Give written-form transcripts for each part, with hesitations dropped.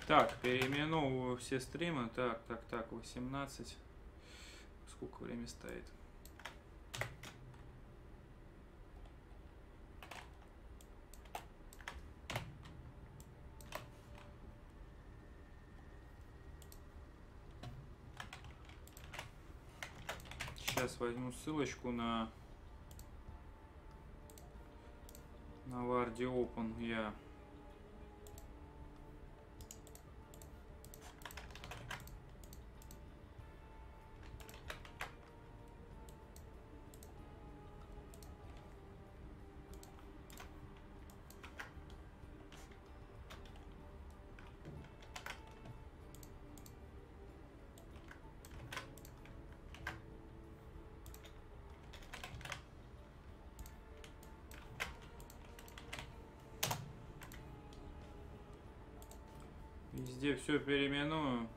Так, переименовываю все стримы. Так, 18. Сколько время стоит? Сейчас возьму ссылочку на Варди Open. Я везде все переименую.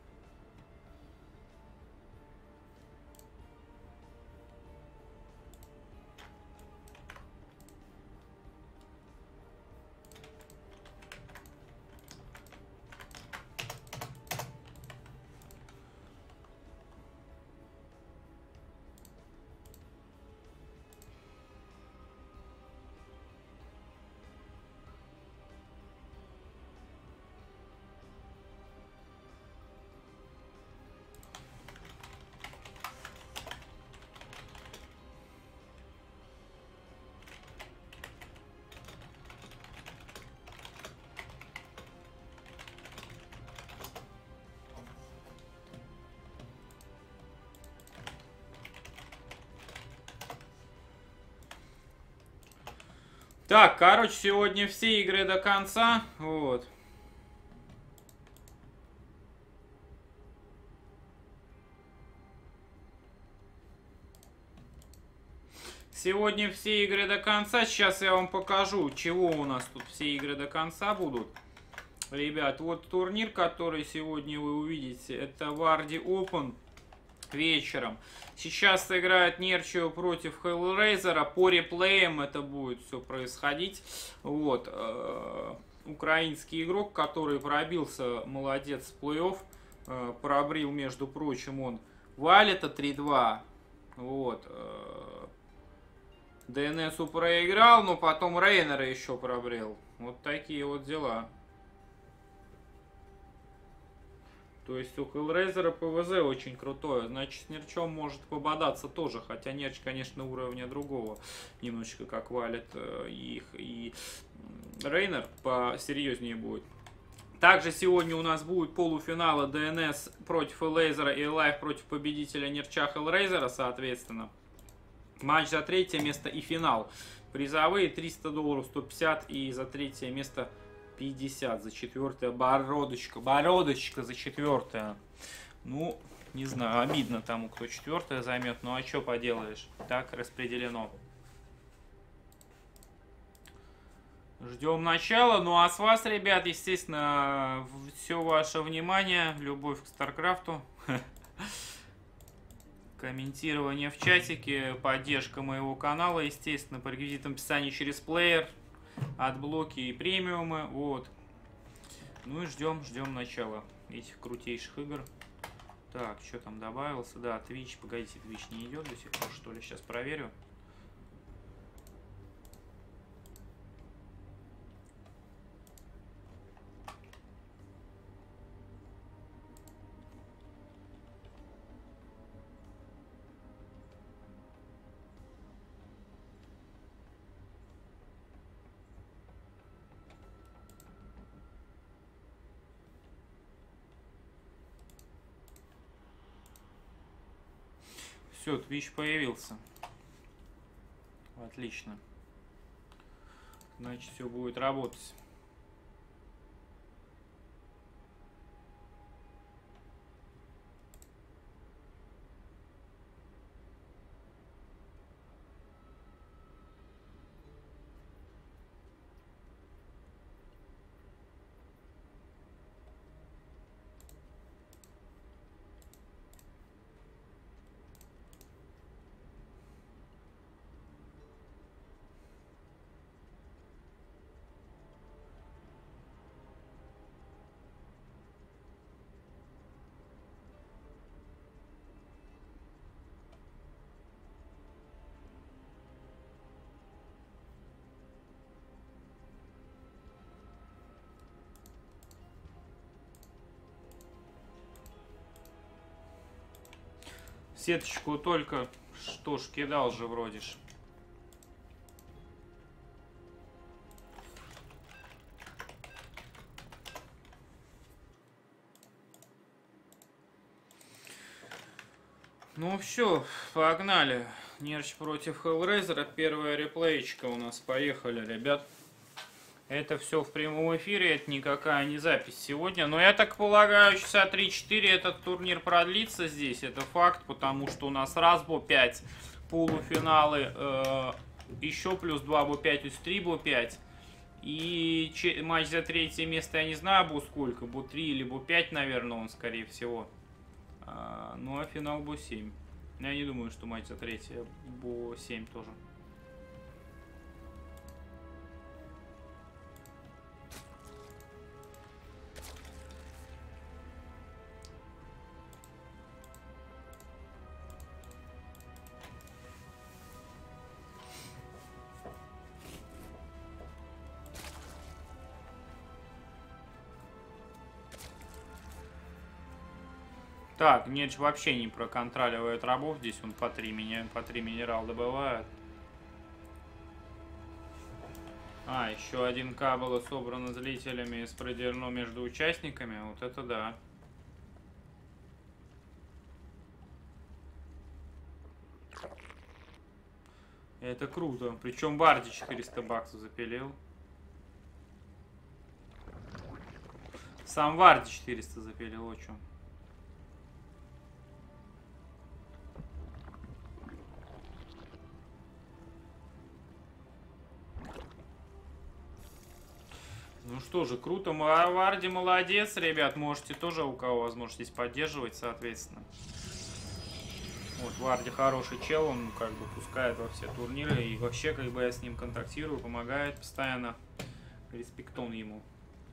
Так, короче, сегодня все игры до конца. Вот. Сегодня все игры до конца. Сейчас я вам покажу, чего у нас тут все игры до конца будут. Ребят, вот турнир, который сегодня вы увидите, это Варди Open вечером. Сейчас играет Нерчио против Hellraiser. По реплеям это будет все происходить. Вот. Украинский игрок, который пробился, молодец, в плей-офф. Пробрил, между прочим, он Валета 3-2. Вот. ДНСу проиграл, но потом Рейнера еще пробрел. Вот такие вот дела. То есть у Hellraiser ПВЗ очень крутое. Значит, с Нерчом может пободаться тоже. Хотя Нерч, конечно, уровня другого. Немножечко как валит их. И Рейнер посерьезнее будет. Также сегодня у нас будут полуфиналы ДНС против Hellraiser и Live против победителя Нерча Hellraiser, соответственно. Матч за третье место и финал. Призовые $300, 150 и за третье место 50, за четвертое бородочка за четвертое. Ну, не знаю, обидно тому, кто четвертое займет, ну а что поделаешь, так распределено. Ждем начала, ну а с вас, ребят, естественно, все ваше внимание, любовь к Старкрафту, комментирование в чатике, поддержка моего канала, естественно, по реквизитам описания через плеер. Отблоки и премиумы, вот. Ну и ждем начала этих крутейших игр. Так, что там добавился? Да, Twitch, погодите, Twitch не идет до сих пор, что ли? Сейчас проверю. Все, Twitch появился. Отлично. Значит, все будет работать. Сеточку только что ж кидал же вроде ж. Ну все, погнали. Нерч против Hellraiser. Первая реплеечка у нас. Поехали, ребят. Это все в прямом эфире, это никакая не запись сегодня. Но я так полагаю, часа 3-4 этот турнир продлится здесь. Это факт, потому что у нас раз Бо5, полуфиналы, еще плюс 2 Бо5, из 3 Бо5. И матч за третье место, я не знаю, Бо сколько, Бо3 или Бо5, наверное, он, скорее всего. Ну а финал Бо7. Я не думаю, что матч за третье Бо7 тоже. Так, Нерч вообще не проконтроливает рабов. Здесь он по 3 минерал добывает. А, еще один К было собрано зрителями и распределено между участниками. Вот это да. Это круто. Причем Варди 400 баксов запилил. Сам Варди 400 запилил, о чем. Ну что же, круто. Варди молодец, ребят. Можете тоже, у кого возможность, здесь поддерживать, соответственно. Вот, Варди хороший чел, он как бы пускает во все турниры. И вообще, как бы я с ним контактирую, помогает постоянно. Респектон ему.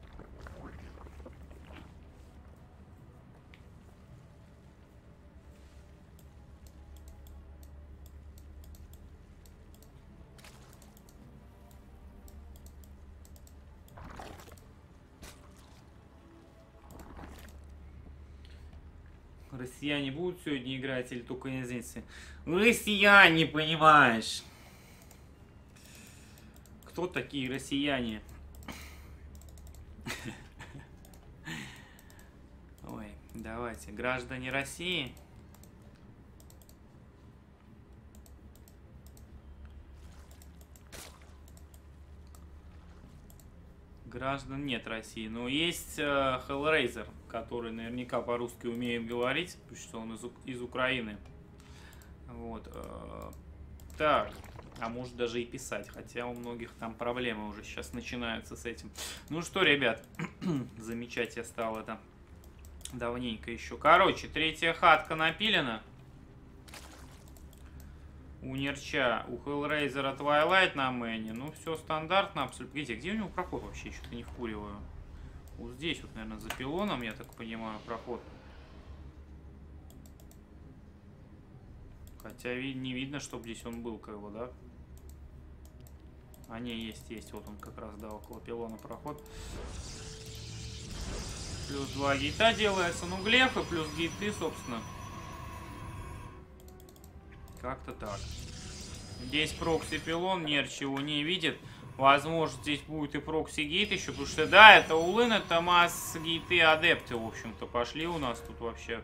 Россияне будут сегодня играть или только иноземцы? Россияне, понимаешь? Кто такие россияне? Ой, давайте, граждане России. Граждан нет России, но есть Hellraiser, который наверняка по-русски умеет говорить, потому что он из Украины. Вот. Так, а может даже и писать, хотя у многих там проблемы уже сейчас начинаются с этим. Ну что, ребят, замечать я стал это давненько еще. Короче, третья хатка напилена. У Нерча, у Hellraiser Twilight на мэне. Ну, все стандартно абсолютно. Видите, где у него проход вообще? Что-то не вкуриваю. Вот здесь вот, наверное, за пилоном, я так понимаю, проход. Хотя не видно, чтобы здесь он был, как бы, да? А не, есть. Вот он как раз, да, около пилона проход. Плюс 2 гейта делается. Ну, глеф и плюс гейты, собственно. Как-то так. Здесь прокси-пилон, Нерч его не видит. Возможно, здесь будет и прокси-гейт еще, потому что, да, это улын, это масс-гейты адепты, в общем-то, пошли у нас тут вообще.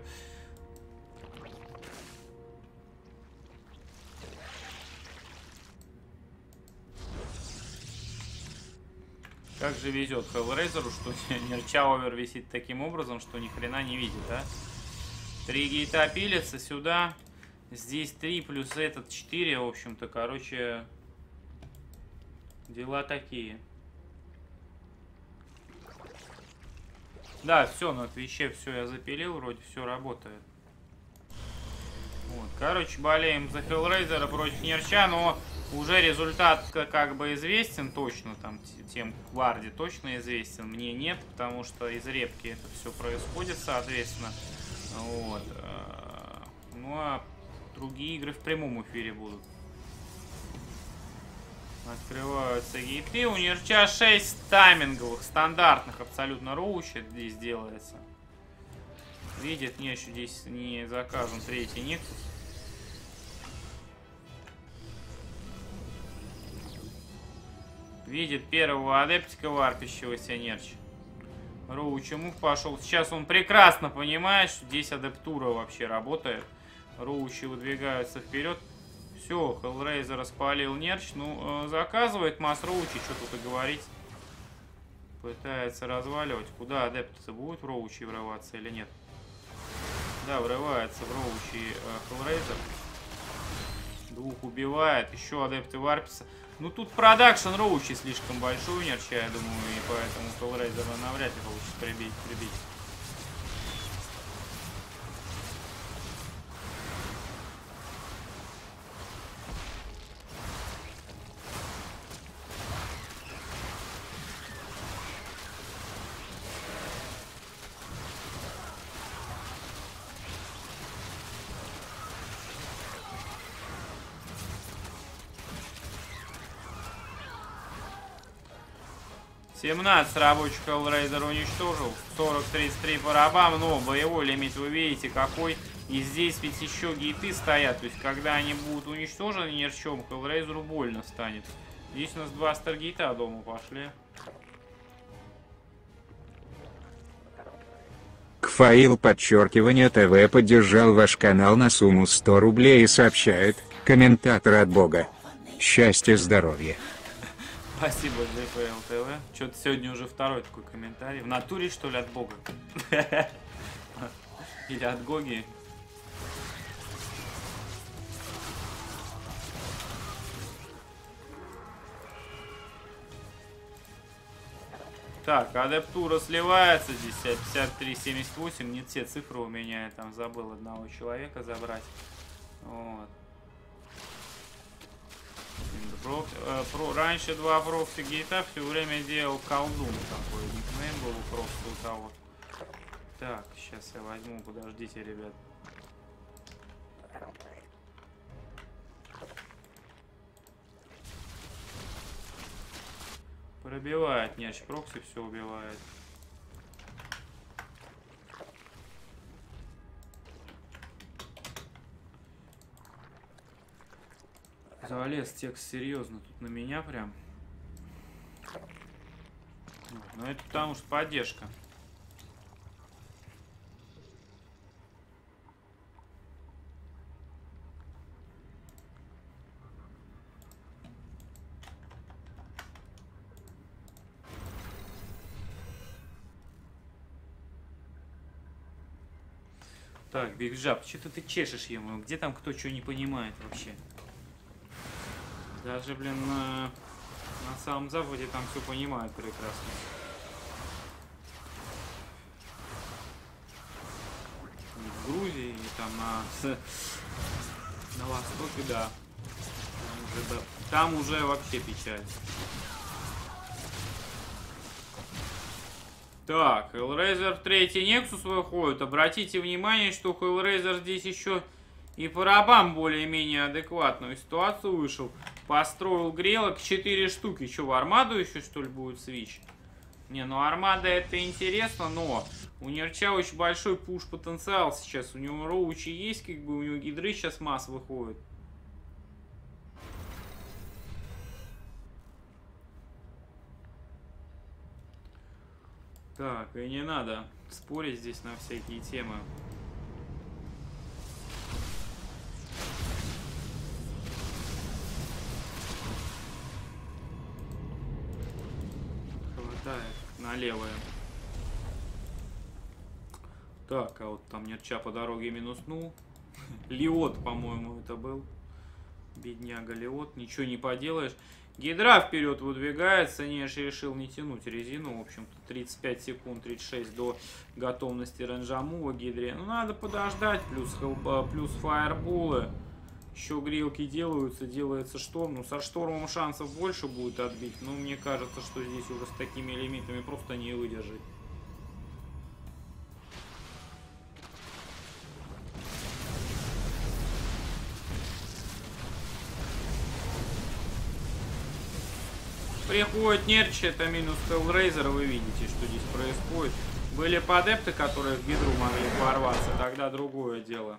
Как же везет Hellraiser, что Нерча овер висит таким образом, что ни хрена не видит, а? 3 гейта пилятся сюда. Здесь 3 плюс этот 4, в общем-то, короче, дела такие. Да, все, на Твиче все я запилил, вроде все работает. Вот, короче, болеем за Hellraiser против Нерча, но уже результат как бы известен точно, там, тем Варди точно известен, мне нет, потому что из репки это все происходит, соответственно. Вот. Ну, а другие игры в прямом эфире будут. Открываются гейты. У Нерча 6 тайминговых, стандартных абсолютно роучей здесь делается. Видит, мне еще здесь не заказан третий Nexus. Видит первого адептика варпящегося Нерч. Роучи мув пошел. Сейчас он прекрасно понимает, что здесь адептура вообще работает. Роучи выдвигаются вперед. Все, Hellraiser распалил Нерч. Ну, заказывает Масс Роучи, что тут и говорить. Пытается разваливать. Куда адепты будут в Роучи врываться или нет? Да, врывается в Роучи Hellraiser. Двух убивает. Еще адепты варпятся. Ну тут продакшн Роучи слишком большой у Нерча, я думаю, и поэтому Hellraiser навряд ли получится прибить. «17 рабочих Hellraiser уничтожил, 40-33 по рабам, но боевой лимит вы видите какой. И здесь ведь еще гейты стоят, то есть когда они будут уничтожены Нерчом, Hellraiser больно станет. Здесь у нас 2 старгейта дома пошли». Кфаил подчеркивание ТВ поддержал ваш канал на сумму 100 рублей и сообщает: комментатор от Бога. Счастья, здоровья. Спасибо, GPL TV. Что-то сегодня уже второй такой комментарий. В натуре, что ли, от Бога? Или от Гоги? Так, адептура сливается здесь. 53-78. Не те цифры у меня. Я там забыл одного человека забрать. Вот. Раньше 2 прокси гейта все время делал колдун. Такой никнейм был у прокси у того. Так, сейчас я возьму, подождите, ребят. Пробивает Нерч прокси, все убивает. Залез текст серьезно тут на меня прям. Но это потому что поддержка. Так, Бигджаб, что-то ты чешешь ему. Где там кто что не понимает вообще? Даже, блин, на самом Западе там все понимают прекрасно. В Грузии и там на Востоке, да. Там уже вообще печаль. Так, Hellraiser в 3-й Nexus выходит. Обратите внимание, что Hellraiser здесь еще и по рабам более-менее адекватную ситуацию вышел. Построил грелок 4 штуки. Что, в армаду еще что ли будет свич? Не, ну армада это интересно, но у Нерча очень большой пуш потенциал сейчас. У него роучи есть, как бы у него гидры сейчас масс выходит. Так, и не надо спорить здесь на всякие темы. Хватает на левое. Так, а вот там Нерча по дороге минуснул. Лиот, по-моему, это был. Бедняга Лиот, ничего не поделаешь. Гидра вперед выдвигается, Неш решил не тянуть резину, в общем-то 35 секунд, 36 до готовности рейнджа-мува Гидре. Ну надо подождать, плюс фаерболы, еще грилки делаются, делается шторм, ну со штормом шансов больше будет отбить, но мне кажется, что здесь уже с такими лимитами просто не выдержать. Приходит Нерч, это минус Hellraiser, вы видите, что здесь происходит. Были бы адепты, которые в гидру могли ворваться, тогда другое дело.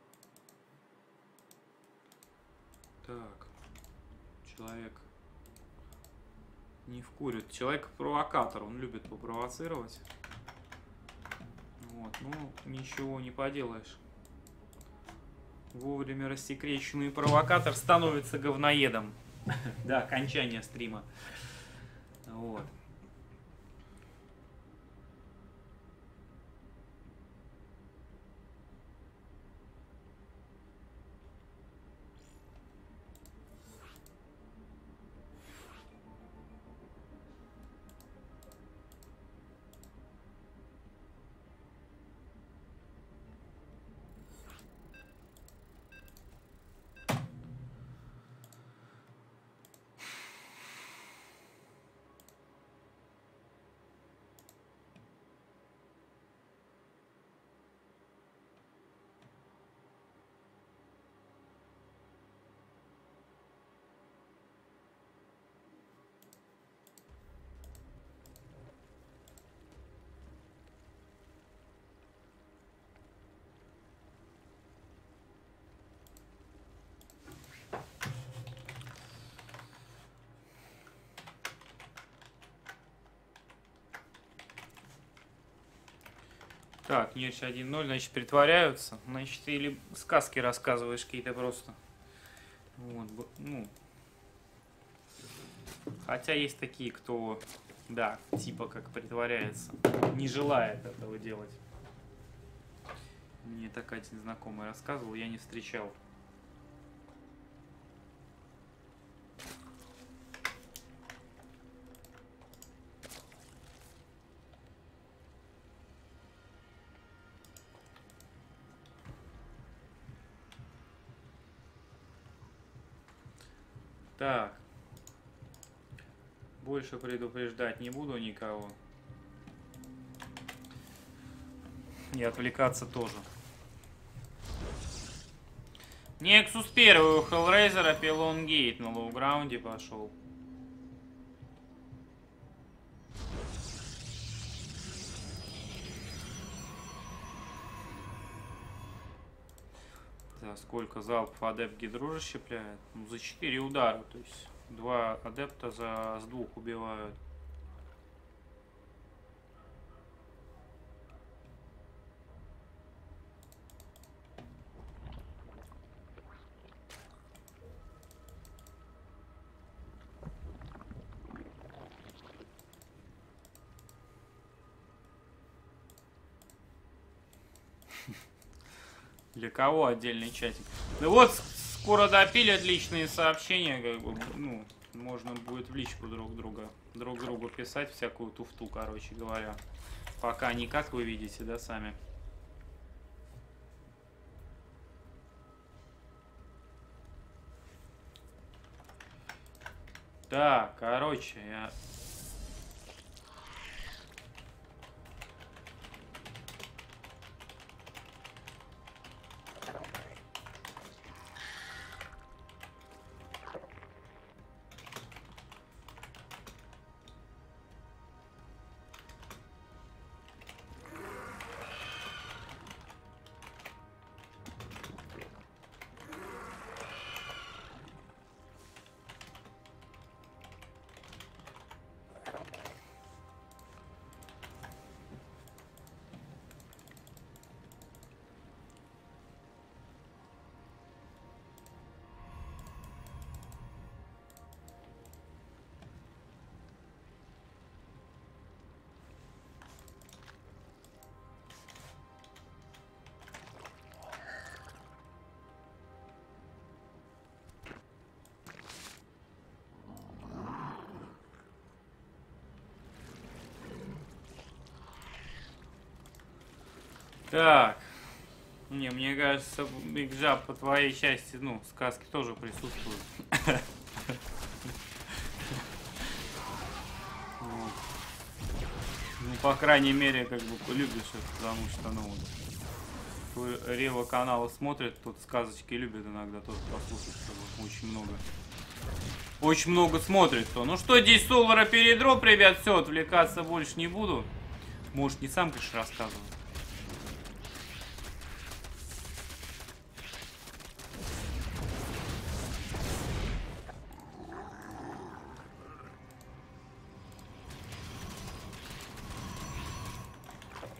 Так, человек Не вкурит. Человек-провокатор, он любит попровоцировать. Вот, ну, ничего не поделаешь. Вовремя рассекреченный провокатор становится говноедом. До окончания стрима. Вот. Так, Нерч 1-0, значит, притворяются. Значит, ты или сказки рассказываешь какие-то просто. Вот, ну. Хотя есть такие, кто, да, типа как притворяется. Не желает этого делать. Мне так один знакомый рассказывал, я не встречал. Так. Больше предупреждать не буду никого. И отвлекаться тоже. Nexus 1 у Hellraiser, Pylon Gate на лоу-граунде пошел. За сколько залпов адепт Гидру расщепляет? Ну, за 4 удара, то есть 2 адепта с 2 убивают. Для кого отдельный чатик? Ну вот, скоро допилят личные сообщения, как бы, ну, можно будет в личку друг другу писать всякую туфту, короче говоря. Пока не как вы видите, да, сами. Так, короче, я... Так. Не, мне кажется, Биг Джаб по твоей части, ну, сказки тоже присутствуют. Ну, по крайней мере, как бы любишь это, потому что, ну, твой Рева канал смотрит, тут сказочки любит иногда тоже послушать, очень много. Очень много смотрит кто. Ну что, здесь Солара передроп, ребят, все, отвлекаться больше не буду. Может, не сам, конечно, рассказывать.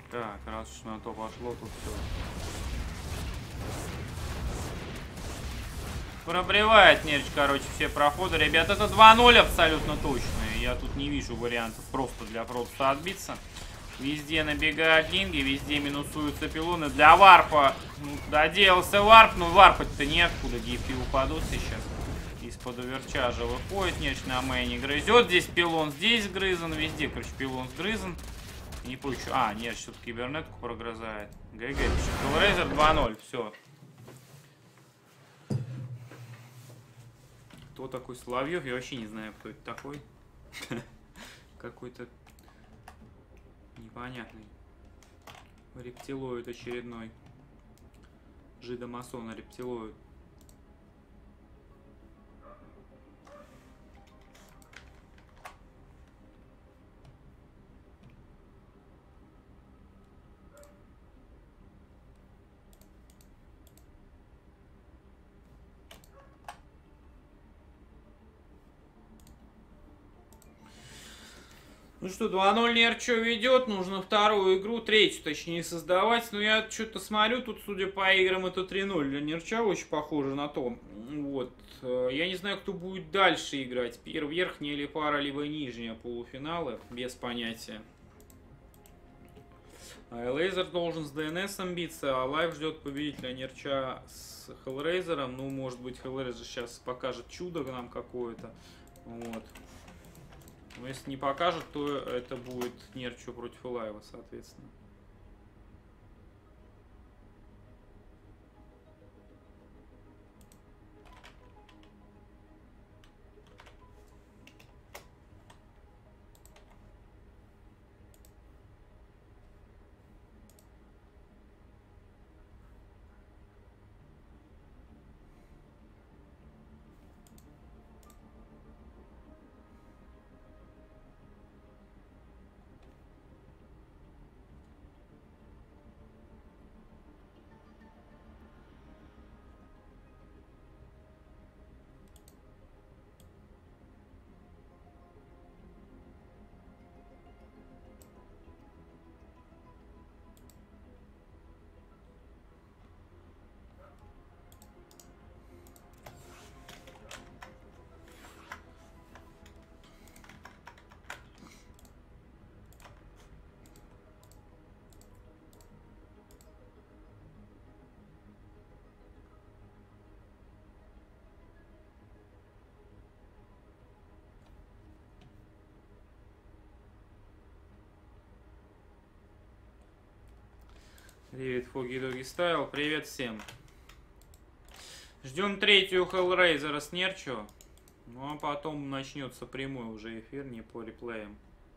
Так, раз уж на то пошло, тут все. Пробривает Нерч, короче, все проходы. Ребят, это 2-0 абсолютно точные. Я тут не вижу вариантов просто для Фродста отбиться. Везде набегают линги, везде минусуются пилоны. Для варпа, ну, доделался варп, но варпать-то неоткуда. DP упадут сейчас. Из-под оверчажа выходит, Нерч на мейне грызет. Здесь пилон, здесь грызан, везде, короче, пилон сгрызан. Не получу. А, Нерч тут кибернетку прогрызает. ГГ, Hellraiser 2-0, все. Кто такой Соловьев? Я вообще не знаю, кто это такой. Какой-то непонятный рептилоид очередной. Жидомасона рептилоид. Ну что, 2-0 Нерчо ведет, нужно вторую игру, третью точнее создавать, но я что-то смотрю, тут судя по играм это 3-0 для Нерча, очень похоже на то. Вот, я не знаю, кто будет дальше играть, верхняя или пара, либо нижняя полуфиналы, без понятия. Hellraiser должен с DNS биться, а Лайв ждет победителя Нерча с Hellraiser, ну может быть Hellraiser сейчас покажет чудо нам какое-то, вот. Но если не покажет, то это будет Нерчо против Лайва, соответственно. Привет, Фоги Доги Стайл, привет всем. Ждем третью Hellraiser с Нерчо. Ну а потом начнется прямой уже эфир, не по реплеям.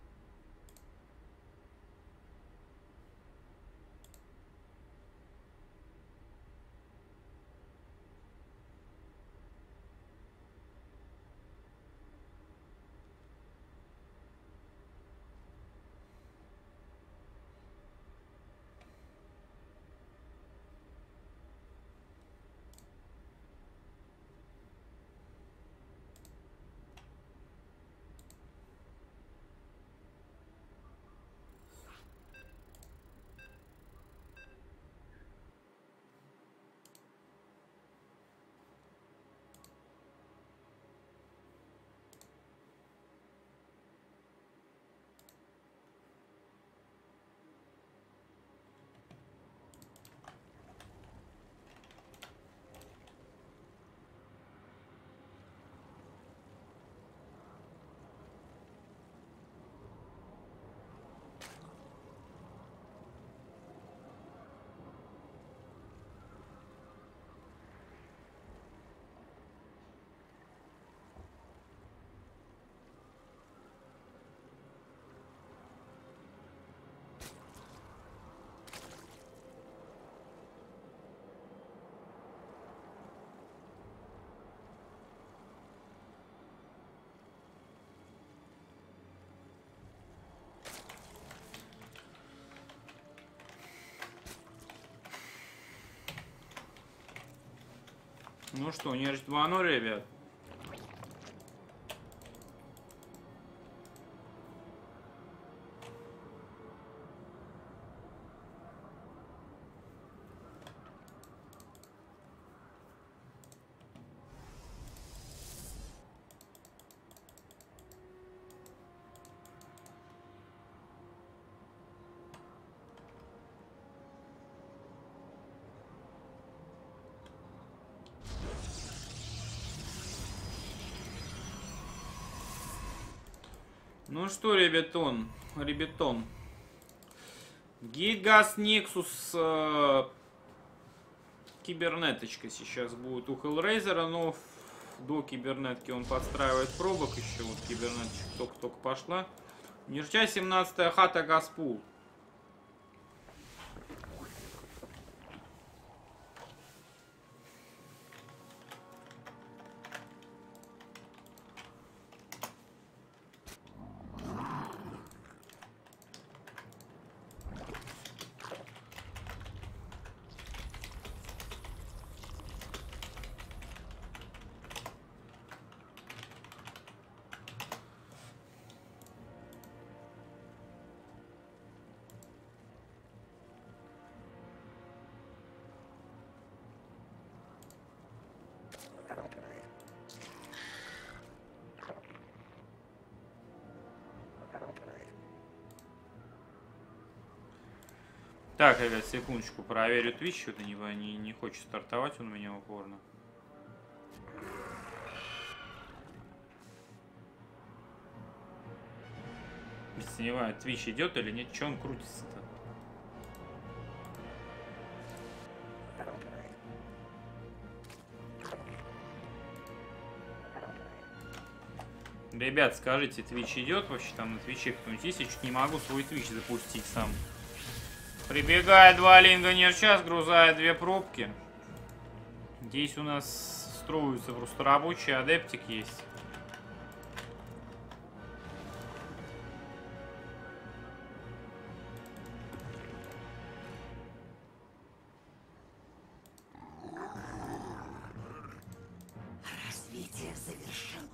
Ну что, Нерч 2-0, ребят. Ну что, ребятон. Гейтгаз Nexus кибернеточка сейчас будет у Hellraiser, но до кибернетки он подстраивает пробок еще. Вот кибернеточка только-только пошла. Нерча 17-я хата Газпул. Так, ребят, секундочку, проверю Twitch, что-то не хочет стартовать он у меня упорно. Не понимаю, Twitch идет или нет, что он крутится-то? Ребят, скажите, Twitch идет вообще там на Твиче кто-нибудь есть? Я чуть не могу свой Twitch запустить сам. Прибегает 2 линга нерча, сгрузает 2 пробки. Здесь у нас строится просто рабочий адептик есть. Развитие завершено.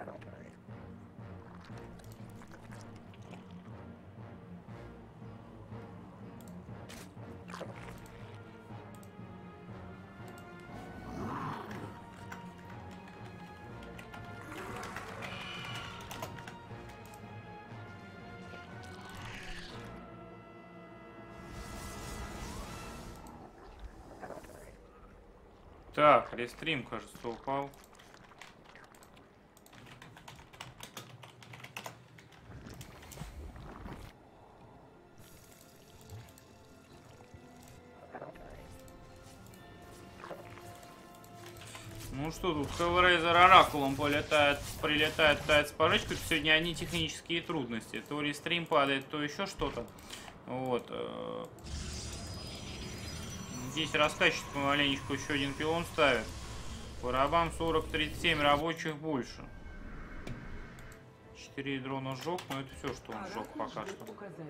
Так, рестрим, кажется, упал. Ну что тут, Hellraiser Оракулом прилетает, пытается пожечь. Сегодня одни технические трудности. То рестрим падает, то еще что-то. Вот. Здесь рассказчик помаленечку еще один пилон ставит. По рабам 40-37, рабочих больше. 4 дрона сжег, но это все, что он сжег пока что.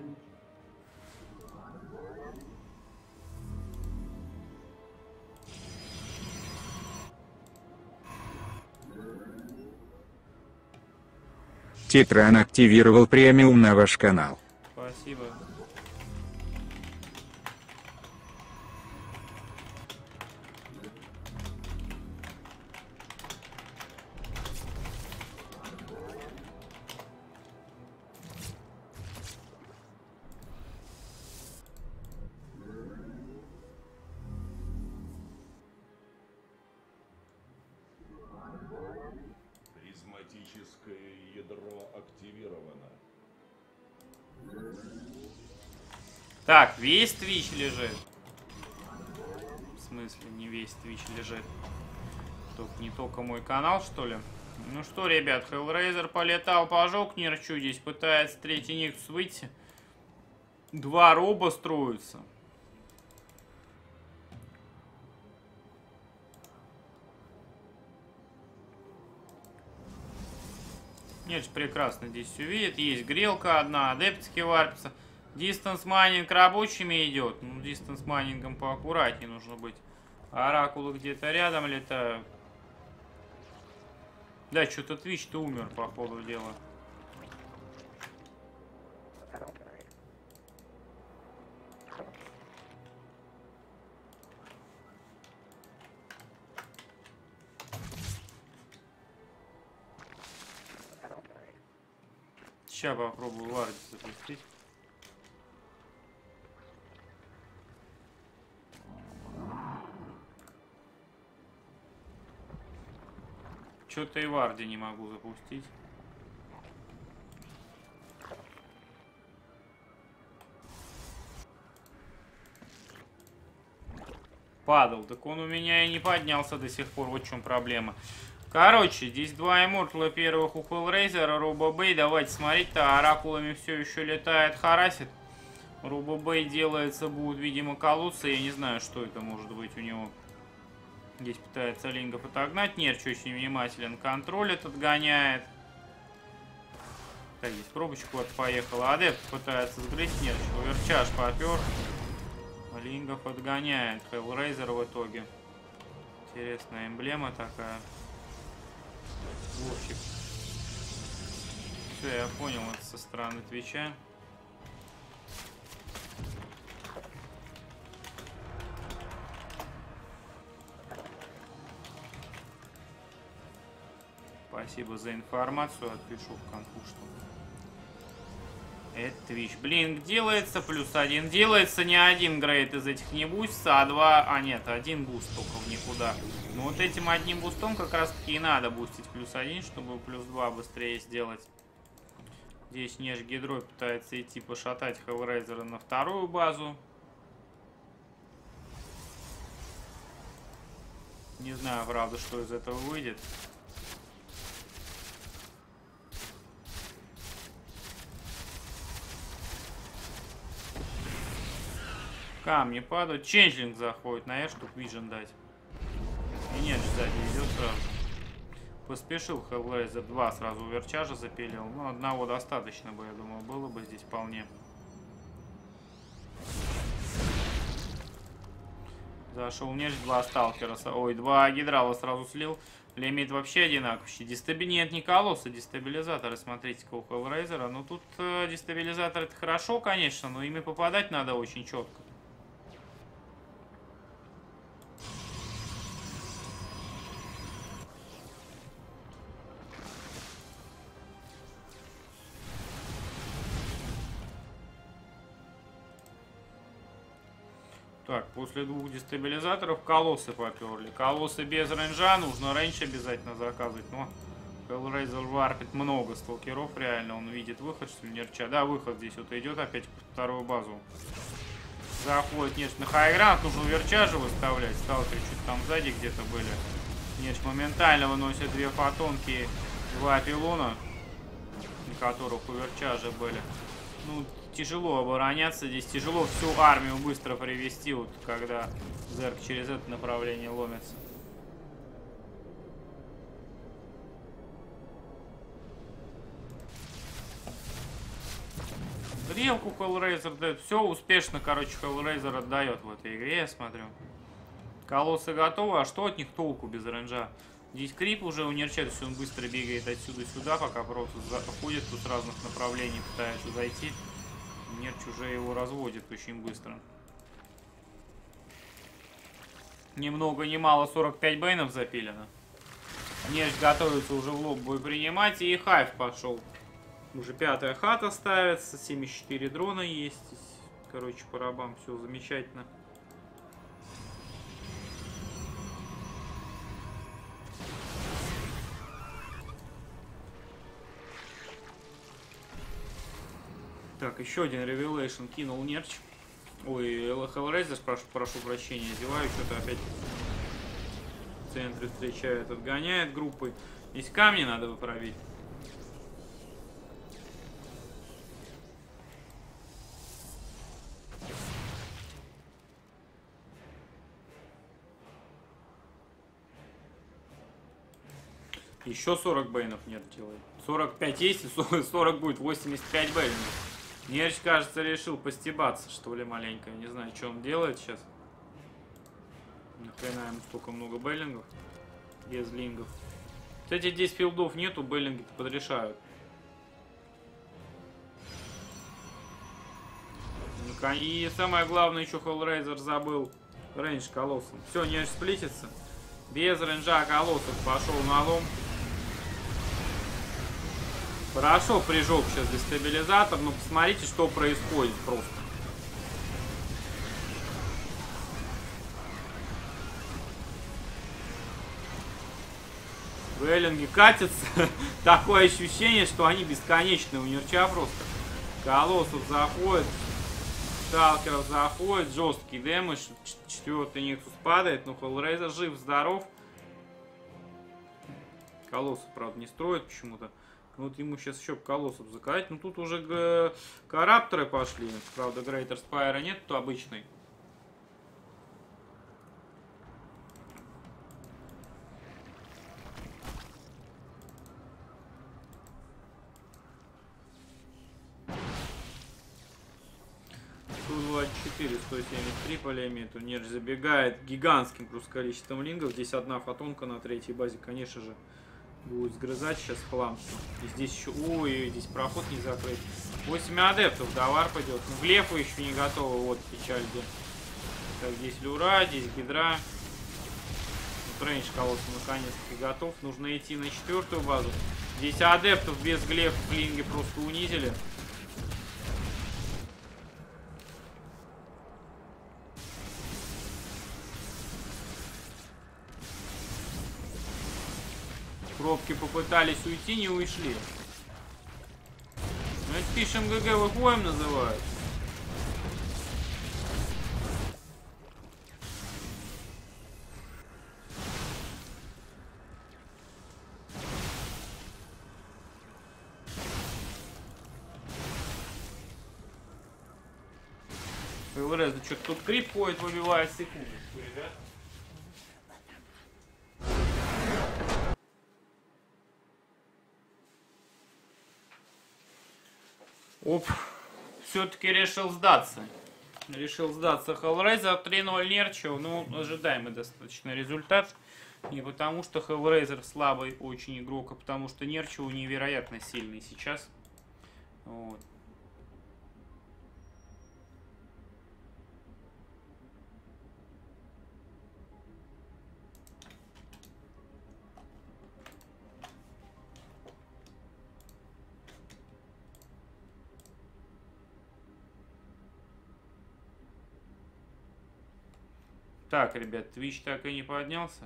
Титран активировал премиум на ваш канал. Спасибо. Призматическое ядро активировано. Так, весь Twitch лежит. В смысле, не весь Twitch лежит. Тут не только мой канал, что ли? Ну что, ребят, Hellraiser полетал, пожег нерчу здесь, пытается третий Nexus выйти. 2 роба строятся. Нет, прекрасно здесь все видит. Есть грелка одна, адептики варпятся. Дистанс майнинг рабочими идет. Ну, дистанс майнингом поаккуратнее нужно быть. Оракулы где-то рядом летают. Да, что-то Twitch-то умер, по ходу дела. Сейчас попробую варди запустить. Что-то и варди не могу запустить. падал. Так он у меня и не поднялся до сих пор. Вот в чем проблема. Короче, здесь два иммортала первых у Hellraiser, Робо Бэй. Давайте смотреть-то, оракулами все еще летает, харасит. Робо Бэй делается, будет, видимо, колодцы. Я не знаю, что это может быть у него. Здесь пытается Лингов отогнать. Нерч очень внимателен. Контроль этот гоняет. Так, здесь пробочка вот поехала. Адепт пытается сгрызть Нерч. Верчаж попер. Лингов отгоняет Hellraiser в итоге. Интересная эмблема такая. Вовчик. Все, я понял, это со стороны Твича. Спасибо за информацию, отпишу в конфу, что это Twitch. Блинк делается, +1 делается, ни один грейд из этих не бустится, а два... А нет, один буст только в никуда. Но вот этим одним бустом как раз таки и надо бустить +1, чтобы +2 быстрее сделать. Здесь Неж Гидрой пытается идти пошатать Hellraiser на вторую базу. Не знаю, правда, что из этого выйдет. Камни падают. Ченджлинг заходит на Эш, чтобы вижен дать. И нет, сзади идет сразу. Поспешил Hellraiser 2, сразу верчажа запилил. Ну, одного достаточно бы, я думаю, было бы здесь вполне. Зашел Неж, 2 сталкера. Ой, 2 гидрала сразу слил. Лимит вообще одинаковый. Нет, не колоссы, дестабилизаторы. Смотрите-ка у Hellraiser. Ну тут дестабилизатор это хорошо, конечно, но ими попадать надо очень четко. Так, после 2 дестабилизаторов колоссы поперли. Колоссы без рейнджа, нужно рейндж обязательно заказывать. Но Hellraiser варпит много сталкеров, реально. Он видит выход, что ли, Нерча. Да, выход здесь вот идет опять в вторую базу. Заходит Нерч на хайграунд, нужно верчажи выставлять. Сталкеры чуть там сзади где-то были. Нерч моментально выносит 2 фотонки, 2 пилона, на которых у верчажа были. Ну, тяжело обороняться здесь, тяжело всю армию быстро привести, вот когда Зерк через это направление ломится. Дрелку Hellraiser дает, все успешно, короче, Hellraiser отдает в этой игре, я смотрю. Колоссы готовы, а что от них толку без рейнджа? Здесь крип уже у Нерча, то есть он быстро бегает отсюда сюда, пока просто ходит тут с разных направлений, пытается зайти. Нерч уже его разводит очень быстро. Ни много ни мало 45 бейнов запилено. Нерч готовится уже в лоб бой принимать, и хайв пошел. Уже 5-я хата ставится, 74 дрона есть. Короче, по рабам все замечательно. Так, еще один Revelation кинул Нерч. Ой, Hellraiser, прошу прощения, зеваю, что-то опять в центре встречает, отгоняет группы. Здесь камни надо выправить. Еще 40 бейнов нет делает. 45 есть, и 40 будет, 85 бейнов. Нерч, кажется, решил постебаться, что ли, маленько. Не знаю, что он делает сейчас. Нахрена ему столько много бейлингов. Без лингов. Кстати, здесь филдов нету, бейлинги-то подрешают. И самое главное, еще Hellraiser забыл рейндж колоссом. Все, Нерч сплитится. Без рейнджа колоссов пошел на лом. Хорошо прижег сейчас дестабилизатор, но посмотрите, что происходит просто. Бейлинги катятся. Такое ощущение, что они бесконечные у Нерча просто. Колоссов заходит. Сталкеров заходит, жесткий дэмэдж, четвертый Нексус падает, но Hellraiser жив, здоров. Колоссов, правда, не строит почему-то. Вот ему сейчас еще колоссов закатать. Ну тут уже карапторы пошли. Правда, Greater Spire нет, то обычный. Су-24, 173 по лимиту. Нерч забегает гигантским просто количеством лингов. Здесь одна фотонка на третьей базе, конечно же, будет сгрызать сейчас хлам. И здесь еще... Ой, здесь проход не закрыт. 8 адептов, да, варп идет. Ну, глефа еще не готова, вот печаль где. Так, здесь люра, здесь гидра. Вот рейндж колосса наконец-таки готов. Нужно идти на четвертую базу. Здесь адептов без глеф в линге просто унизили. Пробки попытались уйти, не ушли. Ну, это пишем ГГ выходим называют. ФЛРС, ну что-то тут крип ходит, выбивает секундочку, ребят. Оп, все-таки решил сдаться. Решил сдаться Hellraiser 3-0 Нерчу. Ну, ожидаемый достаточно результат. Не потому, что Hellraiser слабый очень игрок, а потому что Нерчу невероятно сильный сейчас. Вот. Так, ребят, Twitch так и не поднялся.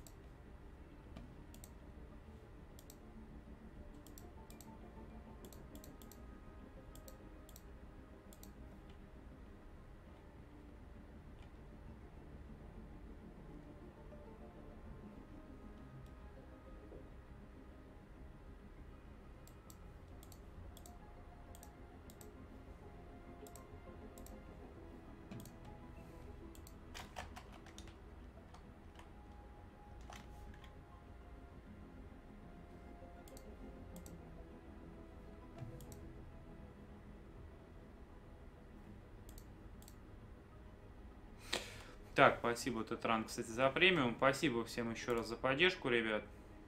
Так, спасибо, Тетран, кстати, за премиум. Спасибо всем еще раз за поддержку, ребят.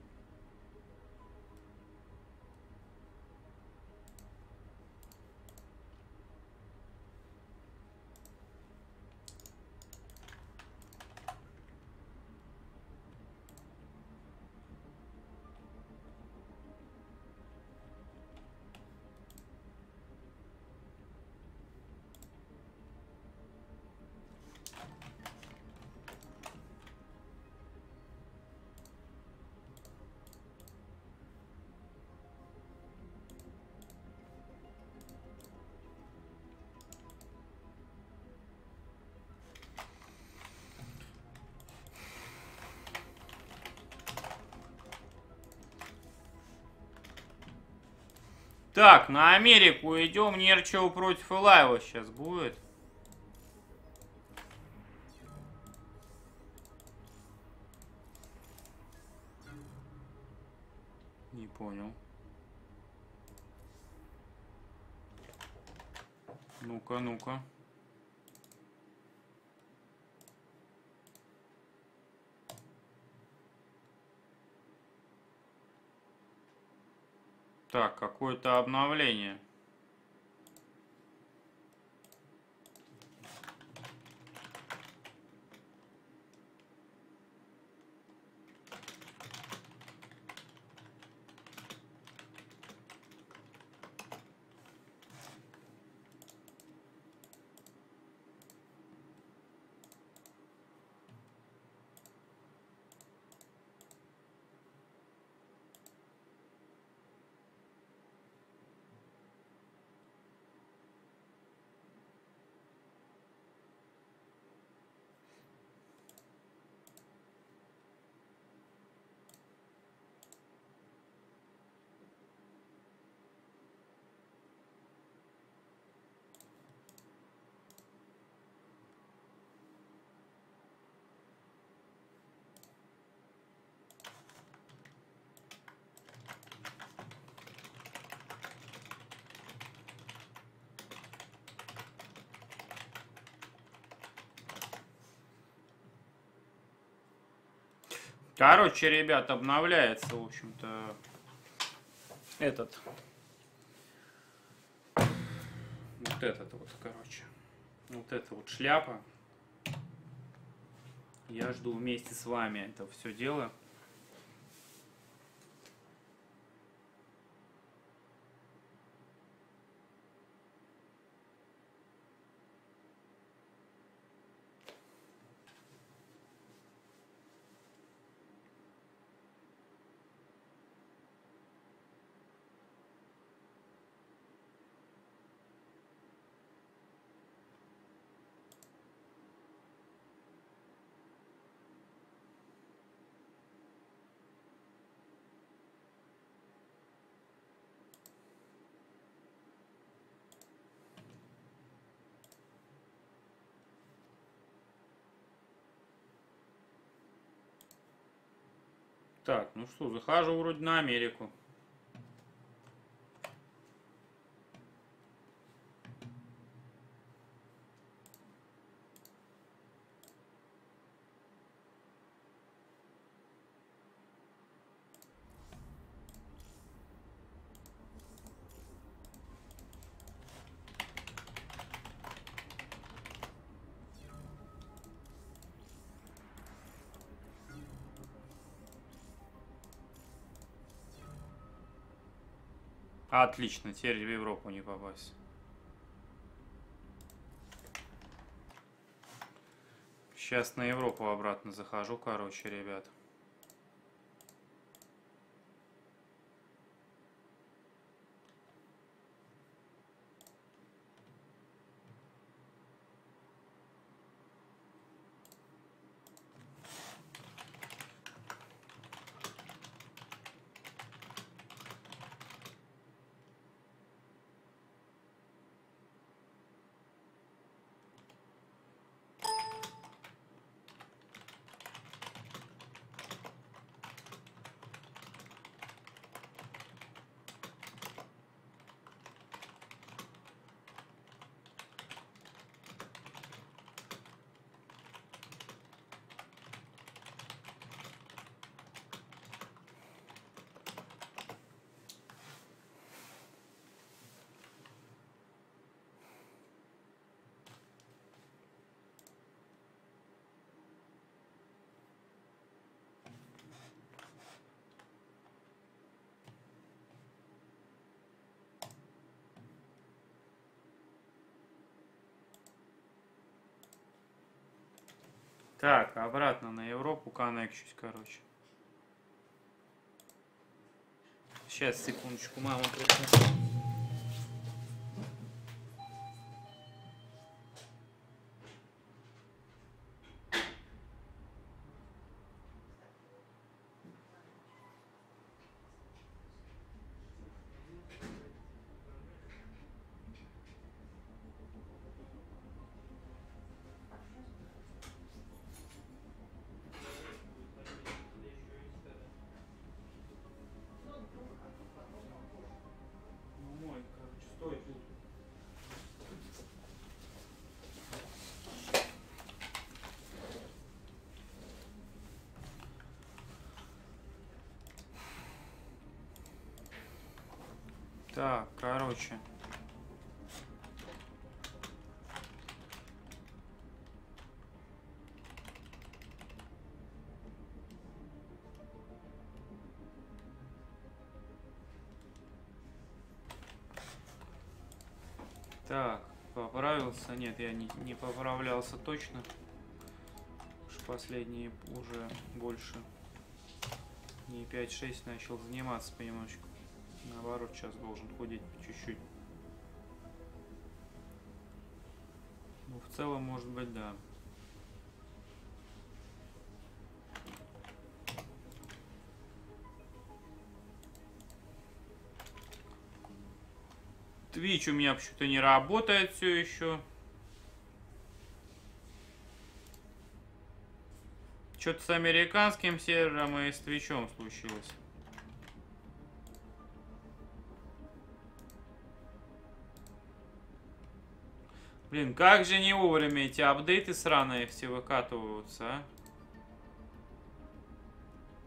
Так, на Америку идем. Нерчева против Илаева сейчас будет. Не понял. Ну-ка, ну-ка. Так, какое-то обновление. Короче, ребят, обновляется, в общем-то, этот. Вот этот вот, короче. Вот эта вот шляпа. Я жду вместе с вами это все дело. Так, ну что, захожу вроде на Америку. Отлично, теперь в Европу не попасть. Сейчас на Европу обратно захожу, короче, ребят. Так, обратно на Европу коннекчусь, короче. Сейчас, секундочку, мама пришла. Мой, короче, стой тут. Так, короче. Так, поправился? Нет, я не поправлялся точно. Уж последние уже больше не 5-6 начал заниматься понемножку. Наоборот, сейчас должен худеть чуть-чуть. Ну, в целом, может быть, да. Twitch у меня почему-то не работает все еще. Что-то с американским сервером и с Твичом случилось. Блин, как же не вовремя эти апдейты сраные все выкатываются, а?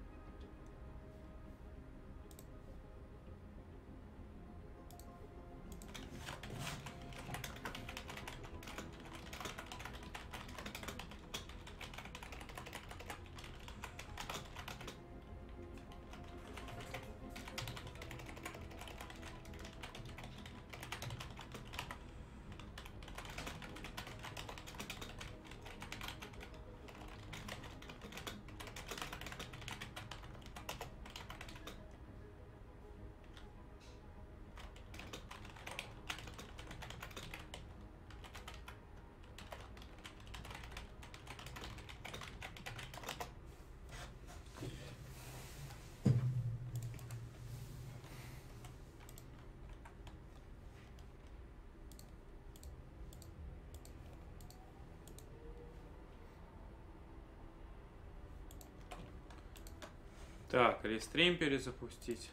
Так, рестрим перезапустить.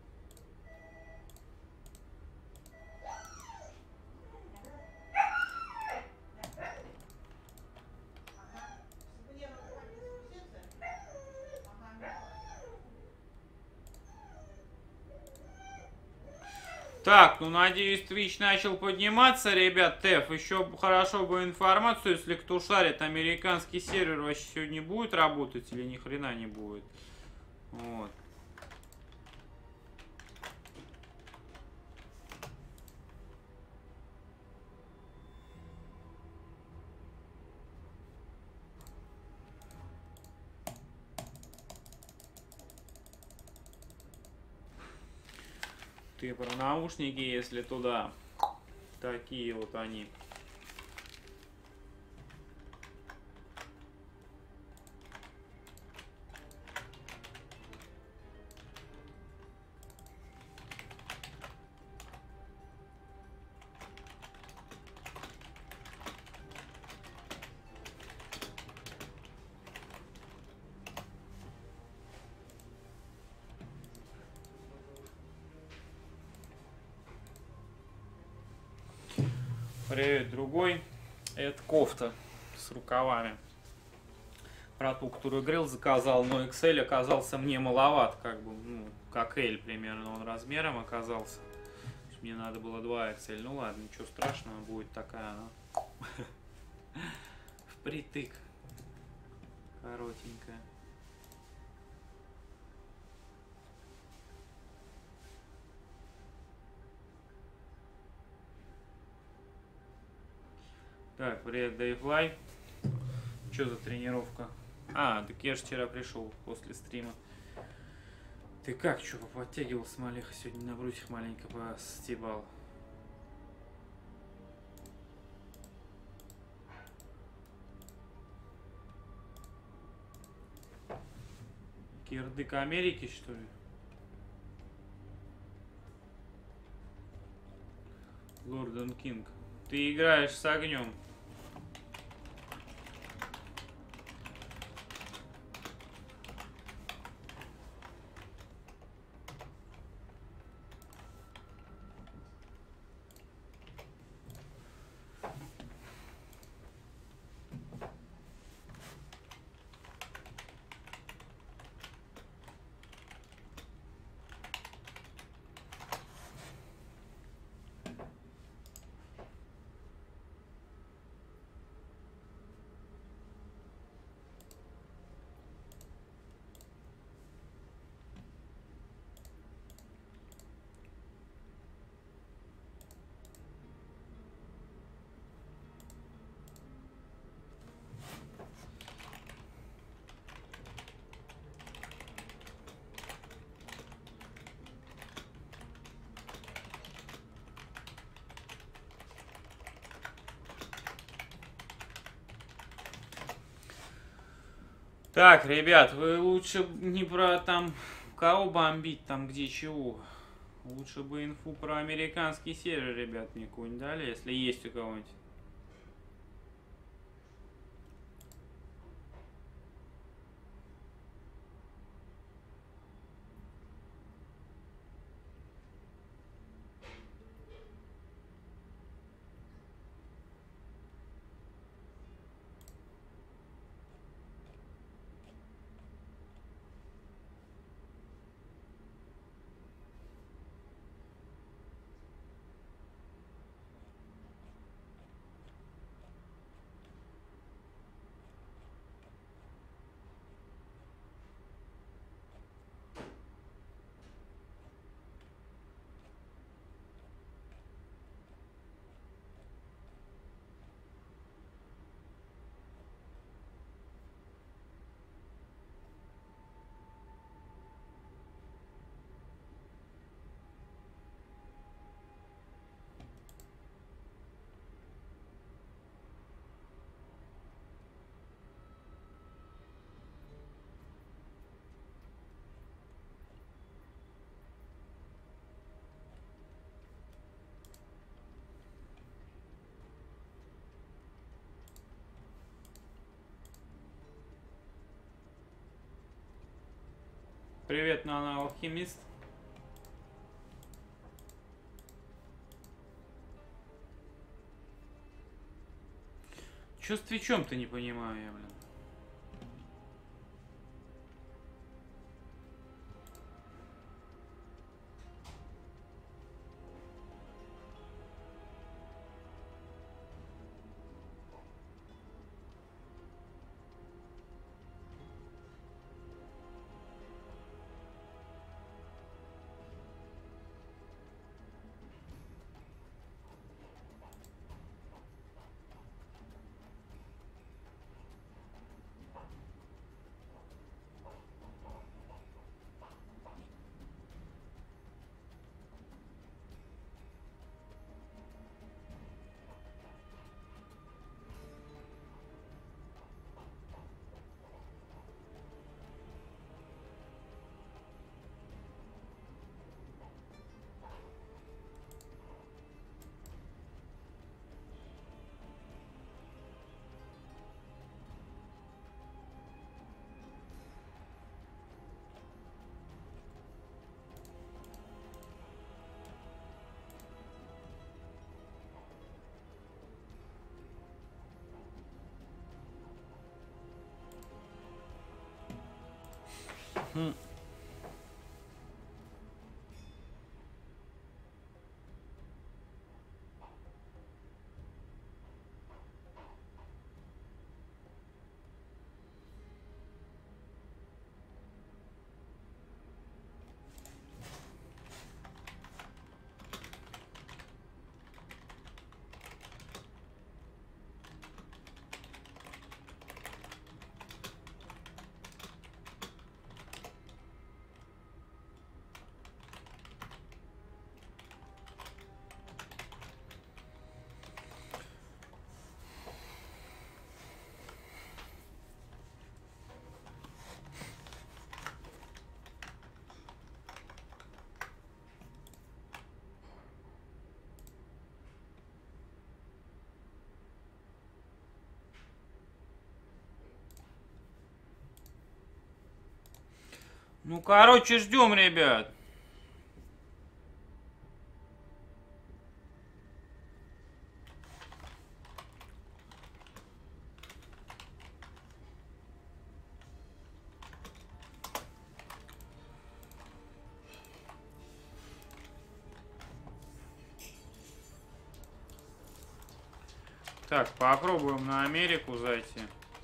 Так, ну надеюсь, Twitch начал подниматься, ребят. Теф, еще хорошо бы информацию, если кто шарит, американский сервер вообще сегодня будет работать или ни хрена не будет. Вот. Ты про наушники, если туда. Такие вот они. Привет, другой. Это кофта с рукавами. Про ту, которую Грилл заказал, но XL оказался мне маловат, как бы, ну, как L примерно он размером оказался. Мне надо было 2 XL. Ну ладно, ничего страшного, будет такая она. Впритык. Коротенькая. Так, привет, Дейфлай. Что за тренировка? А, так я же вчера пришел после стрима. Ты как, что, подтягивался малеха сегодня на брусьях маленько постебал? Кирдык Америки, что ли? Лорден Кинг. Ты играешь с огнем. Так, ребят, вы лучше не про там кого бомбить, там где чего. Лучше бы инфу про американский сервер, ребят, мне какую-нибудь дали, если есть у кого-нибудь. Привет, нано-алхимист. Чё с Твичом-то не понимаю я, блин. Ну, короче, ждем, ребят. Так, попробуем на Америку зайти.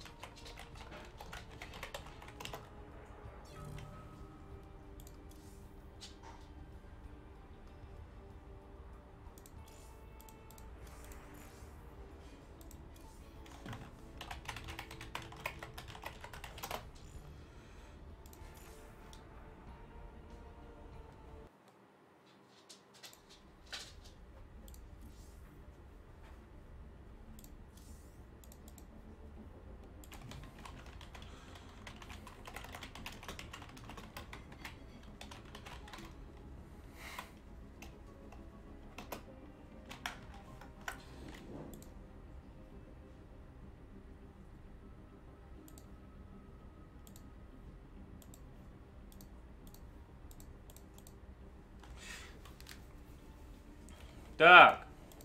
Так.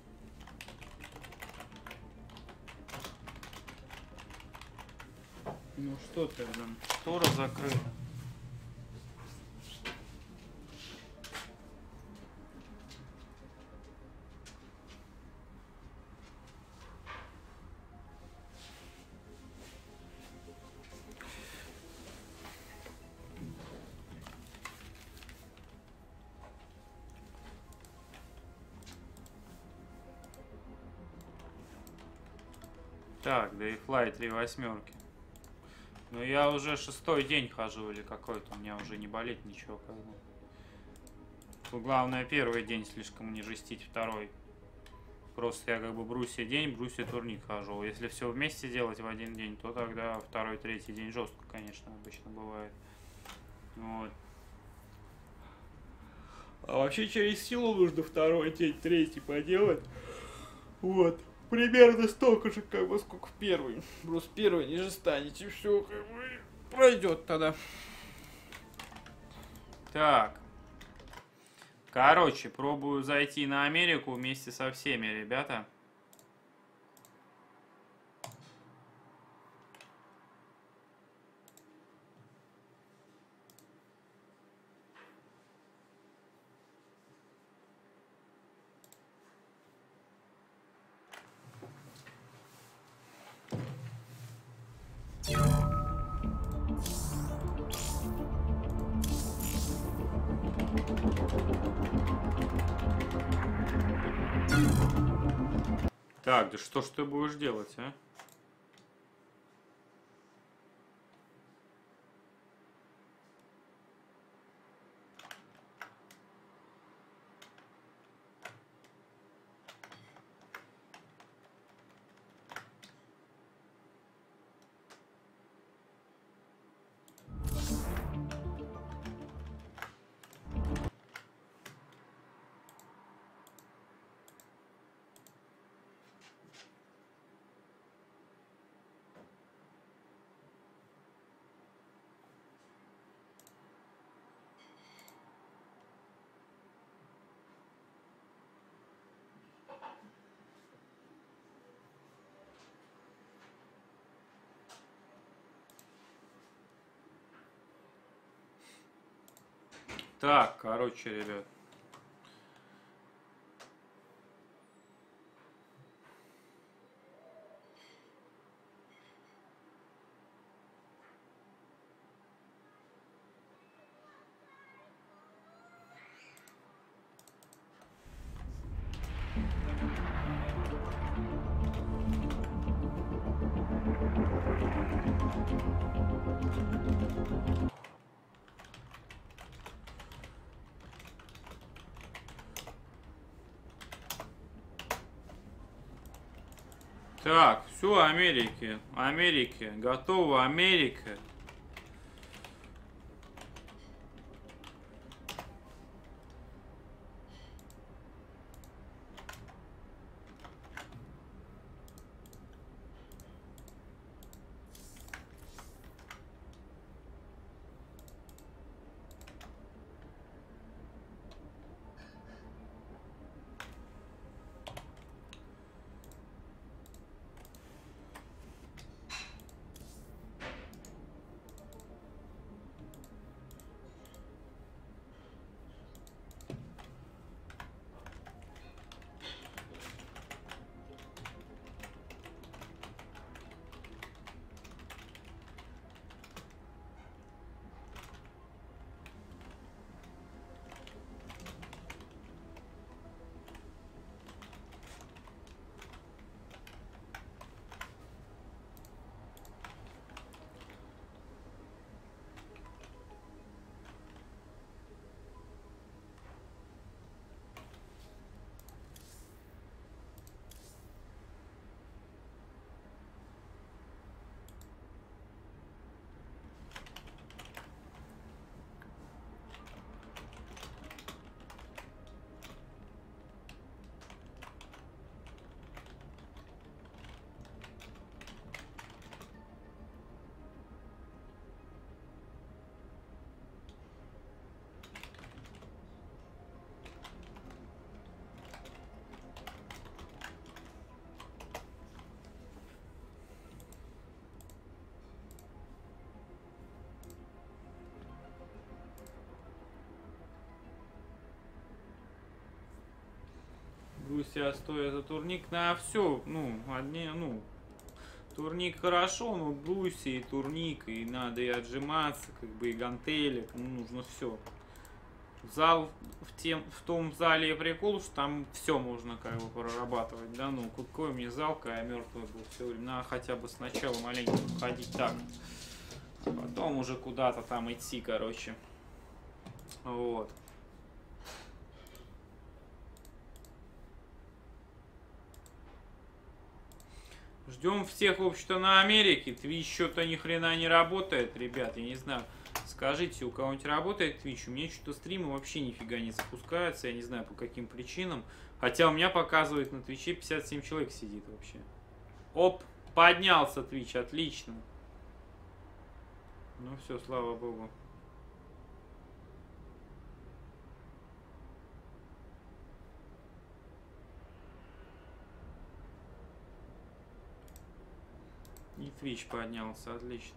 Ну что ты, блин, штора закрыта. Так, да и флай 3 восьмерки. Ну я уже 6-й день хожу или какой-то, у меня уже не болит ничего. Главное, первый день слишком не жестить, второй. Просто я как бы брусья день, брусья турник хожу. Если все вместе делать в один день, то тогда второй, третий день жестко, конечно, обычно бывает. Вот. А вообще через силу нужно второй день, третий поделать. Вот. Примерно столько же, как бы, сколько в первый. Просто первый не жестанете, все, как бы, пройдет тогда. Так. Короче, пробую зайти на Америку вместе со всеми, ребята. Так, да что ж ты будешь делать, а? Так, короче, ребят. Так, все, Америки, готова Америка. Гуся стоя за турник на все, ну, одни, ну, турник хорошо, но гуси и турник, и надо и отжиматься, как бы, и гантелек, ну, нужно все. Зал в том зале прикол, что там все можно как бы прорабатывать, да, ну какой мне зал, когда я мертвый был все время, надо хотя бы сначала маленько ходить так, а потом уже куда-то там идти, короче, вот. Ждем всех, в общем-то, на Америке. Twitch что-то ни хрена не работает, ребят, я не знаю. Скажите, у кого-нибудь работает Twitch? У меня что-то стримы вообще нифига не запускаются, я не знаю по каким причинам. Хотя у меня показывает на Твиче 57 человек сидит вообще. Оп, поднялся Twitch, отлично. Ну все, слава богу. И Twitch поднялся, отлично.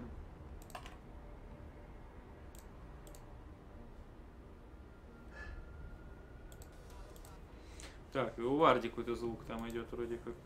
Так, и у Варди какой-то звук там идет вроде как.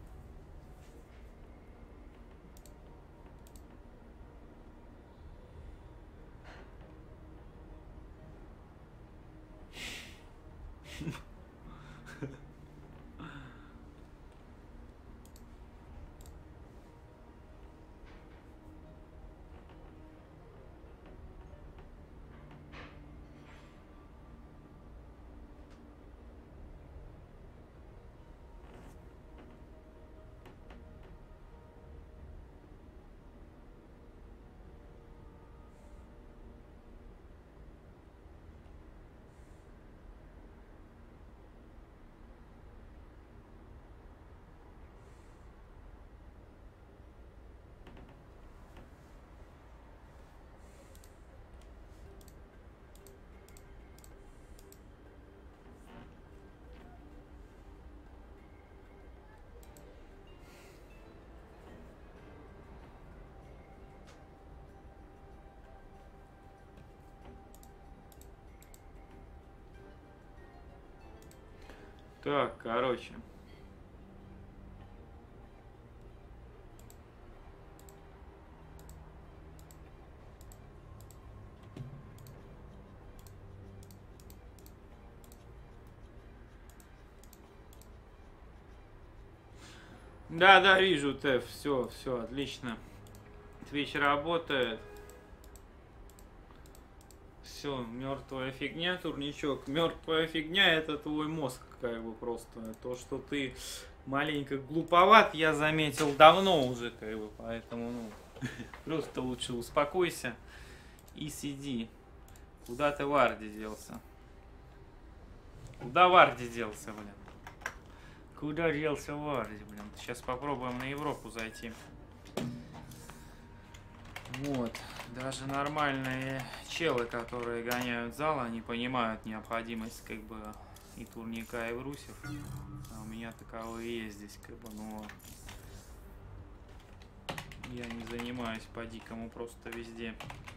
Так, короче. Да, вижу, Тэф, все, отлично. Twitch работает. Все, мертвая фигня, турничок. Мертвая фигня это твой мозг, как бы просто. То, что ты маленько глуповат, я заметил давно уже, как бы, поэтому, ну, просто лучше успокойся и сиди. Куда ты Варди делся? Куда Варди делся, блин? Куда делся Варди, блин? Сейчас попробуем на Европу зайти. Вот. Даже нормальные челы, которые гоняют зал, они понимают необходимость как бы и турника, и брусьев. А у меня таковые есть здесь, как бы, но я не занимаюсь по-дикому просто везде.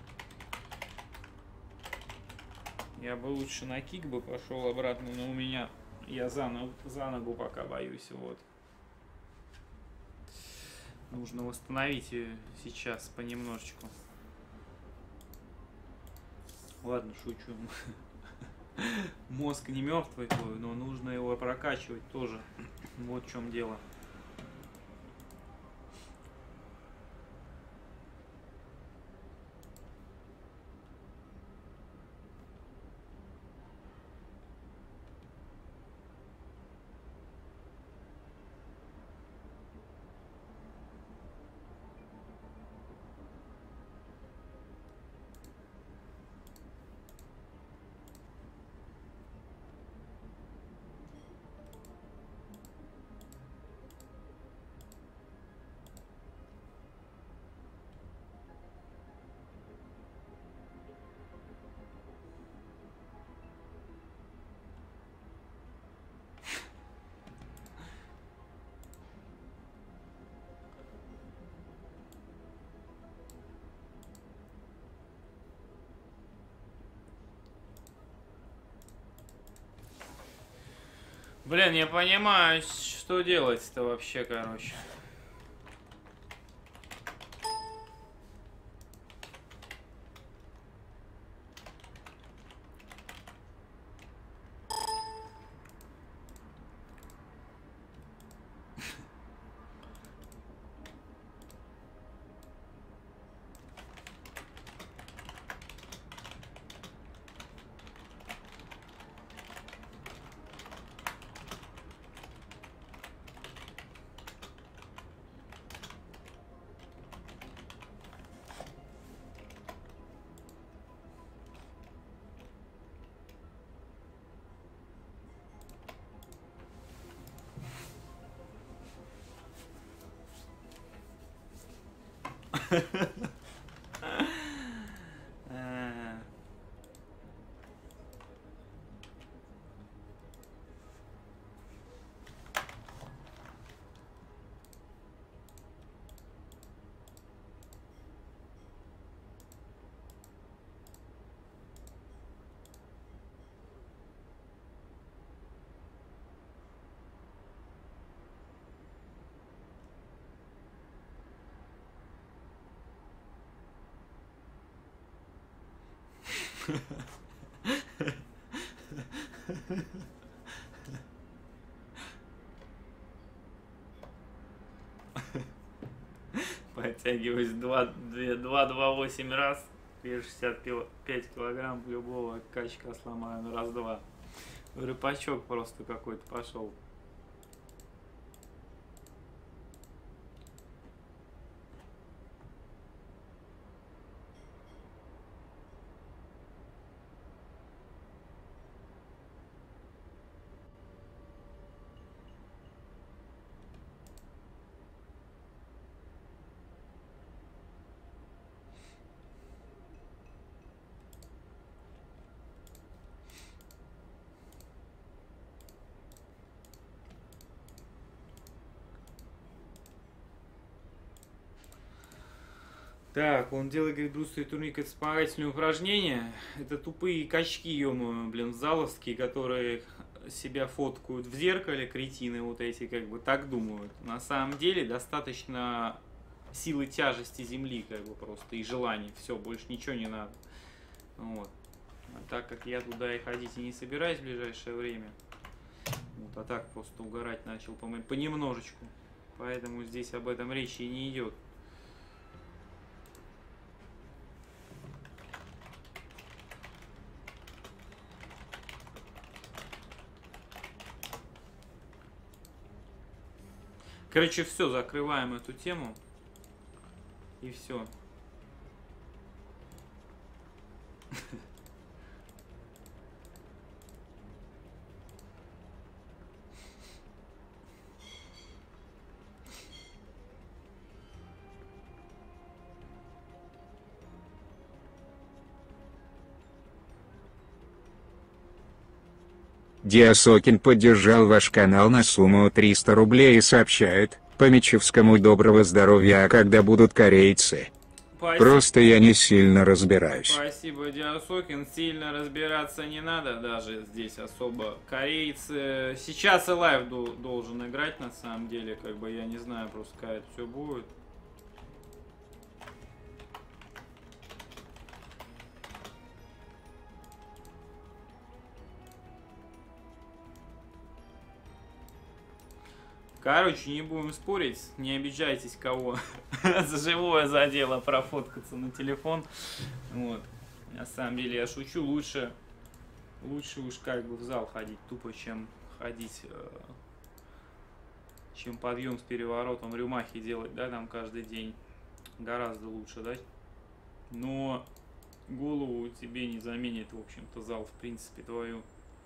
Я бы лучше на кик бы пошел обратно, но у меня я за ногу пока боюсь, вот. Нужно восстановить ее сейчас понемножечку. Ладно, шучу. Мозг не мертвый твой, но нужно его прокачивать тоже. Вот в чем дело. Блин, я понимаю, что делать-то вообще, короче. Подтягиваюсь 2-2-8 раз. Вес 65 килограмм, любого качка сломаю на раз-два. Рыбачок просто какой-то пошел. Так, он делает, говорит, брусовый турник, это вспомогательные упражнения. Это тупые качки, ё-моё, блин, заловские, которые себя фоткают в зеркале, кретины вот эти, как бы так думают. На самом деле достаточно силы тяжести земли, как бы просто, и желаний. Все, больше ничего не надо. Вот. А так как я туда и ходить и не собираюсь в ближайшее время, вот, а так просто угорать начал понемножечку. Поэтому здесь об этом речи и не идет. Короче, все, закрываем эту тему. И все. Диасокин поддержал ваш канал на сумму 300 рублей и сообщает: по Мечевскому доброго здоровья, а когда будут корейцы? Спасибо. Просто я не сильно разбираюсь. Спасибо, Диасокин. Сильно разбираться не надо даже здесь особо. Корейцы... Сейчас и лайв должен играть, на самом деле. Как бы я не знаю, просто как это все будет. Короче, не будем спорить, не обижайтесь, кого за живое задело профоткаться на телефон. Вот. На самом деле я шучу, лучше уж как бы в зал ходить тупо, чем ходить, чем подъем с переворотом рюмахи делать, да, там каждый день. Гораздо лучше, да? Но голову тебе не заменит, в общем-то, зал, в принципе, твою.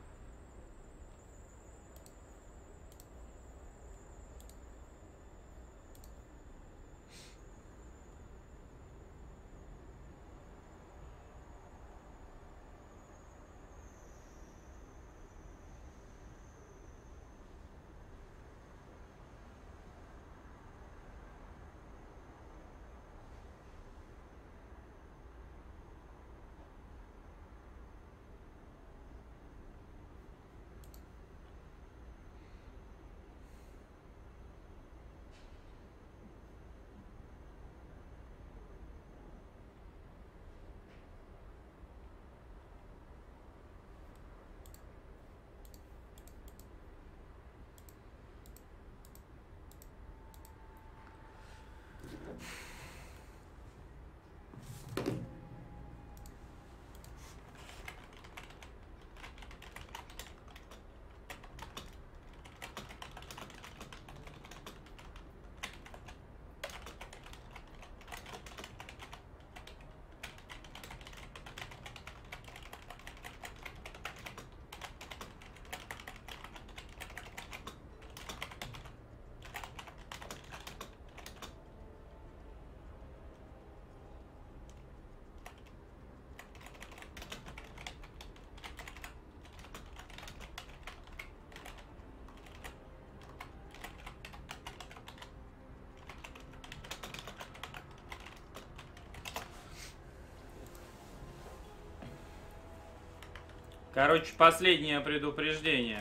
Короче, последнее предупреждение.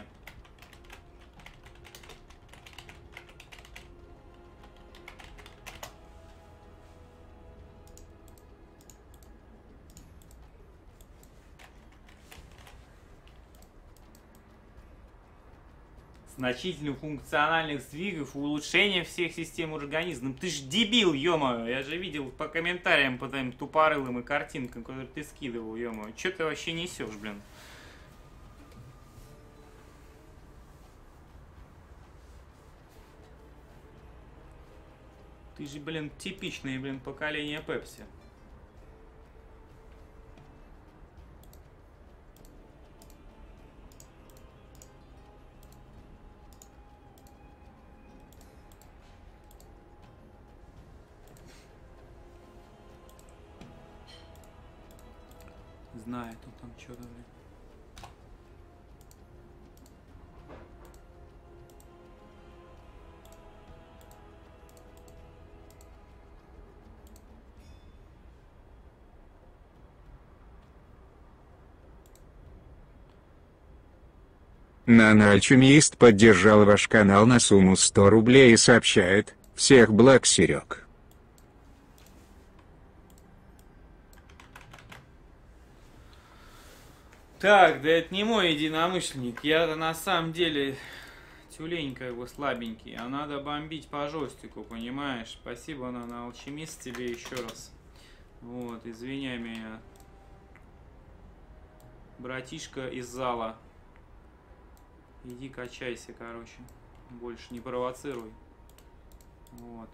значительных функциональных сдвигов и улучшения всех систем организма. Ты ж дебил, ё-моё. Я же видел по комментариям, по твоим тупорылым и картинкам, которые ты скидывал, ё-моё. Чё ты вообще несешь, блин? Ты же, блин, типичное, блин, поколение Пепси. Знает он там что-то, блин. Наноальчемист поддержал ваш канал на сумму 100 рублей и сообщает: всех благ, Серег. Так, да это не мой единомышленник. Я-то на самом деле тюлень как бы слабенький. А надо бомбить по жестику, понимаешь? Спасибо, наноалчемист, тебе еще раз. Вот, извиняй меня. Братишка из зала. Иди качайся, короче. Больше не провоцируй. Вот.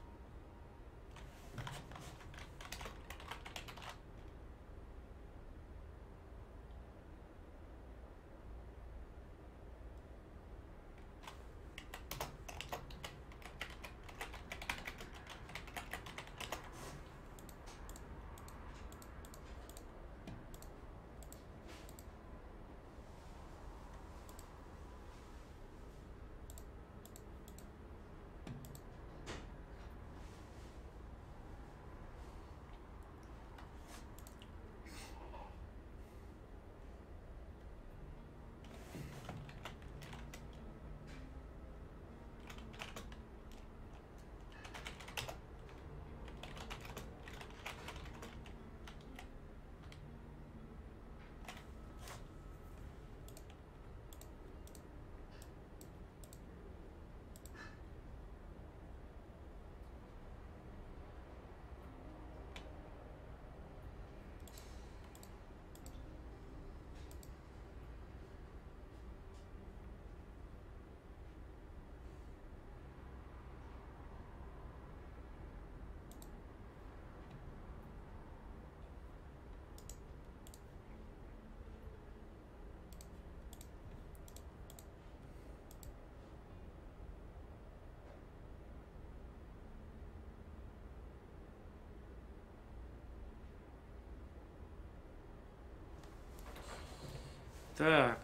Так.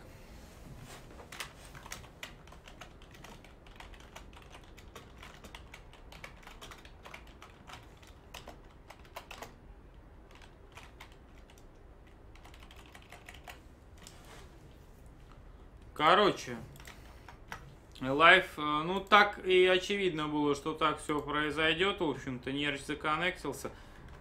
Короче, лайв, ну так и очевидно было, что так все произойдет. В общем-то, Нерч законнектился.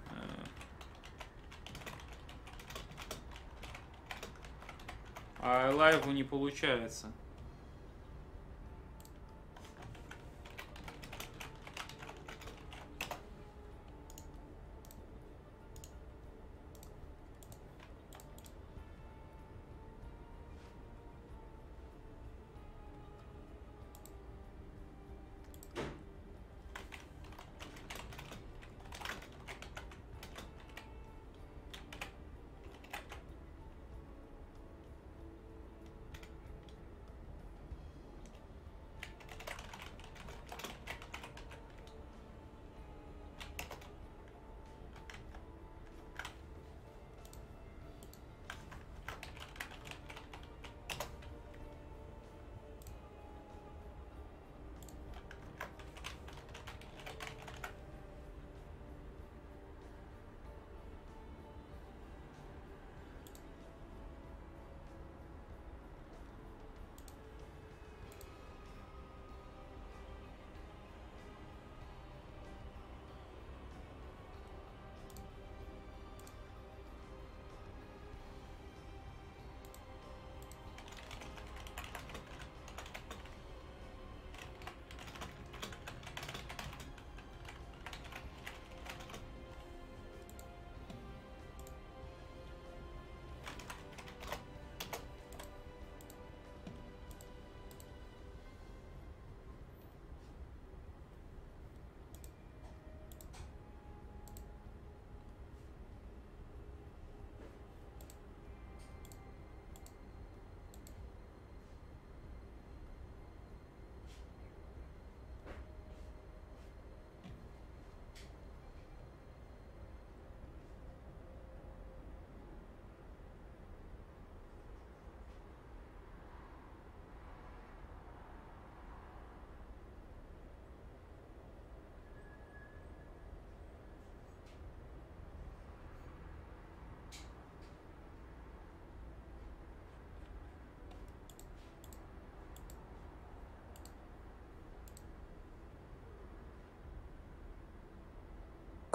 А лайву не получается.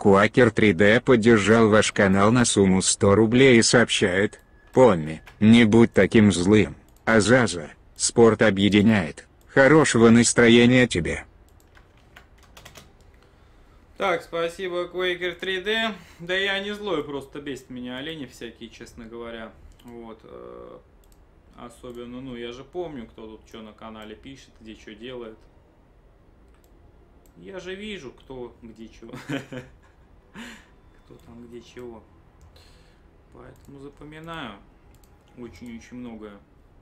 Quaker 3D поддержал ваш канал на сумму 100 рублей и сообщает: «Помни, не будь таким злым, Азаза, спорт объединяет. Хорошего настроения тебе». Так, спасибо, Quaker 3D. Да я не злой, просто бесит меня олени всякие, честно говоря. Вот. Особенно, ну, я же помню, кто тут что на канале пишет, где что делает. Я же вижу, кто где чего. Кто там где чего. Поэтому запоминаю очень-очень многое.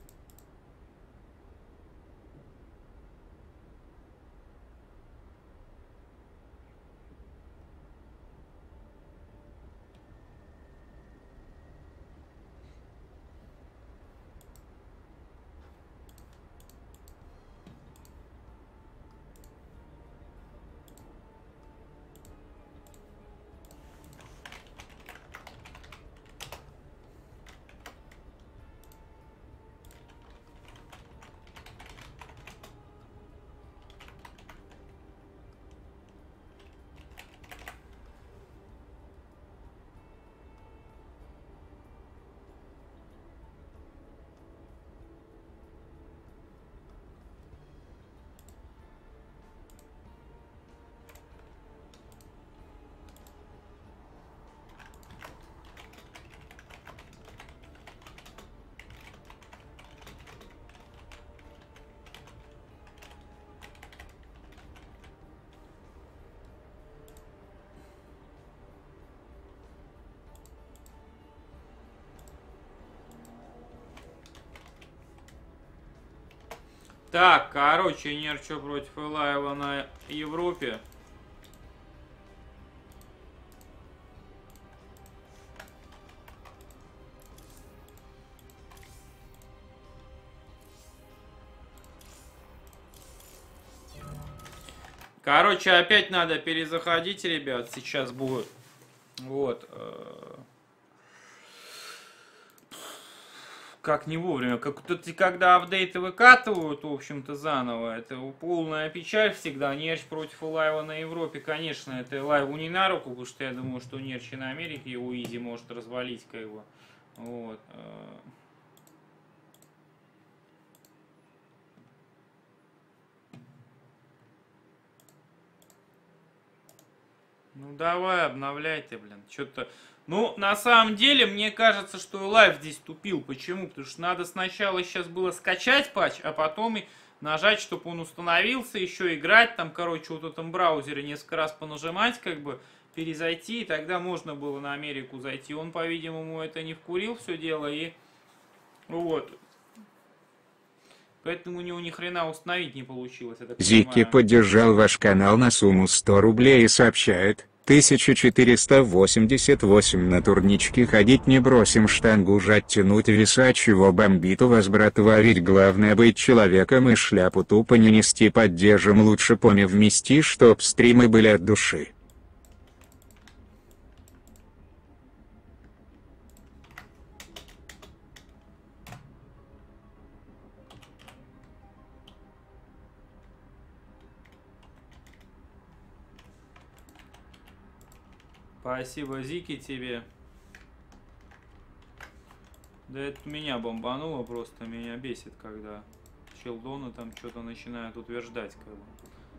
Так, короче, Нерчо против Илаева на Европе. Короче, опять надо перезаходить, ребят, сейчас будет. Вот. Как не вовремя. Когда апдейты выкатывают, в общем-то, заново, это полная печаль всегда. Нерч против Илаева на Европе, конечно, это Илаеву не на руку, потому что я думаю, что Нерч и на Америке его изи может развалить, как его. Вот. Ну давай, обновляй ты, блин. Что-то. Ну, на самом деле, мне кажется, что Лайв здесь тупил. Почему? Потому что надо сначала сейчас было скачать патч, а потом и нажать, чтобы он установился, еще играть, там, короче, вот в этом браузере несколько раз понажимать, как бы, перезайти, и тогда можно было на Америку зайти. Он, по-видимому, это не вкурил все дело, и вот. Поэтому у него ни хрена установить не получилось. Зики поддержал ваш канал на сумму 100 рублей и сообщает: 1488 на турничке ходить не бросим, штангу жать, тянуть веса, чего бомбит у вас, братва, ведь главное быть человеком и шляпу тупо не нести, поддержим, лучше поми вмести, чтоб стримы были от души. Спасибо, Зики, тебе. Да это меня бомбануло, просто меня бесит, когда челдоны там что-то начинают утверждать, как бы.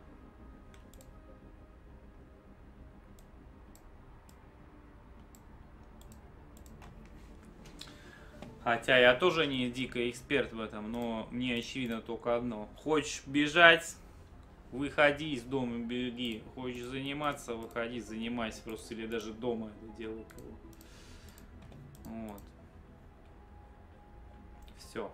Хотя я тоже не дико эксперт в этом, но мне очевидно только одно. Хочешь бежать, выходи из дома, беги. Хочешь заниматься, выходи, занимайся просто. Или даже дома это делай. Вот. Все.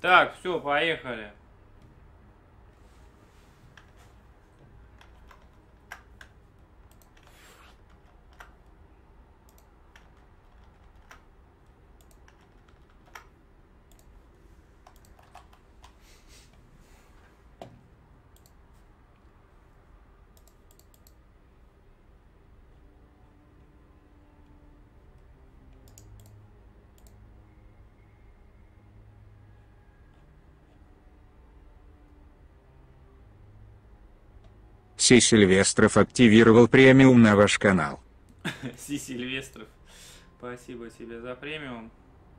Так, все, поехали. Си Сильвестров активировал премиум на ваш канал. Си Сильвестров, спасибо тебе за премиум.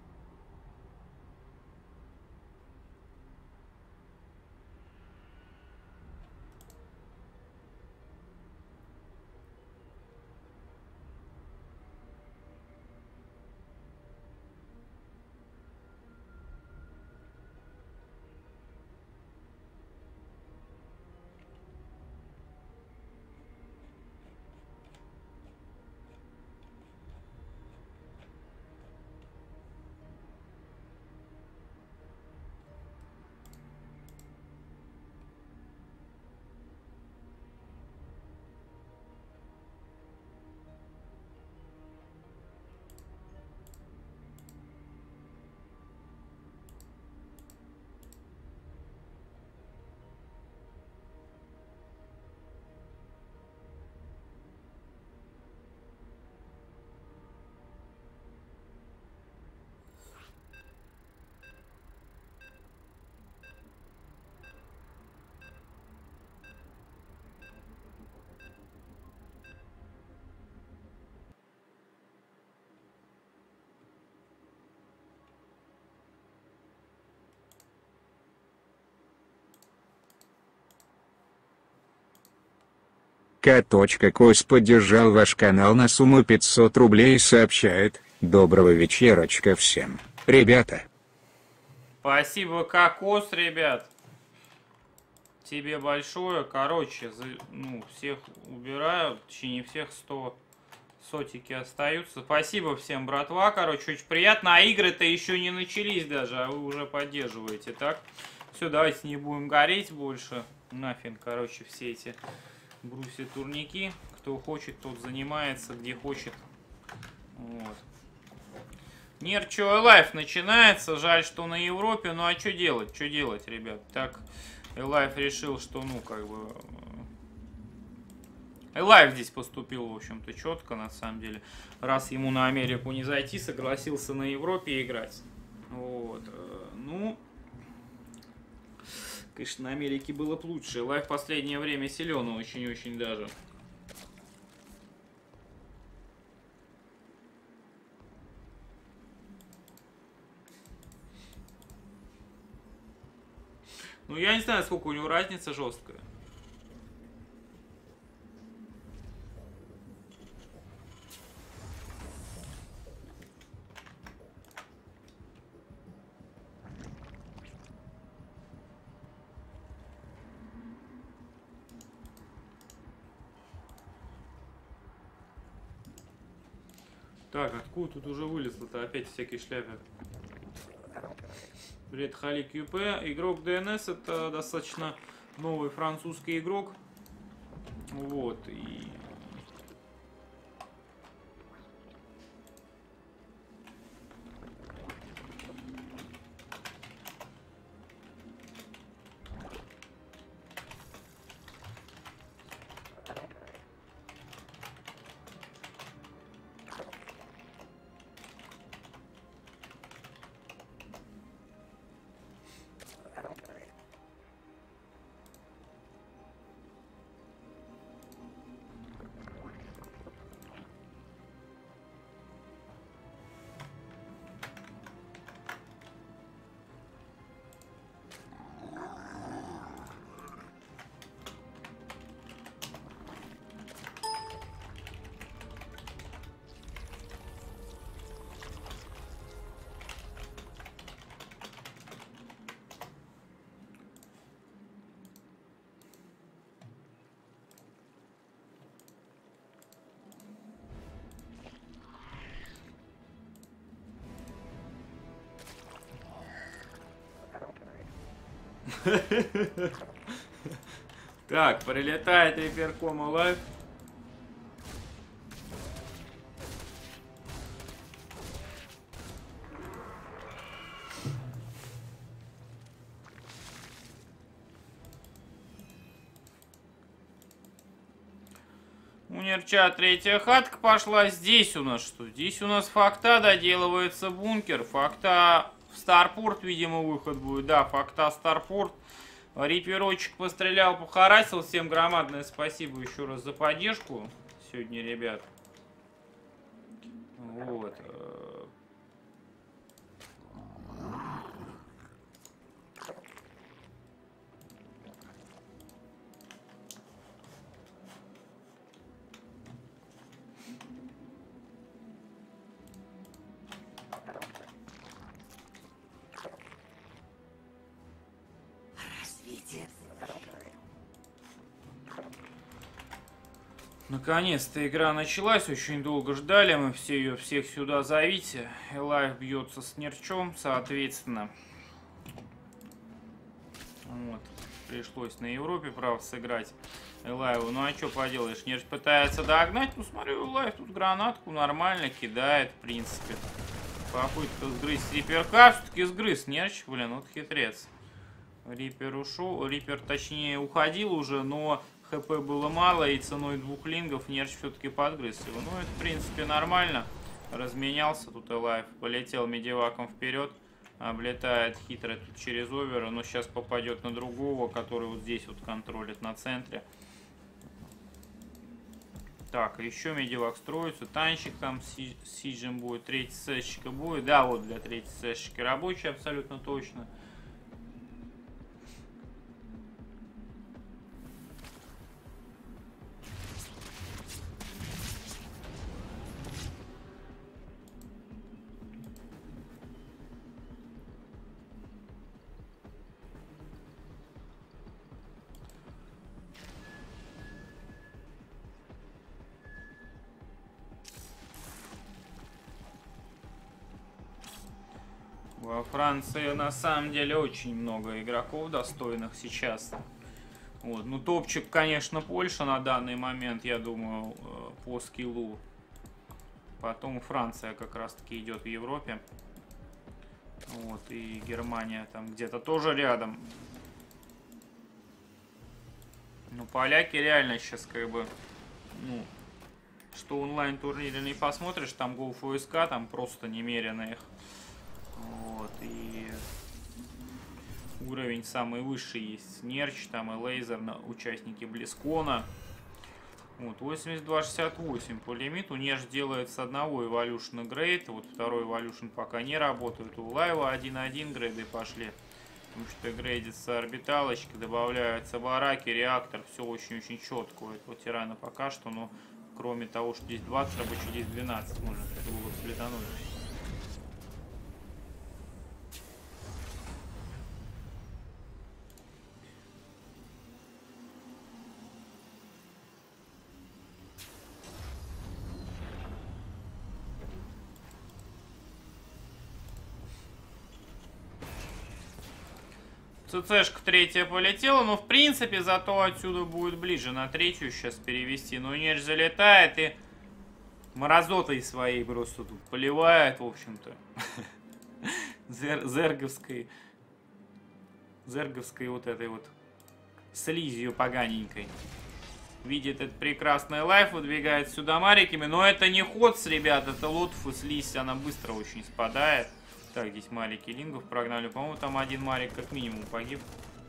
К.Кось поддержал ваш канал на сумму 500 рублей и сообщает: доброго вечерочка всем, ребята. Спасибо, Кокос, ребят. Тебе большое. Короче, ну, всех убираю. В течение всех 100 сотики остаются. Спасибо всем, братва. Короче, очень приятно. А игры-то еще не начались даже, а вы уже поддерживаете. Так, все, давайте не будем гореть больше. Нафиг, короче, все эти бруси-турники. Кто хочет, тот занимается, где хочет. Вот. Нерчо Элайф начинается. Жаль, что на Европе. Ну а что делать? Что делать, ребят? Так, Элайф решил, что, ну, как бы... Элайф здесь поступил, в общем-то, четко, на самом деле. Раз ему на Америку не зайти, согласился на Европе играть. Вот. Ну... Конечно, на Америке было бы лучше. Элайф в последнее время силен очень-очень даже. Ну, я не знаю, сколько у него разница жесткая. Так, откуда тут уже вылезло-то опять всякие шляпы? Привет, Хали КЮП. Игрок ДНС — это достаточно новый французский игрок. Вот, и... Так, прилетает Реперком Alive. У Нерча третья хатка пошла. Здесь у нас что? Здесь у нас Факта доделывается бункер. Факта в Старпорт, видимо, выход будет. Да, Факта Старпорт. Риперочек пострелял, похарасил. Всем громадное спасибо еще раз за поддержку сегодня, ребят. Вот. Наконец-то игра началась, очень долго ждали, мы все ее всех сюда зовите. Элайв бьется с Нерчом, соответственно. Вот. Пришлось на Европе, правда, сыграть Элайву. Ну а что поделаешь, Нерч пытается догнать. Ну смотрю, Элайв тут гранатку нормально кидает, в принципе. Попытка сгрызть Риперка, все-таки сгрыз Нерч, блин, вот хитрец. Рипер ушел, Рипер точнее уходил уже, но ХП было мало, и ценой 2 лингов Нерч все-таки подгрыз его. Ну, это, в принципе, нормально. Разменялся тут Элайв. Полетел медиваком вперед. Облетает хитро тут через овера. Но сейчас попадет на другого, который вот здесь вот контролит на центре. Так, еще медивак строится. Танчик там с сиджем будет. Третий сэшечка будет. Да, вот для третьей сэшечки рабочий абсолютно точно. Во Франции на самом деле очень много игроков достойных сейчас. Вот. Ну, топчик, конечно, Польша на данный момент, я думаю, по скиллу. Потом Франция как раз-таки идет в Европе. Вот. И Германия там где-то тоже рядом. Ну, поляки реально сейчас как бы... Ну, что онлайн-турнире не посмотришь, там GoFSK, там просто немерено их. Вот, и уровень самый высший есть Нерч, там и Лейзер, участники Близкона. Вот, 82-68 по лимиту. Нерч делает с одного Evolution грейд, вот второй Evolution пока не работает. У Лайва 1-1 грейды пошли, потому что грейдится орбиталочки, добавляются бараки, реактор, все очень-очень четко у этого тирана пока что, но кроме того, что здесь 20 рабочих, здесь 12 можно было сплетануть. ЦЦшка третья полетела, но в принципе зато отсюда будет ближе на третью сейчас перевести. Но Нерч залетает и морозотой своей просто тут поливает, в общем-то. Зерговской вот этой вот слизью поганенькой. Видит этот прекрасный лайф, выдвигает сюда мариками. Но это не ходс, ребят, это лотф и слизь, она быстро очень спадает. Так, здесь марики лингов прогнали. По-моему, там один марик как минимум погиб.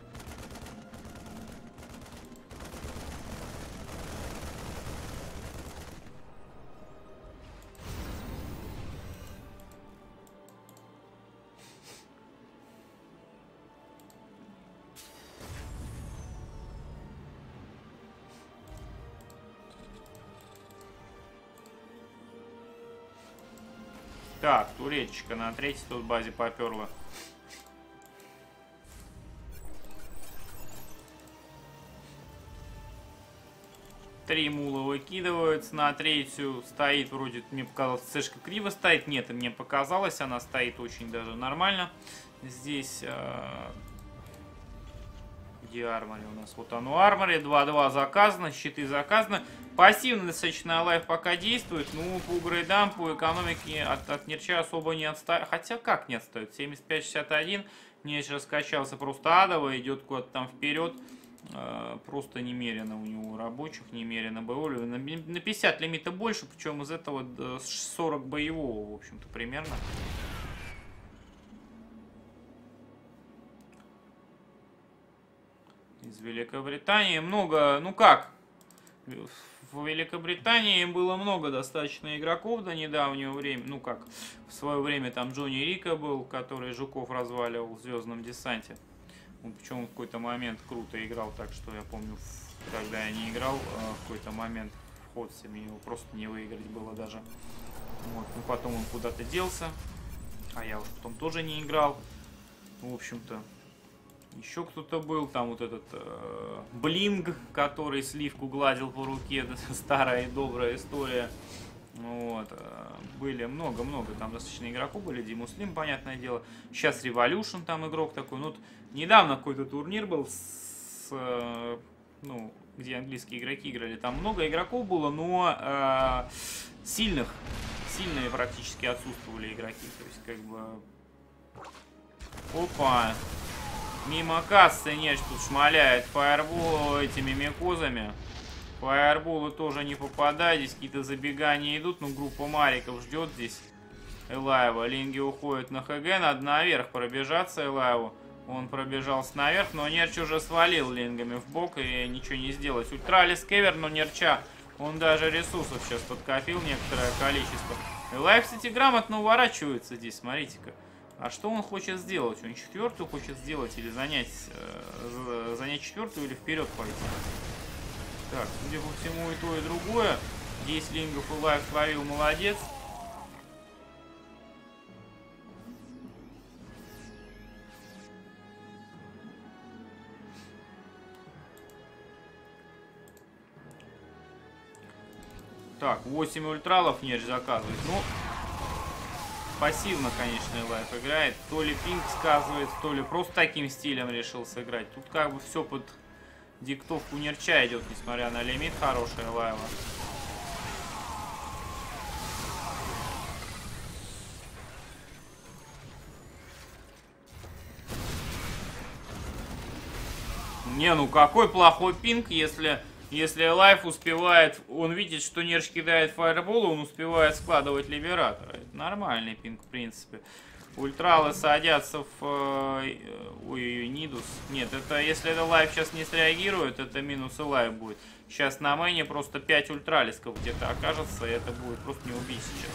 Так, туречка на третьей тут базе поперла. Три мула выкидываются, на третью стоит, вроде, мне показалось, цешка криво стоит. Нет, и мне показалось, она стоит очень даже нормально. Здесь Где Армори у нас? Вот оно Армори, 2-2 заказано, щиты заказаны. Пассивно достаточно лайф пока действует. Ну, по грейдам, по экономике от Нерча особо не отстает. Хотя как не отстает? 75-61. Нерч раскачался просто адово, идет куда-то там вперед. Просто немерено у него рабочих, немерено боевого. На 50 лимита больше, причем из этого 40 боевого, в общем-то, примерно. Из Великобритании много, ну как, в Великобритании было много достаточно игроков до недавнего времени, ну как, в свое время там Джонни Рика был, который Жуков разваливал в «Звездном десанте». Он причем в какой-то момент круто играл, так что я помню, когда я не играл, в какой-то момент в Ходсами его просто не выиграть было даже. Вот, ну потом он куда-то делся, а я уже потом тоже не играл, в общем-то. Еще кто-то был, там вот этот Блинг, который сливку гладил по руке, старая и добрая история. Вот. Были много-много, там достаточно игроков были, Димуслим, понятное дело. Сейчас Revolution там игрок такой. Ну, вот недавно какой-то турнир был, ну, где английские игроки играли. Там много игроков было, но сильные практически отсутствовали игроки. То есть, как бы... Опа! Мимо кассы Нерч тут шмаляет фаербол этими микозами. Фаерболы тоже не попадают. Здесь какие-то забегания идут. Ну, группа мариков ждет здесь Элаева. Линги уходит на ХГ. Надо наверх пробежаться Элаеву. Он пробежался наверх, но Нерч уже свалил лингами в бок и ничего не сделать. Ультралис кевер, но Нерча он даже ресурсов сейчас подкопил некоторое количество. Элаев, кстати, грамотно уворачивается здесь, смотрите-ка. А что он хочет сделать? Он четвертую хочет сделать или занять четвертую или вперед пойти? Так, судя по всему и то, и другое. 10 лингов Элаев словил, молодец. Так, 8 ультралов Нерч заказывает. Ну, пассивно, конечно, Элаев играет. То ли пинг сказывает, то ли просто таким стилем решил сыграть. Тут как бы все под диктовку Нерча идет, несмотря на лимит хороший Элаева. Не, ну какой плохой пинг, если Элаев успевает, он видит, что Нерч кидает фаербол, он успевает складывать либератора. Это нормальный пинг, в принципе. Ультралы садятся в... Ой, Нидус. Нет, это если Элаев сейчас не среагирует, это минус Элаев будет. Сейчас на мэне просто 5 ультралисков где-то окажется, и это будет просто не убить сейчас.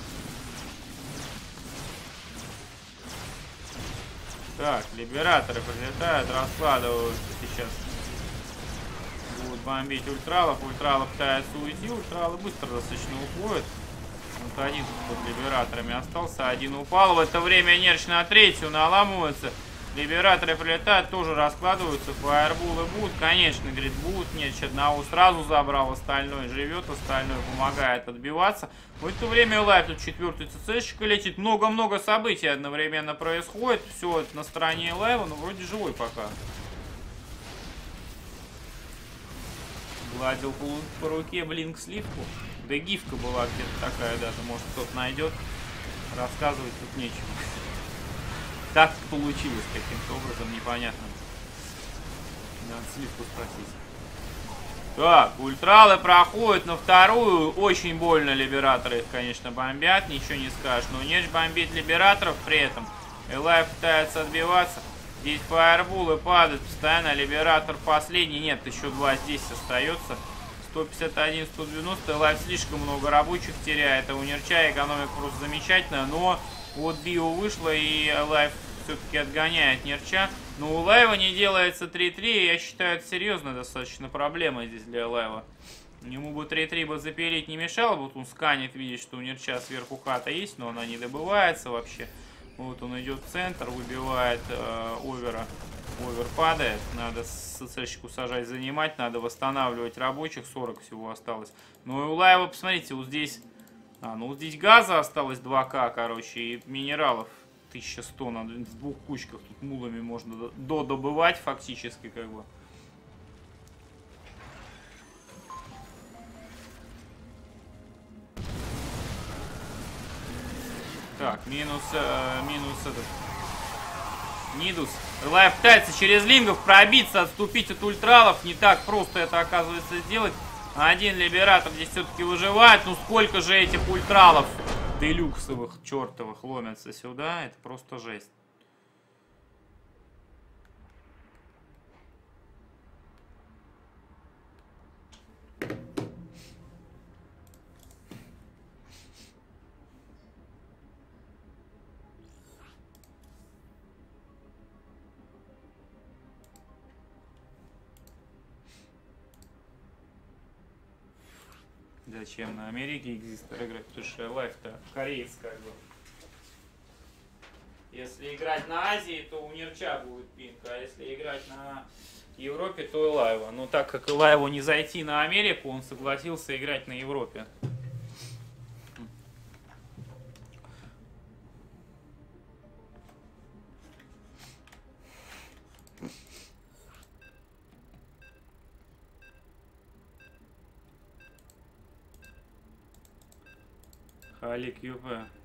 Так, либераторы прилетают, раскладываются сейчас. Будут бомбить ультралов. Ультралы пытаются уйти. Ультралы быстро достаточно уходят. Вот один под либераторами остался. Один упал. В это время Нерч на третью наламывается. Либераторы прилетают, тоже раскладываются. Фаерболы будут. Конечно, говорит, будут. Нерч одного сразу забрал. Остальной живет. Остальной помогает отбиваться. В это время Элаев тут четвертый ЦЦшечка летит. Много-много событий одновременно происходит. Все это на стороне Элаева. Но вроде живой пока. Гладил по руке Блинк сливку. Да гифка была где-то такая даже. Может, кто-то найдет. Рассказывать тут нечего. Так получилось каким-то образом непонятным. Надо сливку спросить. Так, ультралы проходят на вторую. Очень больно либераторы их, конечно, бомбят. Ничего не скажешь. Но Нерч бомбит либераторов при этом. Элаев пытается отбиваться. Здесь фаерболы падают постоянно. Либератор последний. Нет, еще 2 здесь остается. 151, 190. Элаев слишком много рабочих теряет. А у Нерча экономика просто замечательная. Но вот био вышло, и Элаев все-таки отгоняет Нерча. Но у Элаева не делается 3-3. Я считаю, это серьезная достаточно проблема здесь для Элаева. Ему бы 3-3 бы запилить не мешало. Вот он сканит, видит, что у Нерча сверху хата есть, но она не добывается вообще. Вот он идет в центр, выбивает овера. Овер падает. Надо СЦшечку сажать, занимать. Надо восстанавливать рабочих. 40 всего осталось. Но и у Элаева, посмотрите, вот здесь... ну вот здесь газа осталось 2К, короче, и минералов 1100 в двух кучках. Тут мулами можно добывать фактически, как бы. Так, минус этот. Нидус. Элай пытается через лингов пробиться, отступить от ультралов. Не так просто это оказывается сделать. Один либератор здесь все-таки выживает. Ну сколько же этих ультралов делюксовых, чертовых, ломятся сюда. Это просто жесть. Зачем на Америке Экзистер играть? Потому что лайф-то корейская, как бы. Если играть на Азии, то у Нерча будет пинг, а если играть на Европе, то Элайва. Но так как Элайву не зайти на Америку, он согласился играть на Европе. Халик ЮП.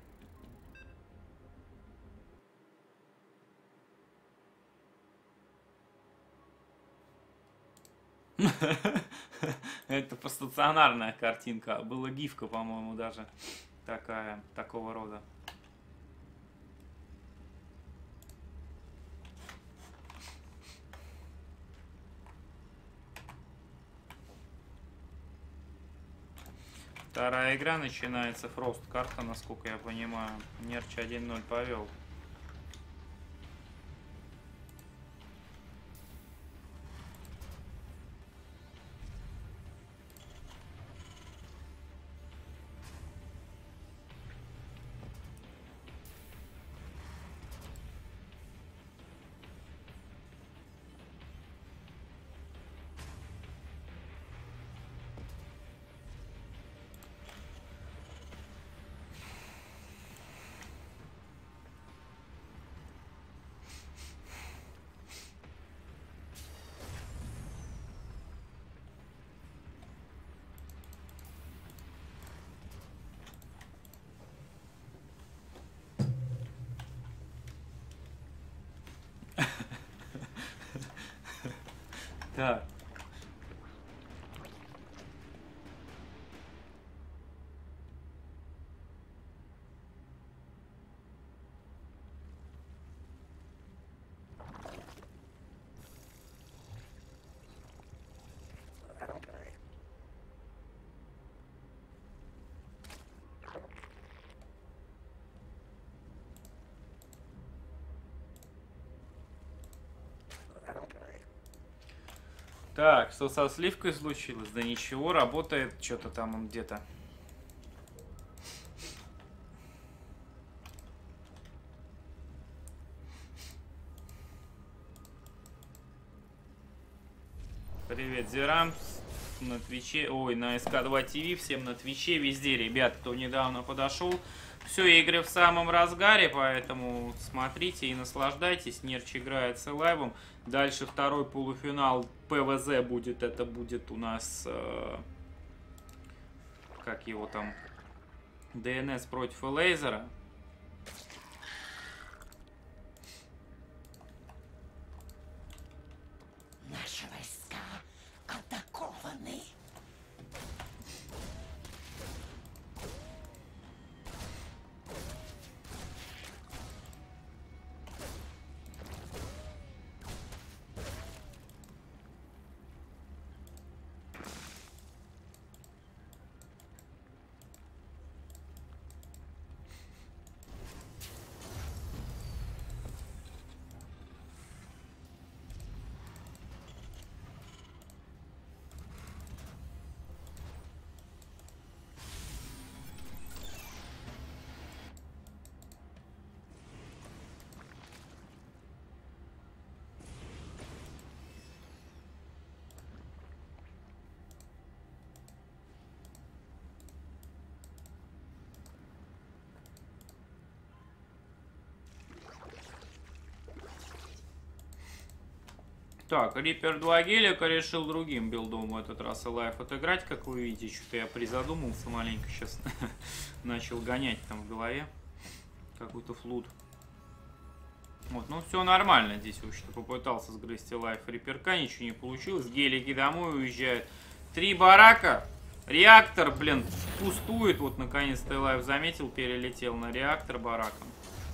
Это стационарная картинка. Была гифка, по-моему, даже такая, такого рода. Вторая игра начинается. Фрост карта, насколько я понимаю. Нерч 1-0 повел. Так. Так, что со сливкой случилось? Да ничего, работает что-то там он где-то. Привет, Зерамс. На Твиче, ой, на СК2 ТВ, всем на Твиче, везде, ребят, кто недавно подошел. Все, игры в самом разгаре, поэтому смотрите и наслаждайтесь. Нерч играет с Элайвом. Дальше второй полуфинал ПВЗ будет, это будет у нас, как его там, ДНС против Элейзера. Наши войска атакованы. Так, Риппер 2 гелика решил другим билдом в этот раз Alive отыграть, как вы видите. Что-то я призадумался маленько сейчас. Начал гонять там в голове. Какой-то флут. Вот, ну все нормально здесь, в общем-то, попытался сгрызть Alive Рипперка, ничего не получилось. Гелики домой уезжают. 3 барака. Реактор, блин, пустует. Вот, наконец-то Alive заметил, перелетел на реактор бараком.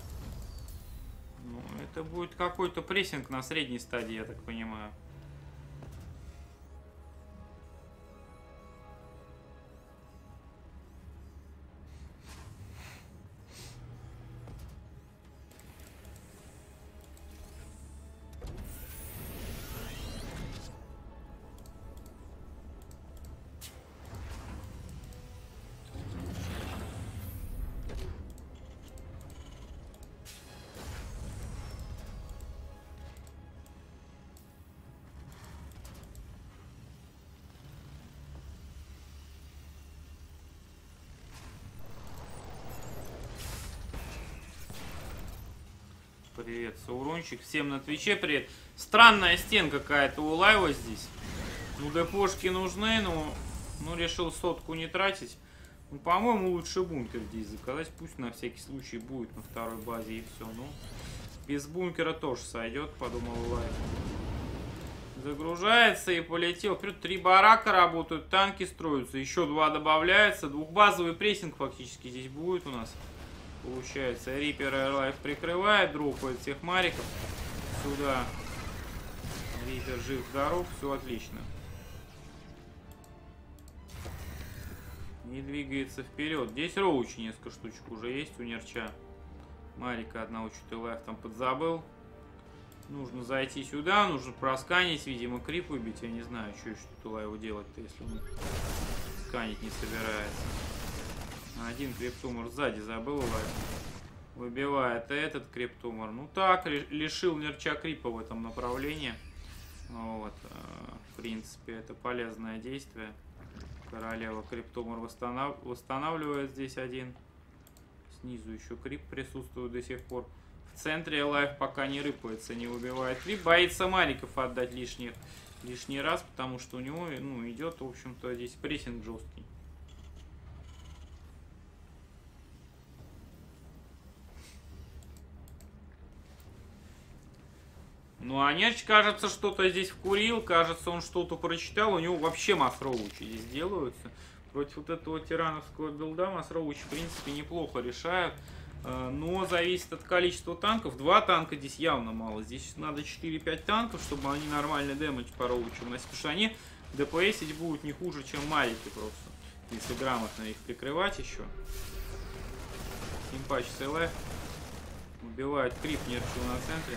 Ну, это будет какой-то прессинг на средней стадии, я так понимаю. Привет, Саурончик. Всем на Твиче привет. Странная стена какая-то у Лайва здесь. Ну, депошки нужны, но решил сотку не тратить. Ну, по-моему, лучше бункер здесь заказать. Пусть на всякий случай будет на второй базе и все. Ну, без бункера тоже сойдет, подумал Лайв. Загружается и полетел. Вперед 3 барака работают, танки строятся. Еще 2 добавляется. Двухбазовый прессинг фактически здесь будет у нас. Получается, Риппер Alive прикрывает, дропает всех мариков сюда. Риппер жив-здоров, все отлично. Не двигается вперед. Здесь роучи несколько штучек уже есть у Нерча. Марика одного что-то Alive там подзабыл. Нужно зайти сюда, нужно просканить, видимо, крип выбить. Я не знаю, что Alive делать-то, если он сканить не собирается. Один криптумор сзади забыл, выбивает этот криптумор. Ну так, лишил Нерча крипа в этом направлении. Вот, в принципе, это полезное действие. Королева криптумор восстанавливает здесь один. Снизу еще крип присутствует до сих пор. В центре Alive пока не рыпается, не выбивает крип. Боится мариков отдать лишний раз, потому что у него, ну, идет, в общем-то, здесь прессинг жесткий. Ну, а Нерч, кажется, что-то здесь вкурил, кажется, он что-то прочитал, у него вообще масроучи здесь делаются. Против вот этого тирановского билда масроучи, в принципе, неплохо решают, но зависит от количества танков. 2 танка здесь явно мало, здесь надо 4-5 танков, чтобы они нормальный дэмэдж по роучу вносить, потому что они ДПСить будут не хуже, чем марики просто, если грамотно их прикрывать еще. Импач СЛ убивает крип Нерчу на центре.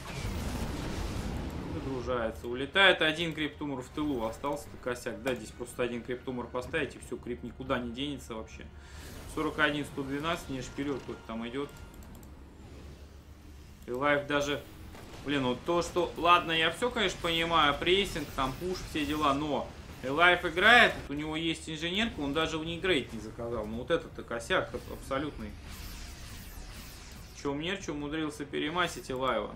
Загружается. Улетает один криптумор в тылу. Остался-то косяк. Да, здесь просто один криптумор поставить, и все, крип никуда не денется вообще. 41-112, не вперед кто-то там идет. И Лайв даже... Блин, вот то, что... Ладно, я все, конечно, понимаю. Прессинг, там, пуш, все дела, но... Элайф играет, вот у него есть инженерка, он даже в Нигрейт не заказал. Ну вот этот-то косяк абсолютный. Чем Нерч умудрился перемасить Элайва.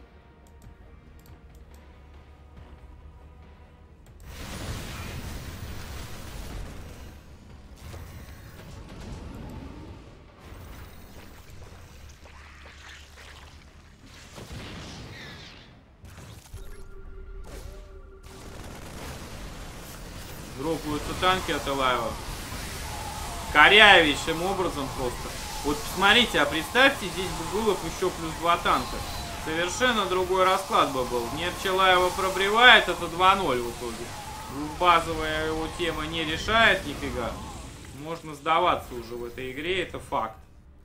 Дропаются танки от Элайва. Корявейшим образом просто. Вот посмотрите, а представьте, здесь бы было бы еще плюс 2 танка. Совершенно другой расклад бы был. Нерч Элайва пробревает, это 2-0 в итоге. Базовая его тема не решает нифига. Можно сдаваться уже в этой игре, это факт.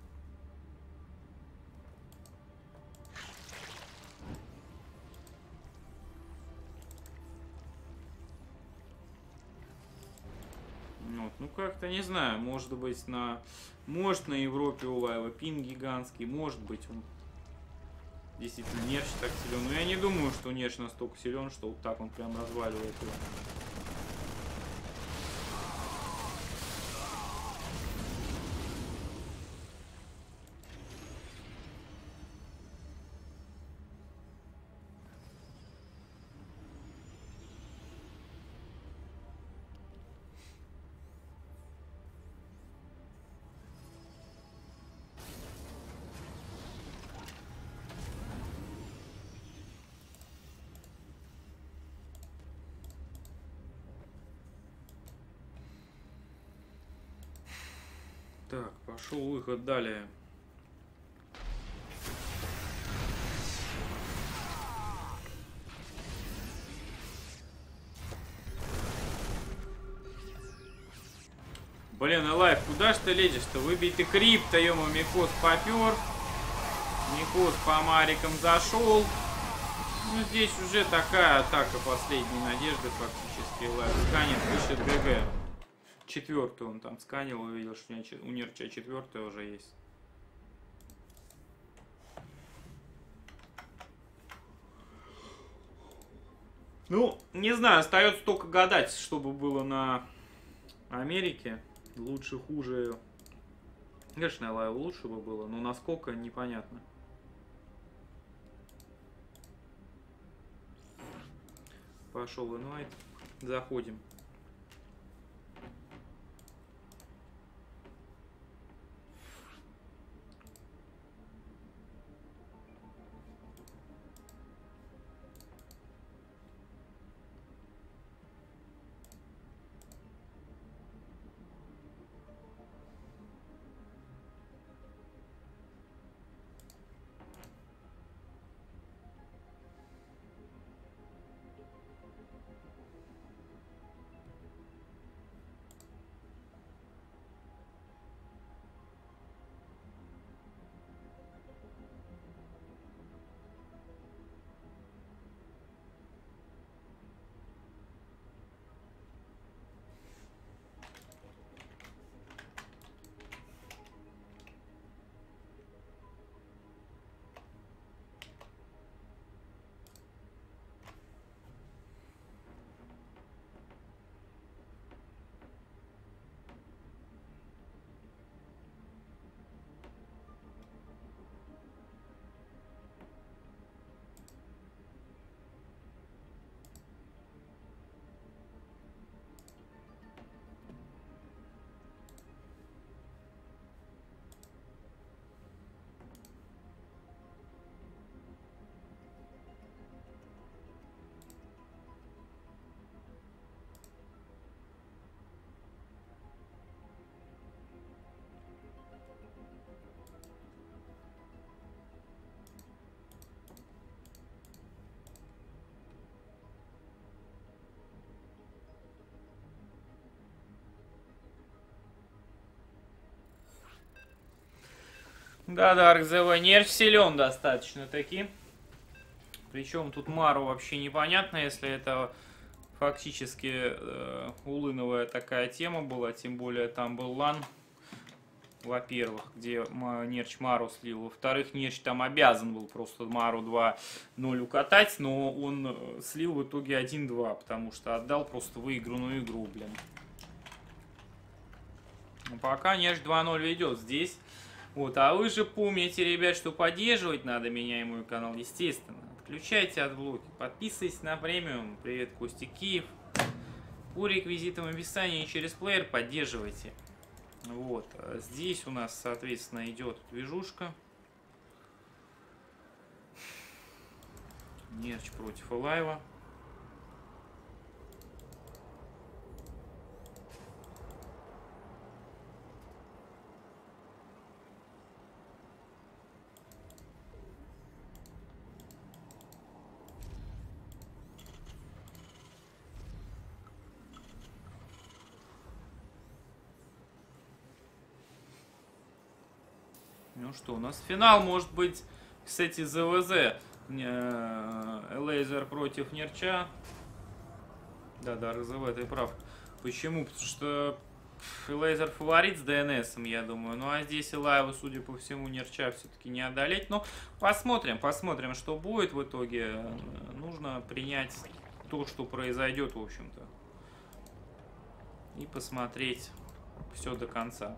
Вот, ну как-то не знаю, может быть может на Европе у Лайва пин гигантский, может быть он действительно Нерч так силен. Но я не думаю, что Нерч настолько силен, что вот так он прям разваливает его. Так, пошел выход далее. Блин, Элайв, куда ж ты лезешь-то? Выбитый крипто, ё-моё, Микос попер. Микос по марикам зашел. Ну, здесь уже такая атака последней надежды фактически. Элайв сканит, пишет ГГ. Четвертую он там сканил, увидел, что у Нерча четвертая уже есть. Ну, не знаю, остается только гадать, чтобы было на Америке. Лучше, хуже. Конечно, Элайв лучше бы было, но насколько, непонятно. Пошел инвайт. Заходим. Да, Dark the Нерч силен достаточно таки. Причем тут Мару вообще непонятно, если это фактически улыновая такая тема была, тем более там был лан, во-первых, где Нерч Мару слил, во-вторых, Нерч там обязан был просто Мару 2-0 укатать, но он слил в итоге 1-2, потому что отдал просто выигранную игру, блин. Но пока Нерч 2-0 ведет здесь. Вот, а вы же помните, ребят, что поддерживать надо меня и мой канал, естественно. Отключайте отблоки, подписывайтесь на премиум. Привет, Костя Киев. По реквизитам в описании через плеер поддерживайте. Вот, здесь у нас, соответственно, идет движушка. Нерч против Элайва. Ну что, у нас финал может быть, кстати, ЗВЗ. Элейзер против Нерча. Да, РЗВ, ты прав. Почему? Потому что Элейзер фаворит с ДНСом, я думаю. Ну а здесь Элайву, судя по всему, Нерча все-таки не одолеть. Но посмотрим, что будет в итоге. Нужно принять то, что произойдет, в общем-то. И посмотреть все до конца.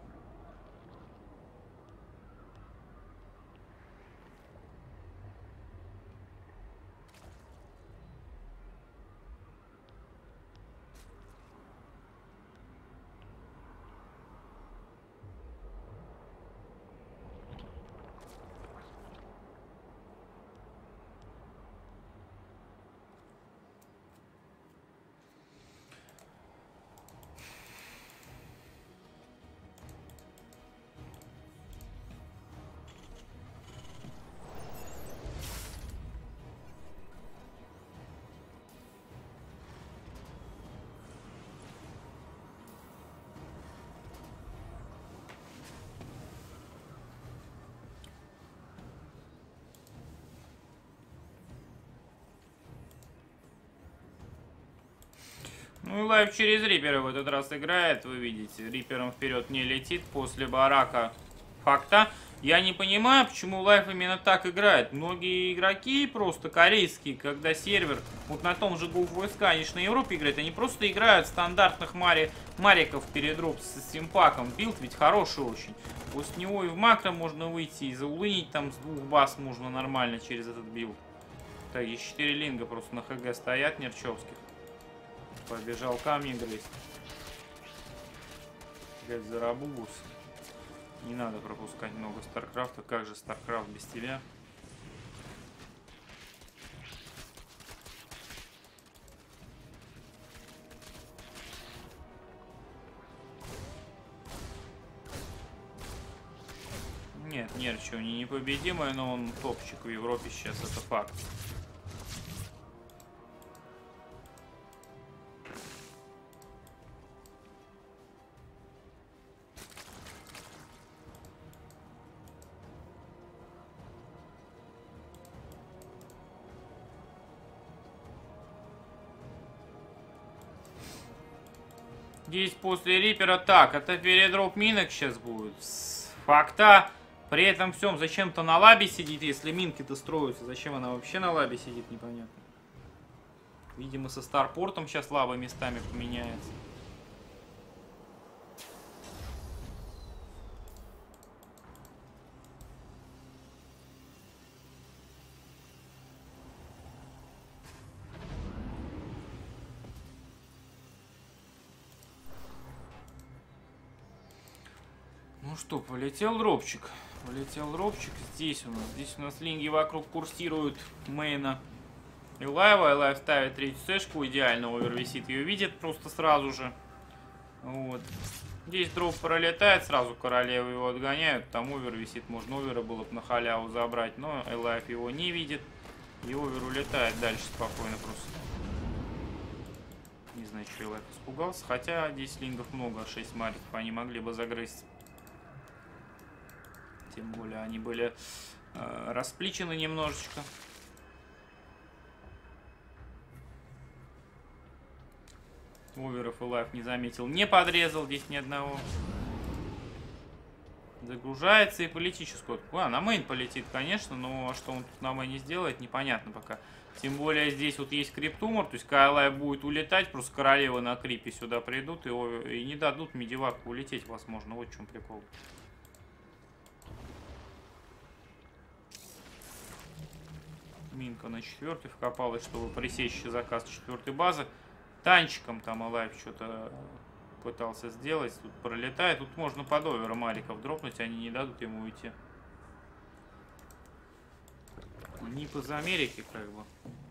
Ну и Лайв через Рипера в этот раз играет, вы видите. Рипером вперед не летит после барака факта. Я не понимаю, почему Лайв именно так играет. Многие игроки просто корейские, когда сервер, вот на том же GoVSK, они же на Европе играют, они просто играют стандартных мариков перед дроп с симпаком. Билд ведь хороший очень. После него и в макро можно выйти, и заулынить там с 2 баз можно нормально через этот билд. Так, есть 4 линга просто на ХГ стоят нерчевских. Побежал камни грызть. Опять Зарабубус. Не надо пропускать много Старкрафта. Как же Старкрафт без тебя? Нет, Нерчо не непобедимый, но он топчик в Европе сейчас, это факт. Здесь после Рипера так, это передроп минок сейчас будет. С факта. При этом всем зачем-то на лабе сидит, если минки-то строятся. Зачем она вообще на лабе сидит, непонятно. Видимо, со Старпортом сейчас лаба местами поменяется. Ну что, полетел дропчик. Полетел дропчик. Здесь у нас линги вокруг курсируют мейна и Лайва. И Лайв ставит третью сэшку. Идеально овервисит ее видит просто сразу же. Вот. Здесь дроп пролетает, сразу королевы его отгоняют. Там овер висит. Можно овера было бы на халяву забрать. Но Элайв его не видит. И овер улетает дальше спокойно просто. Не знаю, что Элайв испугался. Хотя 10 лингов много, 6 мариков. Они могли бы загрызть. Тем более они были распличены немножечко. Оверов и Лайв не заметил. Не подрезал здесь ни одного. Загружается и политическую. На мейн полетит, конечно, но что он тут на мейне сделает, непонятно пока. Тем более здесь вот есть криптумор, то есть когда Лайв будет улетать, просто королевы на крипе сюда придут и не дадут медиваку улететь, возможно. Вот в чем прикол. Минка на 4-й вкопалась, чтобы пресечь заказ 4-й базы. Танчиком там Алайв что-то пытался сделать. Тут пролетает. Тут можно под овера мариков дропнуть, они не дадут ему уйти. Нип из Америки, как бы.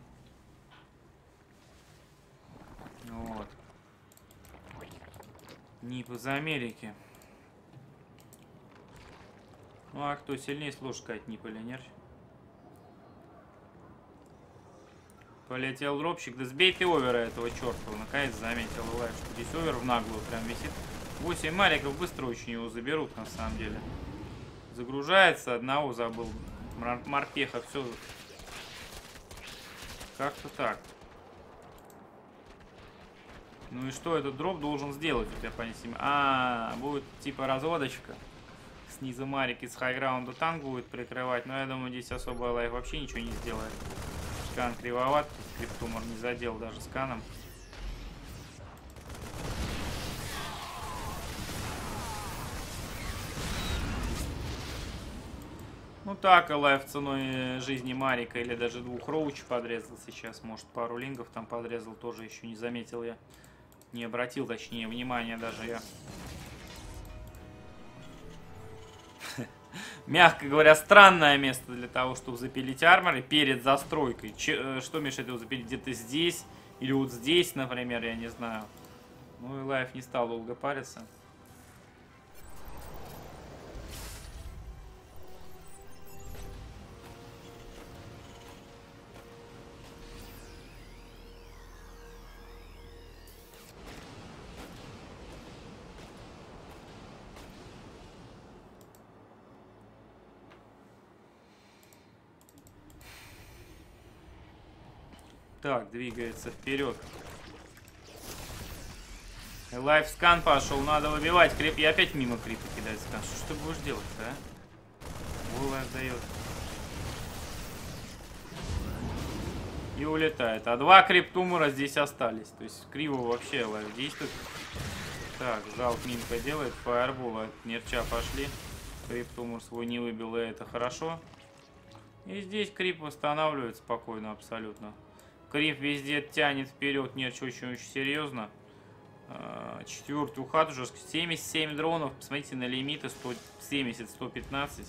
Вот. Нип из Америки. Ну а кто сильнее, сложно сказать, Нип или нет. Полетел дропщик. Да сбей ты овера этого черта. Наконец заметил Лайв, что здесь овер в наглую прям висит. 8 мариков быстро очень его заберут на самом деле. Загружается. Одного забыл. Морпеха. Все. Как-то так. Ну и что этот дроп должен сделать? У тебя понять. Будет типа разводочка. Снизу марик из хайграунда танк будет прикрывать. Но я думаю, здесь особо Лайв вообще ничего не сделает. Скан кривоват, криптумор не задел даже сканом. Ну так, Лайв ценой жизни Марика или даже 2 роуч подрезал сейчас. Может, пару лингов там подрезал, тоже еще не заметил я. Не обратил, точнее, внимания даже я. Мягко говоря, странное место для того, чтобы запилить арморы перед застройкой. Что мешает его запилить? Где-то здесь или вот здесь, например, я не знаю. Ну и Лайв не стал долго париться. Так, двигается вперед. Лайфскан пошел, надо выбивать крип. И опять мимо крипа кидать скан. Что ж ты будешь делать-то, а? Лайф дает. И улетает. А 2 криптумора здесь остались. То есть криво вообще лайф действует. Так, залп минка делает. Фаербол от нерча пошли. Криптумор свой не выбил, и это хорошо. И здесь крип восстанавливает спокойно абсолютно. Крип везде тянет вперед. Нерч очень-очень серьезно. Четвертую хат уже 77 дронов. Посмотрите на лимиты 170-115.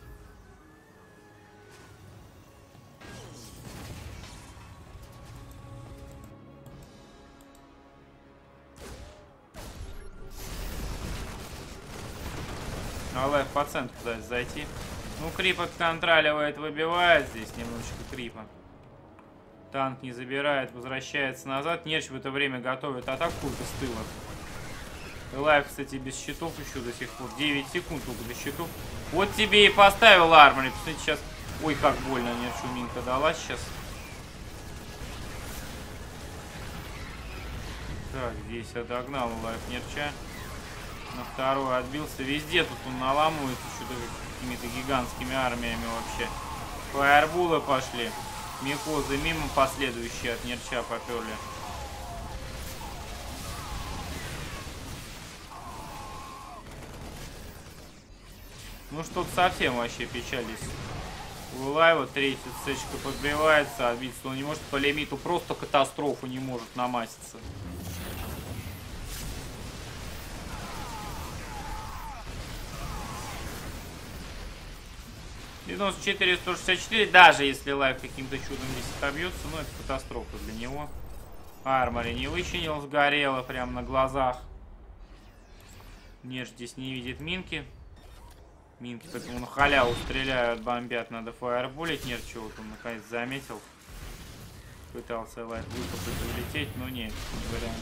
Лайф по центру пытается зайти. Ну, крип отконтроливает, выбивает здесь немножечко крипа. Танк не забирает, возвращается назад. Нерч в это время готовит атаку с тыла. Лайф, кстати, без щитов еще до сих пор. 9 секунд только без щитов. Вот тебе и поставил армори. Посмотрите, сейчас... Ой, как больно Нерчу минка дала сейчас. Так, здесь отогнал Лайф Нерча. На второй отбился. Везде тут он наламывает еще даже какими-то гигантскими армиями вообще. Фаербулы пошли. Микозы мимо последующие от Нерча поперли. Ну что-то совсем вообще печались. У Лайва третья цечка подбивается, отбиться он не может по лимиту. Просто катастрофа не может намаситься. 94-164, даже если Лайф каким-то чудом здесь отобьется, ну это катастрофа для него. Армори не вычинил, сгорело прямо на глазах. Нерч здесь не видит минки. Минки поэтому на халяву стреляют, бомбят, надо фаерболить. Нерч вот он наконец заметил. Пытался Лайф выкопать, улететь, но нет, не вариант.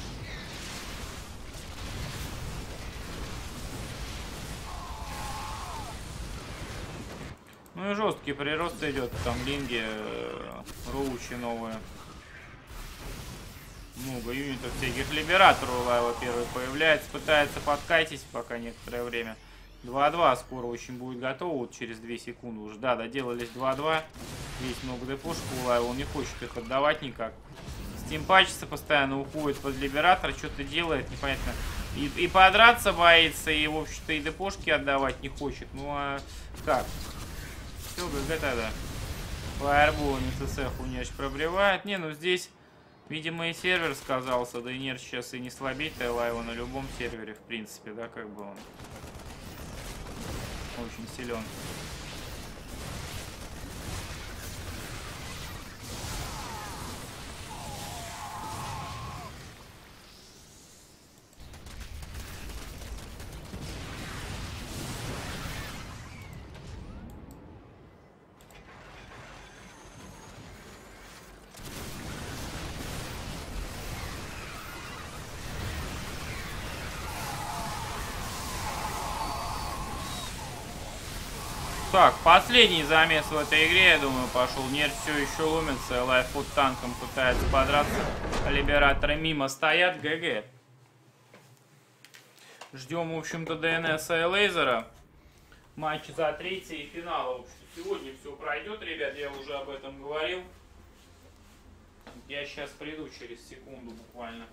Ну и жесткий прирост идет, там линги, роучи новые. Много юнитов всяких. Либератор у Лайва первый появляется, пытается подкатить пока некоторое время. 2-2 скоро очень будет готово, вот через 2 секунды уже. Да, доделались 2-2. Есть много депушек у Лайва, он не хочет их отдавать никак. Стимпачится постоянно, уходит под Либератор, что-то делает, непонятно. И подраться боится, и, в общем-то, и депушки отдавать не хочет. Ну а как? Все, ГГ тогда. Фаерболами ЦСХ у Нерч пробивает. Не, ну здесь, видимо, и сервер сказался. Да и Нерч сейчас и не слабить Лайва на любом сервере, в принципе, да, как бы он очень силен. Так, последний замес в этой игре, я думаю, пошел. Нерч все еще ломится, Лайф под танком пытается подраться. Либераторы мимо стоят, ГГ. Ждем, в общем-то, ДНСа и Лейзера. Матч за третий и финал. В общем, сегодня все пройдет, ребят, я уже об этом говорил. Я сейчас приду через секунду буквально.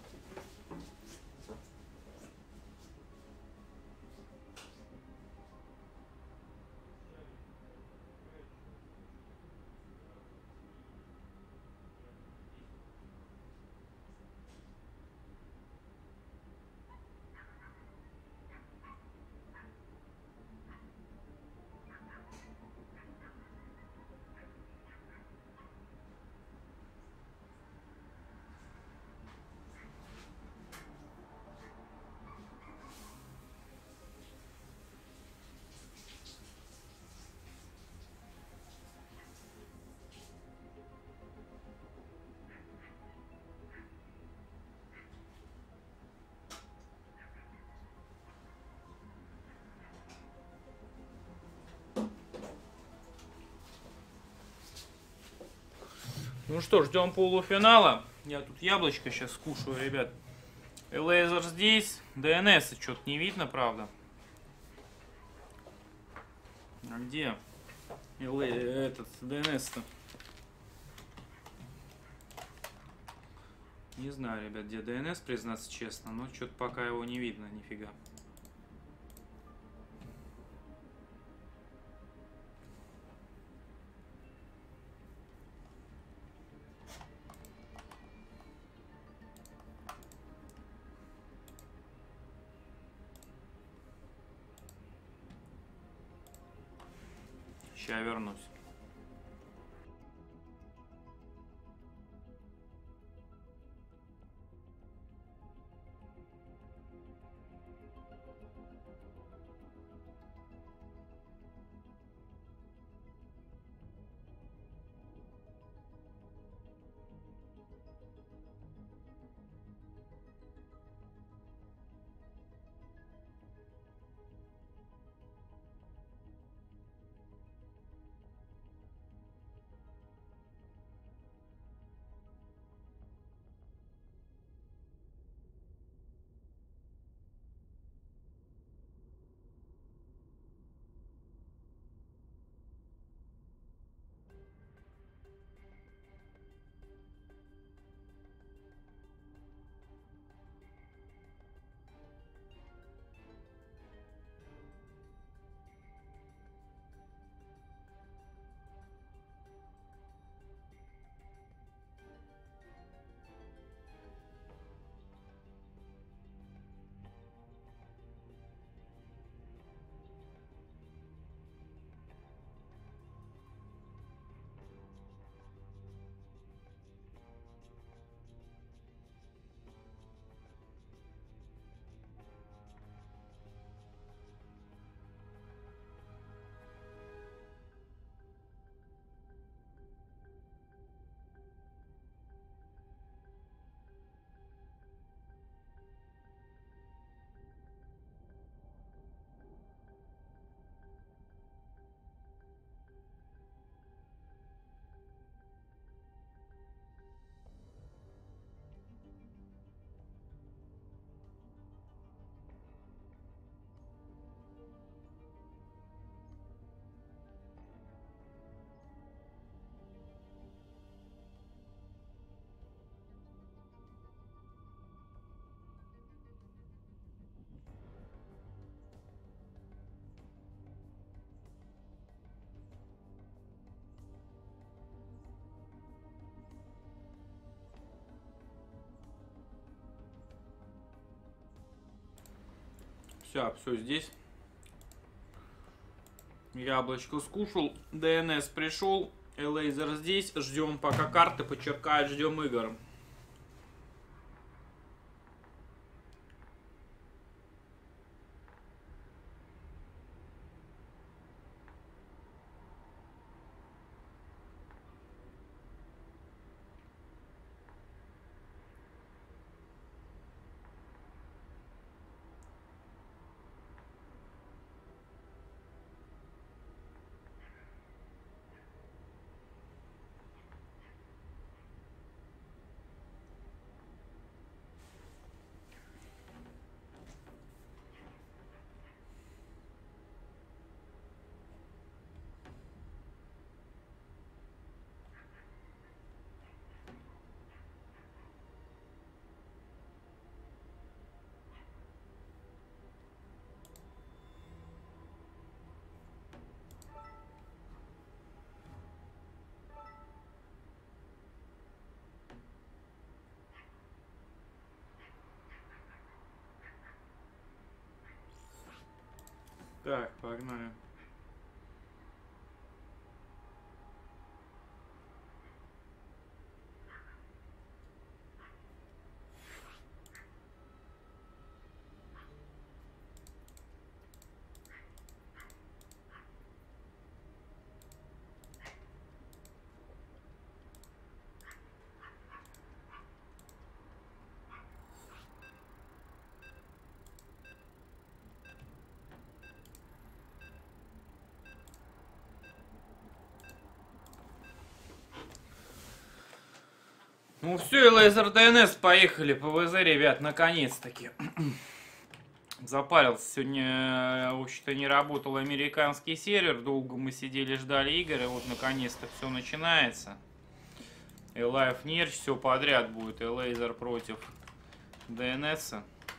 Ну что, ждем полуфинала. Я тут яблочко сейчас скушаю, ребят. Элейзер здесь. ДНС что-то не видно, правда. А где? Этот ДНС-то? Не знаю, ребят, где ДНС, признаться честно, но что-то пока его не видно, нифига. Сейчас вернусь. Все здесь. Яблочко скушал, ДНС пришел, Элейзер здесь. Ждем, пока карты почеркают, ждем игр. Так, погнали. Ну все, и Лазер ДНС поехали. ПВЗ, ребят, наконец-таки. Запарился. Сегодня, в общем-то, не работал американский сервер. Долго мы сидели, ждали игр. И вот, наконец-то, все начинается. И Live Нерч, все подряд будет. И Лазер против ДНС.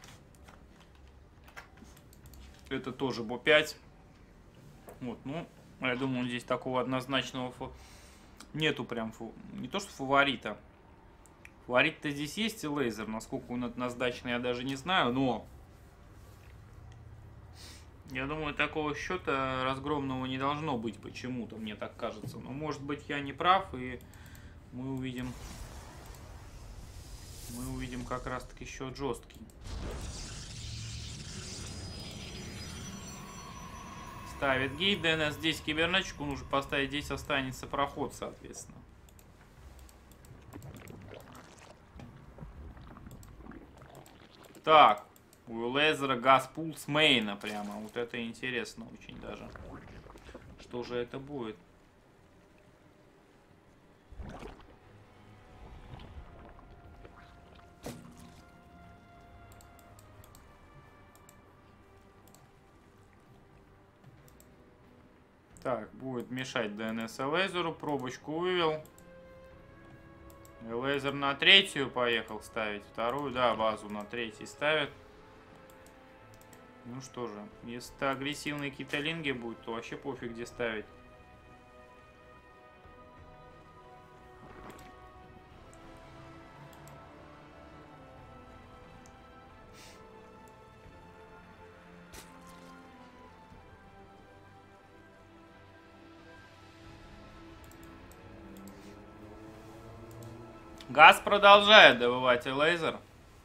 Это тоже БО5. Вот, ну, я думаю, здесь такого однозначного нету прям, не то что фаворита. Фаворит-то здесь есть и Лазер. Насколько он однозначный, я даже не знаю, но я думаю, такого счета разгромного не должно быть почему-то, мне так кажется. Но может быть я не прав, и мы увидим как раз таки счет жесткий. Ставит гейт, ДНС здесь кибернетчику нужно поставить, здесь останется проход, соответственно. Так, у Лазера газпул с мейна прямо, вот это интересно очень даже. Что же это будет? Так, будет мешать ДНС и Лазеру. Пробочку вывел. И Лазер на третью поехал ставить. Вторую, да, базу на третий ставит. Ну что же, если это агрессивные какие-то линги будут, то вообще пофиг где ставить. Газ продолжает добывать и Лазер.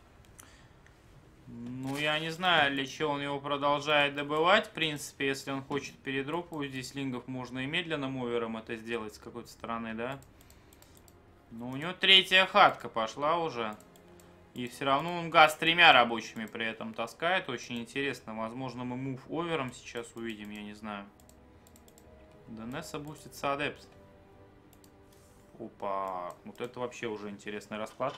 Ну, я не знаю, для чего он его продолжает добывать. В принципе, если он хочет передропывать здесь лингов, можно и медленным овером это сделать с какой-то стороны, да? Но у него третья хатка пошла уже. И все равно он газ тремя рабочими при этом таскает. Очень интересно. Возможно, мы мув овером сейчас увидим, я не знаю. ДНС бустится адепт. Опа, вот это вообще уже интересный расклад.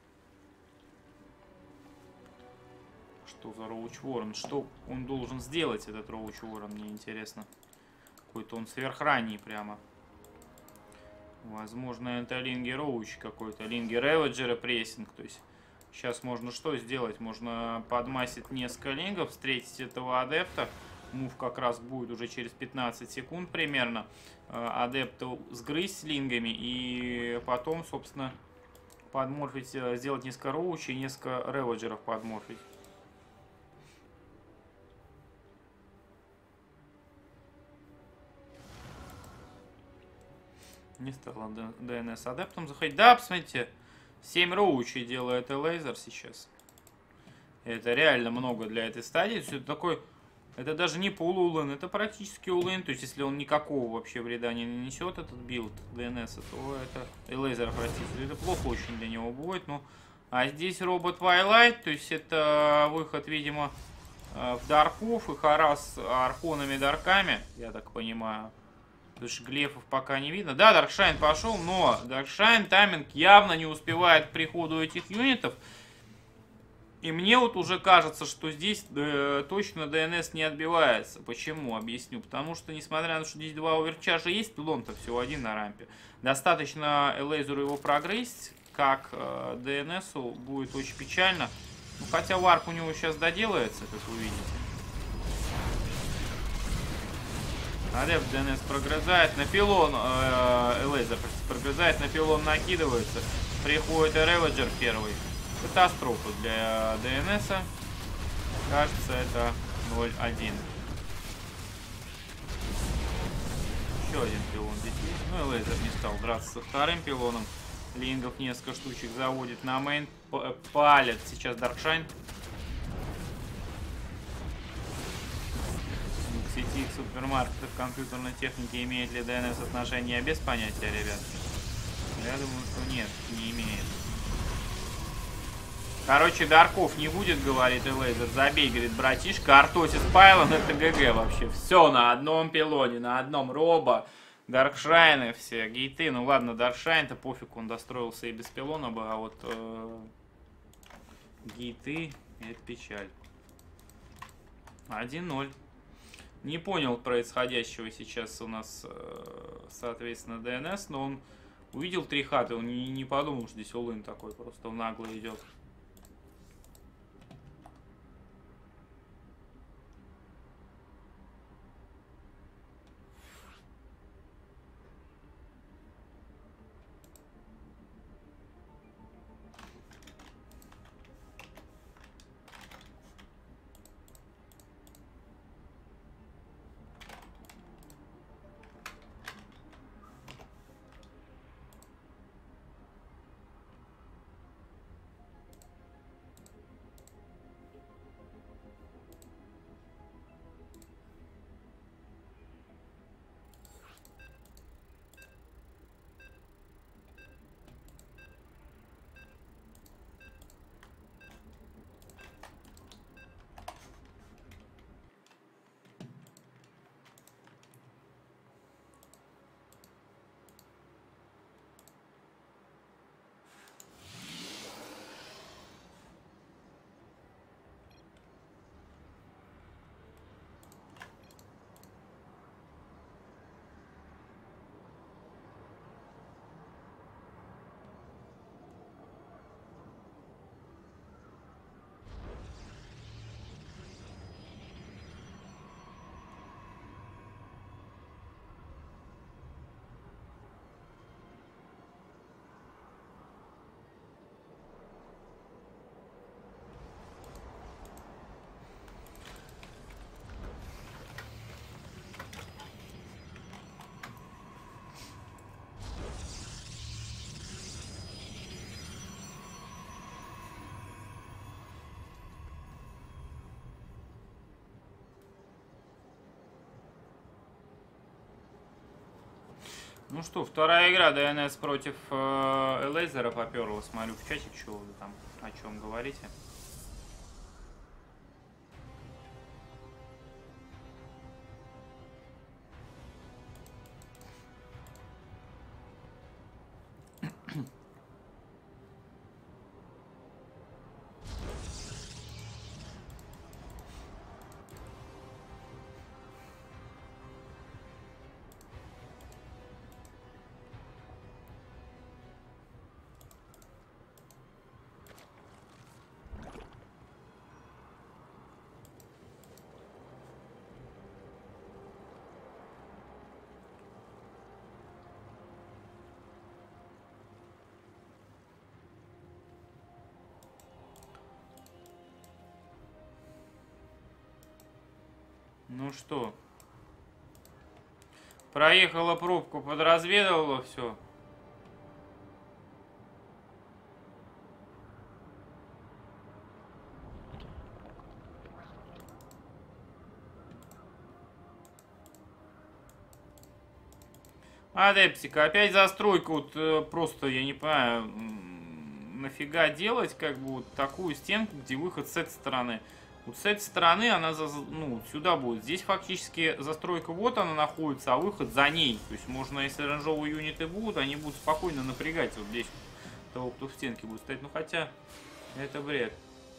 Что за Роуч Ворон? Что он должен сделать, этот Роуч Ворон, мне интересно. Какой-то он сверхранний прямо. Возможно, это Линги Роуч какой-то. Линги Реведжера прессинг. То есть сейчас можно что сделать? Можно подмасить несколько лингов, встретить этого адепта. Мув как раз будет уже через 15 секунд примерно. Адепта сгрызть с лингами и потом, собственно, подморфить, сделать несколько роучей и несколько реведжеров подморфить. Не стало ДНС адептом заходить. Да, посмотрите, 7 роучей делает и Лазер сейчас. Это реально много для этой стадии. Это такой... Это даже не полулэн, это практически улэн. То есть, если он никакого вообще вреда не нанесет, этот билд ДНС, то это... И Лазера, простите, это плохо очень для него будет. Ну, а здесь робот Twilight, то есть, это выход, видимо, в дарков и харас архонами-дарками, я так понимаю. Потому что глефов пока не видно. Да, Даркшайн пошел, но Даркшайн тайминг явно не успевает к приходу этих юнитов. И мне вот уже кажется, что здесь точно ДНС не отбивается. Почему? Объясню. Потому что, несмотря на то, что здесь два оверчаржа есть, пилон-то всего один на рампе. Достаточно Лазеру его прогрызть, как ДНСу будет очень печально. Ну, хотя варп у него сейчас доделается, как вы видите. Адепт ДНС прогрызает, на пилон, Лазер прогрызает, на пилон накидывается. Приходит Реведжер первый. Катастрофа для ДНСа. Кажется, это 0-1. Еще один пилон здесь есть. Ну и Лазер не стал драться со вторым пилоном. Лингов несколько штучек заводит на мейн. Палит сейчас Даркшайн. К сети супермаркетов компьютерной техники имеет ли ДНС отношение, без понятия, ребят. Я думаю, что нет, не имеет. Короче, дарков не будет, говорит и Лазер. Забей, говорит, братишка. Артосис Пайлон, это ГГ вообще. Все на одном пилоне, на одном робо. Даркшайны все, гейты. Ну ладно, Даркшайн-то пофиг, он достроился и без пилона бы, а вот гейты, это печаль. 1-0. Не понял происходящего сейчас у нас, соответственно, ДНС, но он увидел 3 хаты, он не подумал, что здесь all-in такой, просто он нагло идет. Ну что, вторая игра ДНС против Элейзера поперла. Смотрю в чате, что вы там, о чем говорите. Ну что, проехала пробку, подразведывала все. Адептика, опять застройка, вот просто, я не понимаю, нафига делать, как бы, вот такую стенку, где выход с этой стороны. Вот с этой стороны она, ну, сюда будет. Здесь фактически застройка вот она находится, а выход за ней. То есть можно, если оранжевые юниты будут, они будут спокойно напрягать вот здесь того, кто в стенке будет стоять. Ну, хотя, это бред.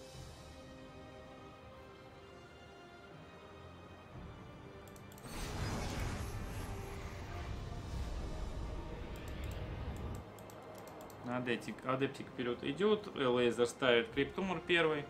Адептик вперед идет. Элейзер ставит Криптумор первый.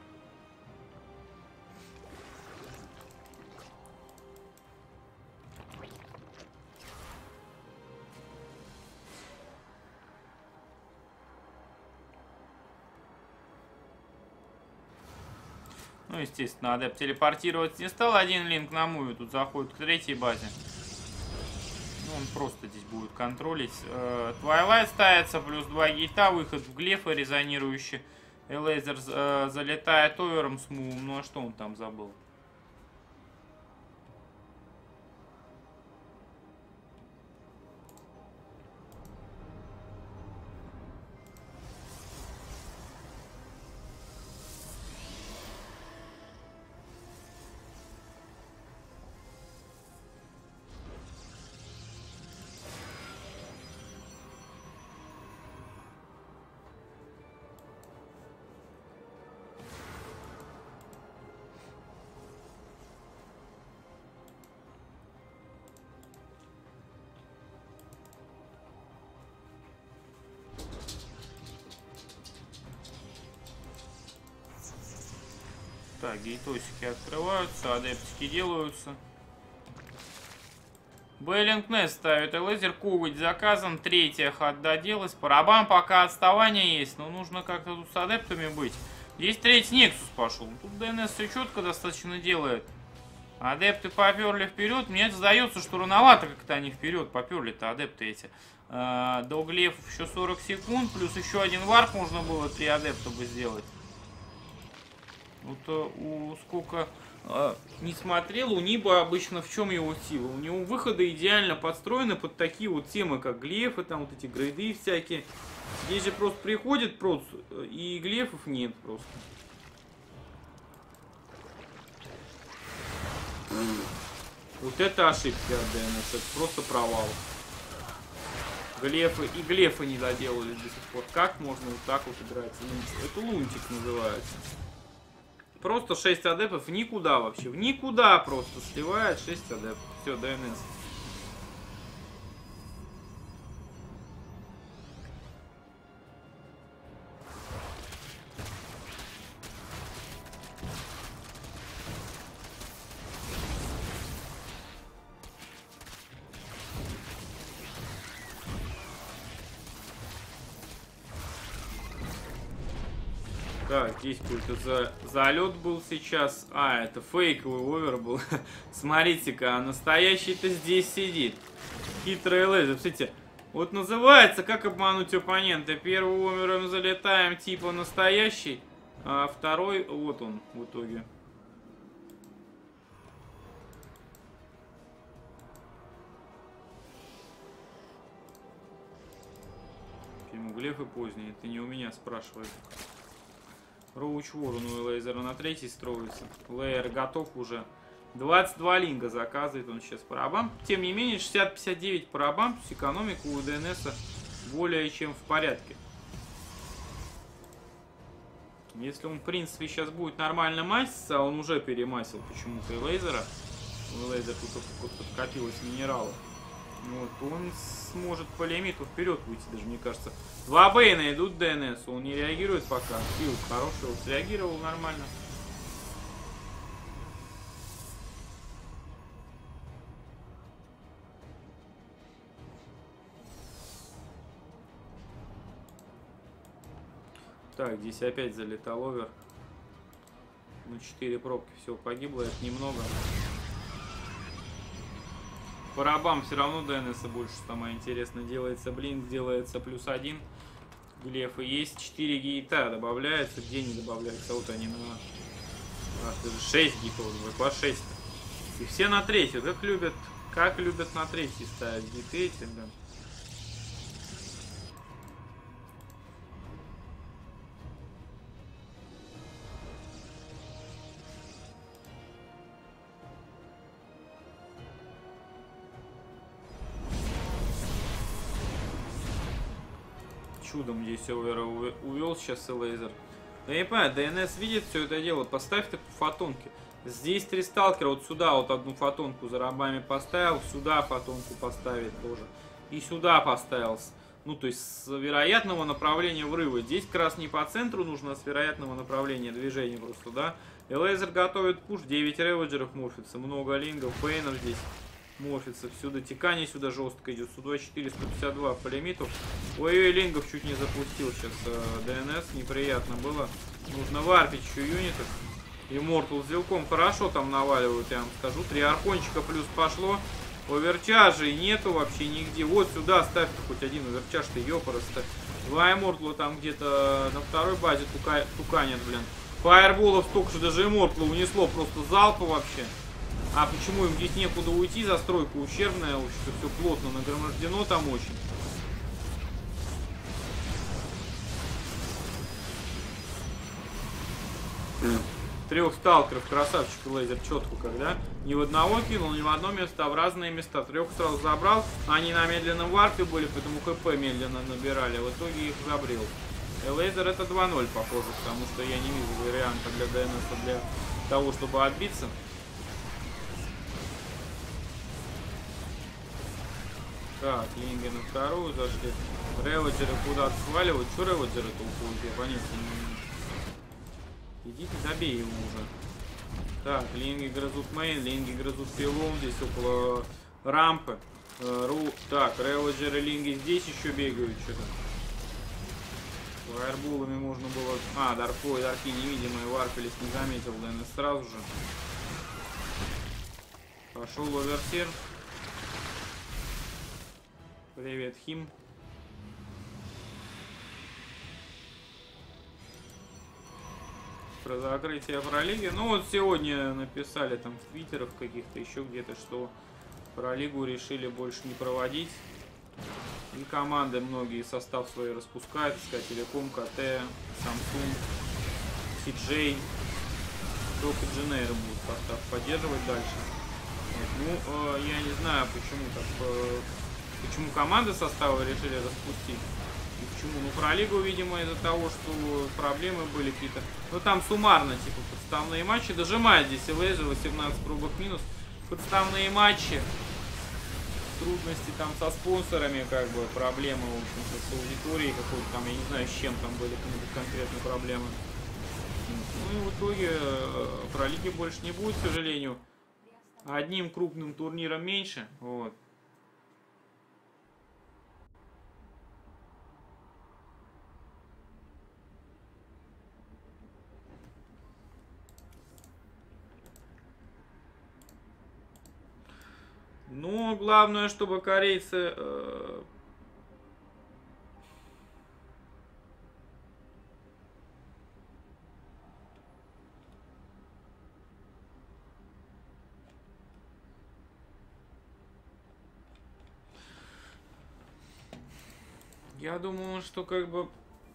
Ну, естественно, адепт телепортировать не стал. Один линк на муве тут заходит к третьей базе. Ну, он просто здесь будет контролить. Твайлайт ставится, плюс 2 гейта, выход в глефы резонирующий. Элейзер залетает овером с мувом. Ну, а что он там забыл? Так, гейтосики открываются, адептики делаются. Бейлингнес ставит лазер, коготь заказан, третья хат доделась. По рабам пока отставание есть, но нужно как-то тут с адептами быть. Здесь третий Нексус пошел. Тут ДНС все четко достаточно делает. Адепты поперли вперед. Мне сдается, что рановато как-то они вперед поперли-то, адепты эти. До глефов еще 40 секунд, плюс еще один варп можно было 3 адепта бы сделать. Вот сколько не смотрел, у Ниба обычно в чем его сила? У него выходы идеально подстроены под такие вот темы, как глефы, там вот эти грейды всякие. Здесь же просто приходит просто, и глефов нет просто. Вот это ошибки от ДНС, это просто провал. Глефы не доделали до сих пор. Как можно вот так вот играть? Это лунтик называется. Просто 6 адептов в никуда вообще. В никуда просто сливает 6 адептов. Все, ДНС. Так, здесь какой-то залет был сейчас. А, это фейковый овер был. Смотрите-ка, а настоящий-то здесь сидит. Хитрый лазер. Смотрите, вот называется, как обмануть оппонента. Первым овером залетаем типа настоящий, а второй, вот он в итоге. Фильм Глеф и поздний. Это не у меня спрашивает. Роуч Ворон у Лейзера на третий строится. Лейер готов уже. 22 линга заказывает он сейчас по рабам. Тем не менее, 60-59 по рабам. То есть экономика у ДНС более чем в порядке. Если он, в принципе, сейчас будет нормально маситься, а он уже перемасил почему-то и Лейзера. У Лейзера тут подкопилось минералов. Вот, он сможет по лимиту вперед выйти, даже мне кажется. 2 Бейна идут ДНС, он не реагирует пока. Филд хороший, он среагировал нормально. Так, здесь опять залетал овер. Ну, 4 пробки, все, погибло, это немного. По рабам все равно ДНС больше самое интересное делается. Блинк делается +1. Глефы есть. 4 гейта добавляются. Где не добавляются? Вот они на... даже 6 гейтов. По 6. И все на третью. Как любят на третий ставить гейты эти, да. Чудом здесь овера увел сейчас и Лейзер. Да я не понимаю, ДНС видит все это дело. Поставь-то фотонки. Здесь 3 сталкера. Вот сюда вот одну фотонку за рабами поставил. Сюда фотонку поставить тоже. И сюда поставил. Ну, то есть с вероятного направления врыва. Здесь как раз не по центру нужно, а с вероятного направления движения просто, да. И Лейзер готовит пуш. 9 реводжеров морфится. Много лингов. Пейнов здесь морфится. Сюда тикание сюда жестко идет. Сюда 452 по лимиту. Ой-ой, лингов чуть не запустил сейчас ДНС. Неприятно было. Нужно варпить еще юнитов. Immortal с зелком хорошо там наваливают, я вам скажу. 3 архончика плюс пошло. Оверчаржей нету вообще нигде. Вот сюда ставь-то хоть один оверчарж, ты ёпороста. 2 Immortal там где-то на второй базе туканят, блин. Фаерболов столько же даже Immortal унесло просто залпа вообще. А почему им здесь некуда уйти? Застройка ущербная, что все плотно нагромождено там очень. Трех сталкеров, красавчик Лейзер, четко когда. Ни в одного кинул, ни в одно место, а в разные места. 3 сразу забрал. Они на медленном варпе были, поэтому ХП медленно набирали. В итоге их забрел. Лейзер это 2-0 похоже, потому что я не вижу варианта для ДНС для того, чтобы отбиться. Так, линги на вторую зашли. Реводжеры куда-то сваливают. Что реводжеры-то уходят? Я понятия не имею. Идите, добей его уже. Так, линги грызут мейн, линги грызут пилон, здесь около рампы. Так, релоджеры линги здесь еще бегают что-то. Фаерболами можно было... Дарфой, дарки невидимые, Варфилис не заметил, ДНС сразу же. Пошел оверсир. Привет, Хим. Про закрытие пролиги. Ну вот сегодня написали там в твиттерах каких-то еще где-то, что пролигу решили больше не проводить. И команды многие состав свои распускают. СК Телеком, КТ, Samsung, CJ. Только Дженейр будут состав поддерживать дальше. Вот. Ну, я не знаю, почему так... Почему команды состава решили распустить. И почему? Ну, про лигу, видимо, из-за того, что проблемы были какие-то. Ну, там суммарно, типа, подставные матчи. Дожимает здесь ЛС, 18 пробок минус. Подставные матчи. Трудности там со спонсорами, как бы, проблемы, в общем-то, с аудиторией какой-то там, я не знаю, с чем там были конкретно проблемы. Ну, и в итоге про лиги больше не будет, к сожалению. Одним крупным турниром меньше, вот. Но главное, чтобы корейцы я думаю, что как бы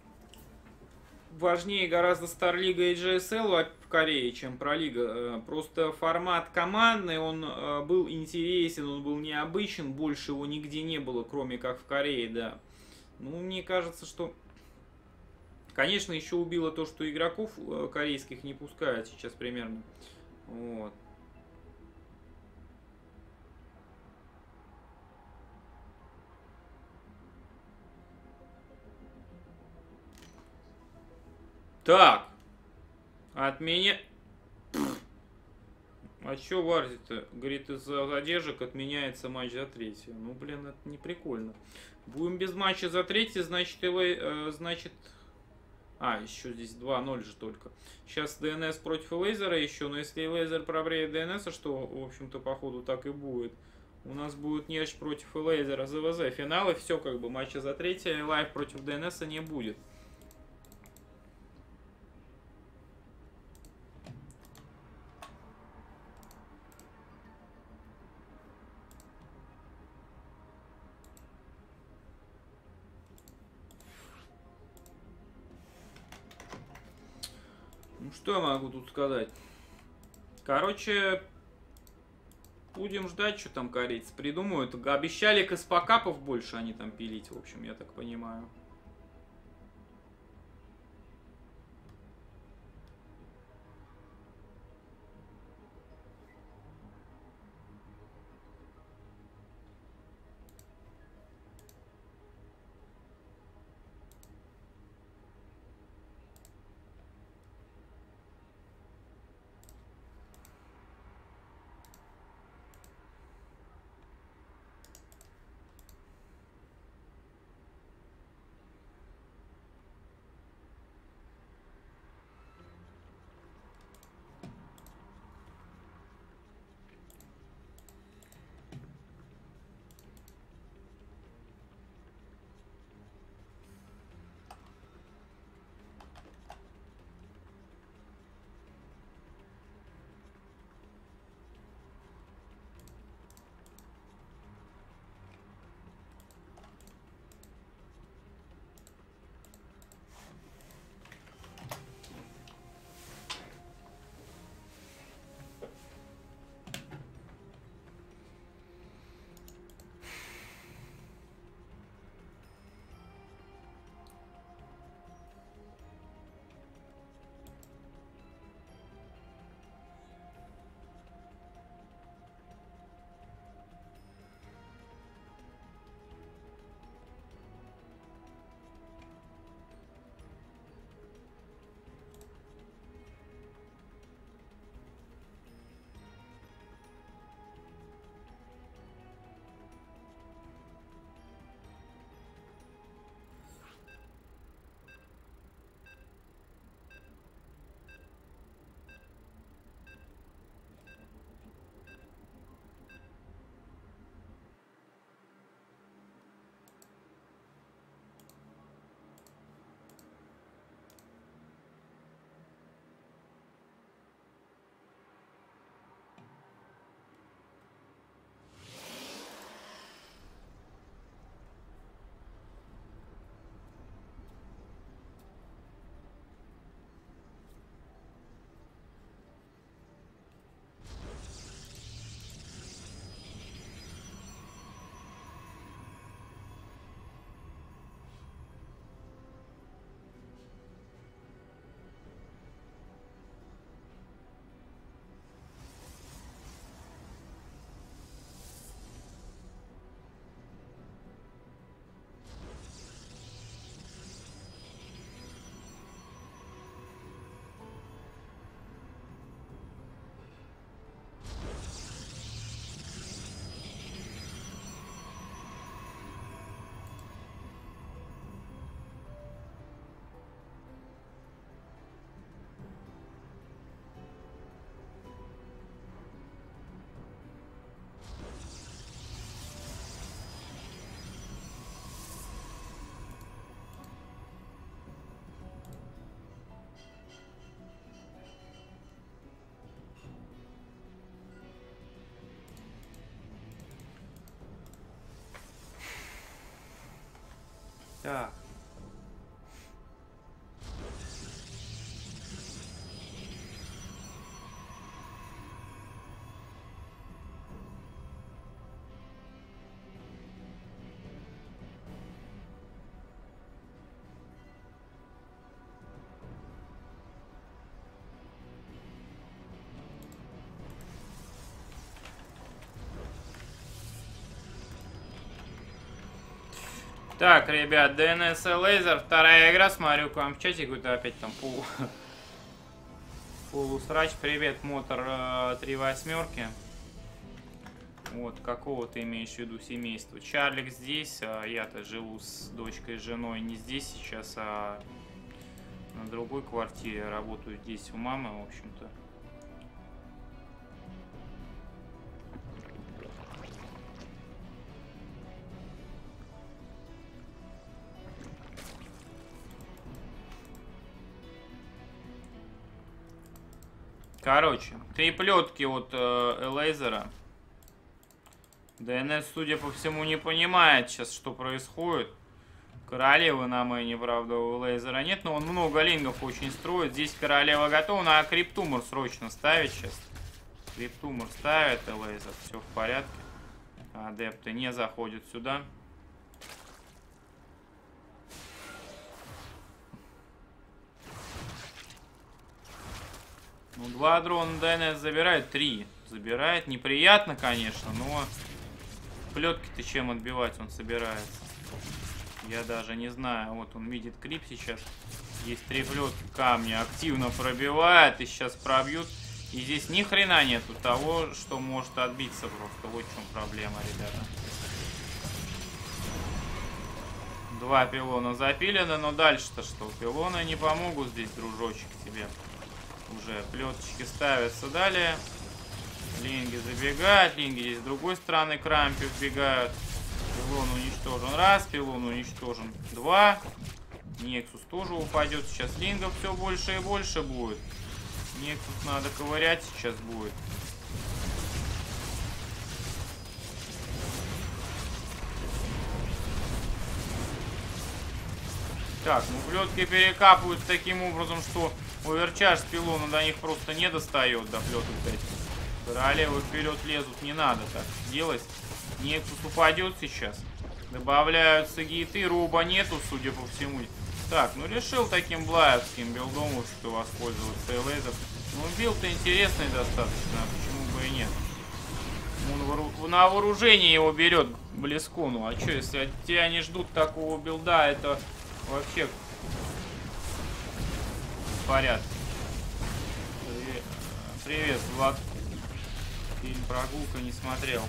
важнее гораздо Старлига и GSL в Корее, чем Пролига. Просто формат командный, он был интересен, он был необычен, больше его нигде не было, кроме как в Корее, да. Ну, мне кажется, что... Конечно, еще убило то, что игроков корейских не пускают сейчас примерно. Вот. Так. От меня... А чё варзит-то? Говорит, из-за задержек отменяется матч за третью. Ну, блин, это не прикольно. Будем без матча за третью, значит, значит... еще здесь 2-0 же только. Сейчас ДНС против Лейзера еще, но если Лейзер пробреет ДНС, что, в общем-то, походу так и будет. У нас будет Нерч против Лейзера ЗВЗ. Финал и все, как бы, матча за третье. Лайв против ДНС не будет. Ну, что я могу тут сказать? Короче, будем ждать, что там корейцы придумают. Обещали каспокапов больше они там пилить, в общем, я так понимаю. Так. Так, ребят, DNS и лазер, вторая игра, смотрю к вам в чате какой-то опять там полусрач. Привет, мотор 3 восьмерки. Вот, какого ты имеешь в виду семейства? Чарлик здесь, а я-то живу с дочкой и женой не здесь сейчас, а на другой квартире, работаю здесь у мамы, в общем-то. Короче, креплетки от лазера. ДНС, судя по всему, не понимает сейчас, что происходит. Королевы на мэне, правда, у лазера нет, но он много лингов очень строит. Здесь королева готова, на криптумор срочно ставить сейчас. Криптумор ставит и лазер, все в порядке. Адепты не заходят сюда. Ну, 2 дрона ДНС забирает, 3 забирает. Неприятно, конечно, но плетки-то чем отбивать он собирается? Я даже не знаю. Вот он видит крип сейчас. Есть 3 плетки, камни активно пробивает и сейчас пробьют. И здесь ни хрена нету того, что может отбиться просто. Вот в чем проблема, ребята. 2 пилона запилены, но дальше-то что? Пилоны не помогут здесь, дружочек, тебе. Уже плеточки ставятся далее. Линги забегают. Линги здесь с другой стороны к рампе вбегают. Пилон уничтожен. Раз. Пилон уничтожен. 2. Нексус тоже упадет. Сейчас лингов все больше и больше будет. Нексус надо ковырять сейчас будет. Так, ну плетки перекапывают таким образом, что оверчарж с пилона до них просто не достает, до плеток этих. Королевы вперед лезут, не надо так делать. Нексус упадет сейчас. Добавляются гиты, руба нету, судя по всему. Так, ну решил таким блаевским билдом что воспользоваться лазер. Ну билд интересный достаточно, почему бы и нет. Он на вооружение его берет близко. Ну а что, если от тебя не ждут такого билда, это вообще в порядке. Привет, Влад. Фильм «Прогулка» не смотрел.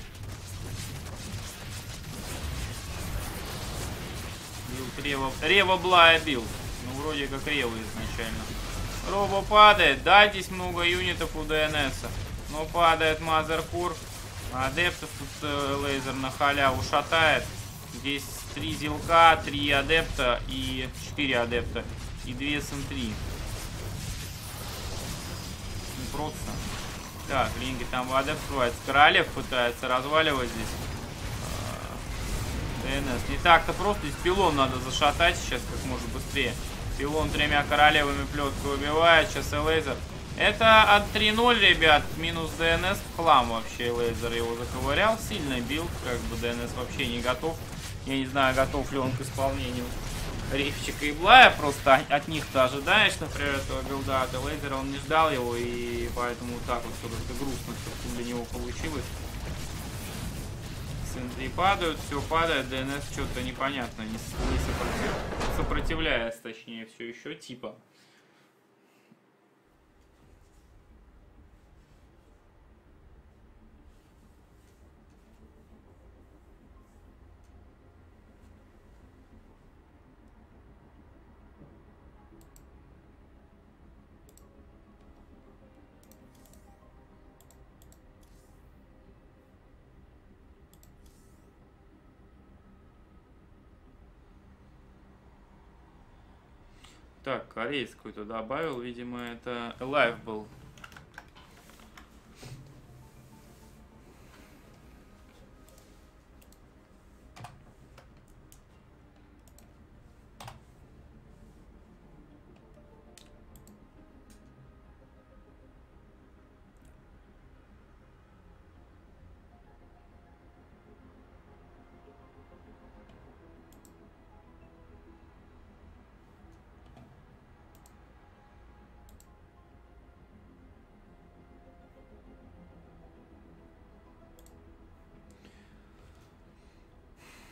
Билд Рева Блая билд. Ну, вроде как Рева изначально. Робо падает. Да, здесь много юнитов у ДНС. Но падает Мазеркор. Адептов тут лазер на халяву шатает. Здесь 3 зилка, 3 адепта и 4 адепта. И 2 СН3. Ну, просто. Так, линги там адептуется. Королев пытается разваливать здесь. ДНС. Не так-то просто. Здесь пилон надо зашатать сейчас как можно быстрее. Пилон 3 королевами плеткой убивает. Сейчас и лазер. Это от 3-0, ребят. Минус ДНС в хлам вообще. Лазер его заковырял. Сильный билд. Как бы ДНС вообще не готов. Я не знаю, готов ли он к исполнению Рейфчика и Блая. Просто от них-то ожидаешь, например, этого билда. От лазера он не ждал его. И поэтому вот так вот все грустно, что для него получилось. Сентры падают, все падает, ДНС что-то непонятно, не сопротивляется, точнее, все еще типа. Так, кореец какой-то добавил, видимо, это Alive был.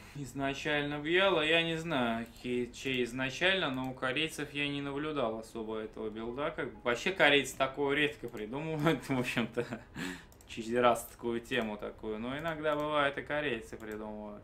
изначально в Яло, я не знаю, чей изначально, но у корейцев я не наблюдал особо этого билда. Как бы. Вообще корейцы такое редко придумывают, в общем-то, через раз такую тему такую. Но иногда бывает и корейцы придумывают.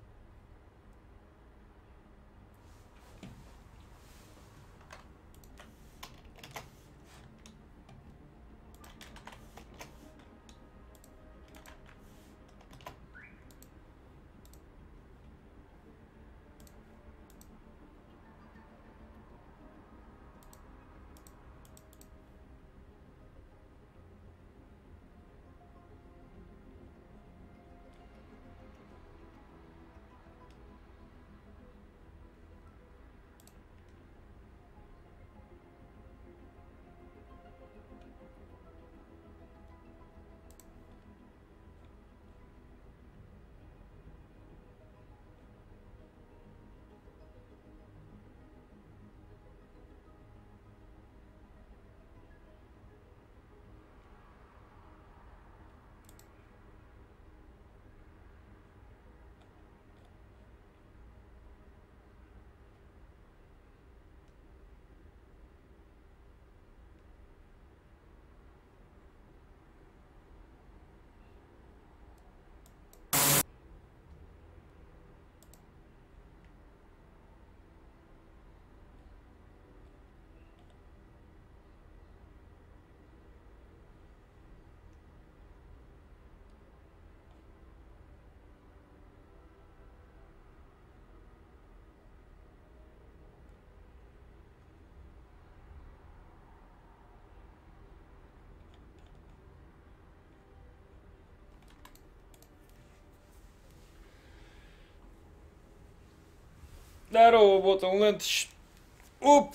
Здорово, Боттлнет. Оп!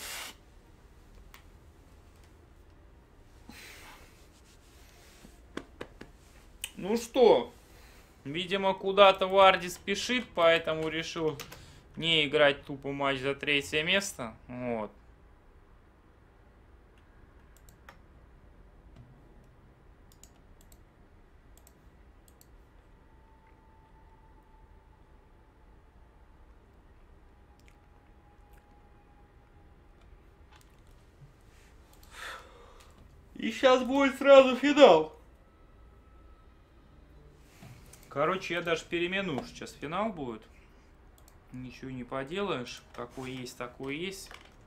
Ну что, видимо, куда-то Варди спешит, поэтому решил не играть тупо матч за третье место. Вот. И сейчас будет сразу финал. Короче, я даже перемену. Сейчас финал будет. Ничего не поделаешь. Какой есть, такой есть.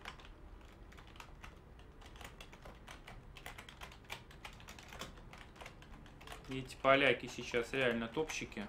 Эти поляки сейчас реально топчики.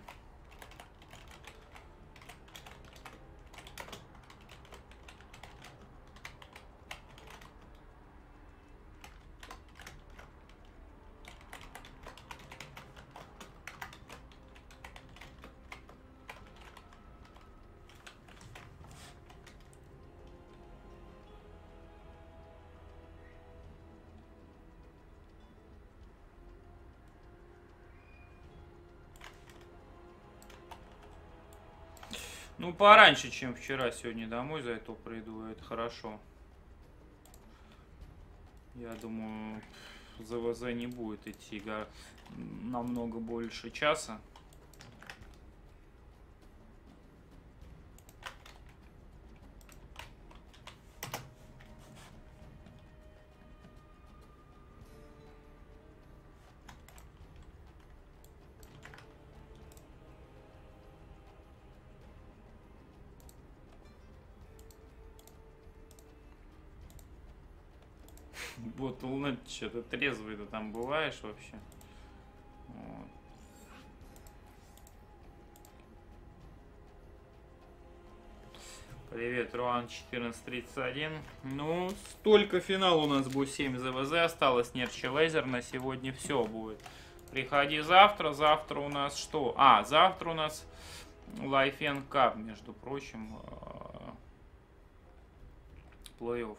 Ну, пораньше, чем вчера, сегодня домой за это приду, это хорошо. Я думаю, ЗВЗ не будет идти намного больше часа. Вот, ну, что-то трезвый ты там бываешь вообще. Вот. Привет, Руан 1431. Ну, столько финал у нас будет, 7 ЗВЗ осталось, Нерчи Лазер, на сегодня все будет. Приходи завтра, завтра у нас что? А, завтра у нас Life and Cup, между прочим, плей-офф.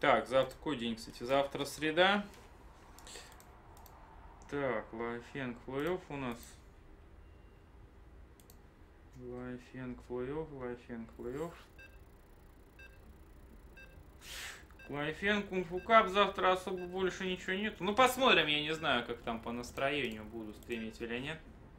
Так, завтра какой день, кстати? Завтра среда. Так, Лайфенг плей-офф у нас. Лайфенг плей-офф. Лайфенг, Кунг-фу Кап, завтра особо больше ничего нет. Ну, посмотрим, я не знаю, как там по настроению буду стримить или нет.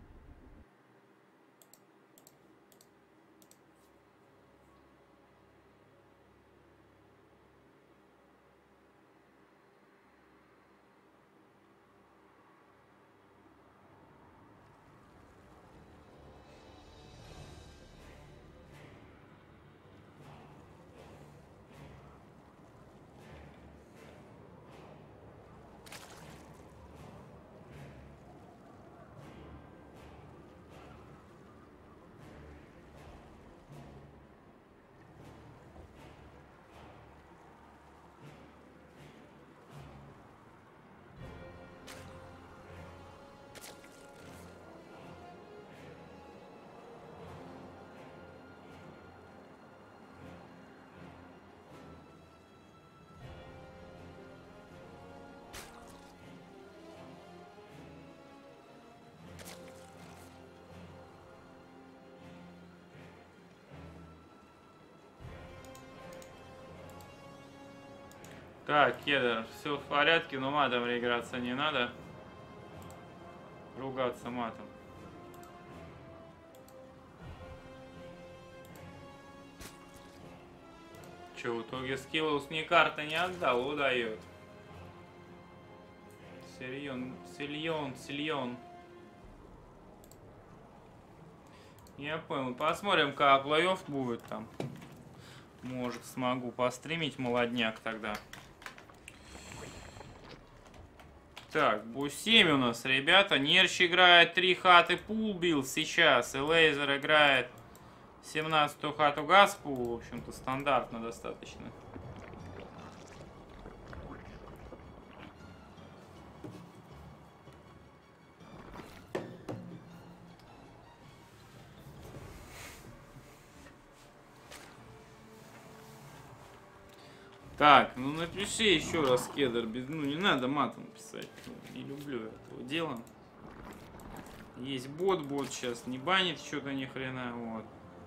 Так, Кедр, все в порядке, но матом играться не надо. Ругаться матом. Че, в итоге Скиллус ни карты не отдал, удает. Сильон. Я понял. Посмотрим, как плей-офф будет там. Может, смогу постримить молодняк тогда. Так, Бу-7 у нас, ребята. Нерч играет 3 хаты пул-билд сейчас. И Лейзер играет 17-ю хату газ-пул. В общем-то, стандартно достаточно. Так, ну напиши еще раз, Кедр, ну не надо матом писать, не люблю этого дела. Есть бот сейчас не банит что-то ни хрена, вот.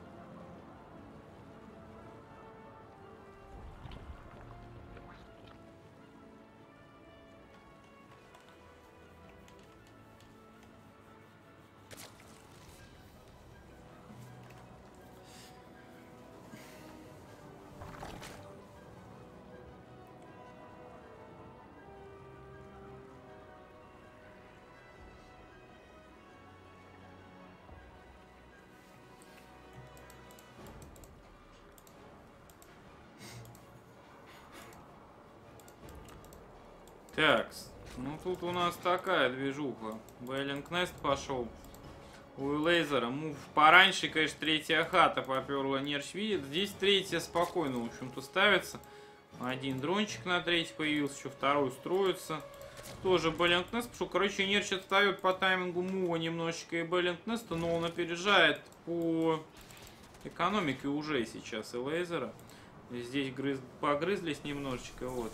Так, ну тут у нас такая движуха. Бейлинг Нест пошел. У Лейзера мув пораньше, конечно, третья хата поперла. Нерч видит. Здесь третья спокойно, в общем-то, ставится. Один дрончик на третий появился, еще второй строится. Тоже Бейлинг Нест, потому что, короче, Нерч отстает по таймингу мува немножечко и Бейлинг Неста, но он опережает по экономике уже сейчас и Лейзера. Здесь погрызлись немножечко, вот.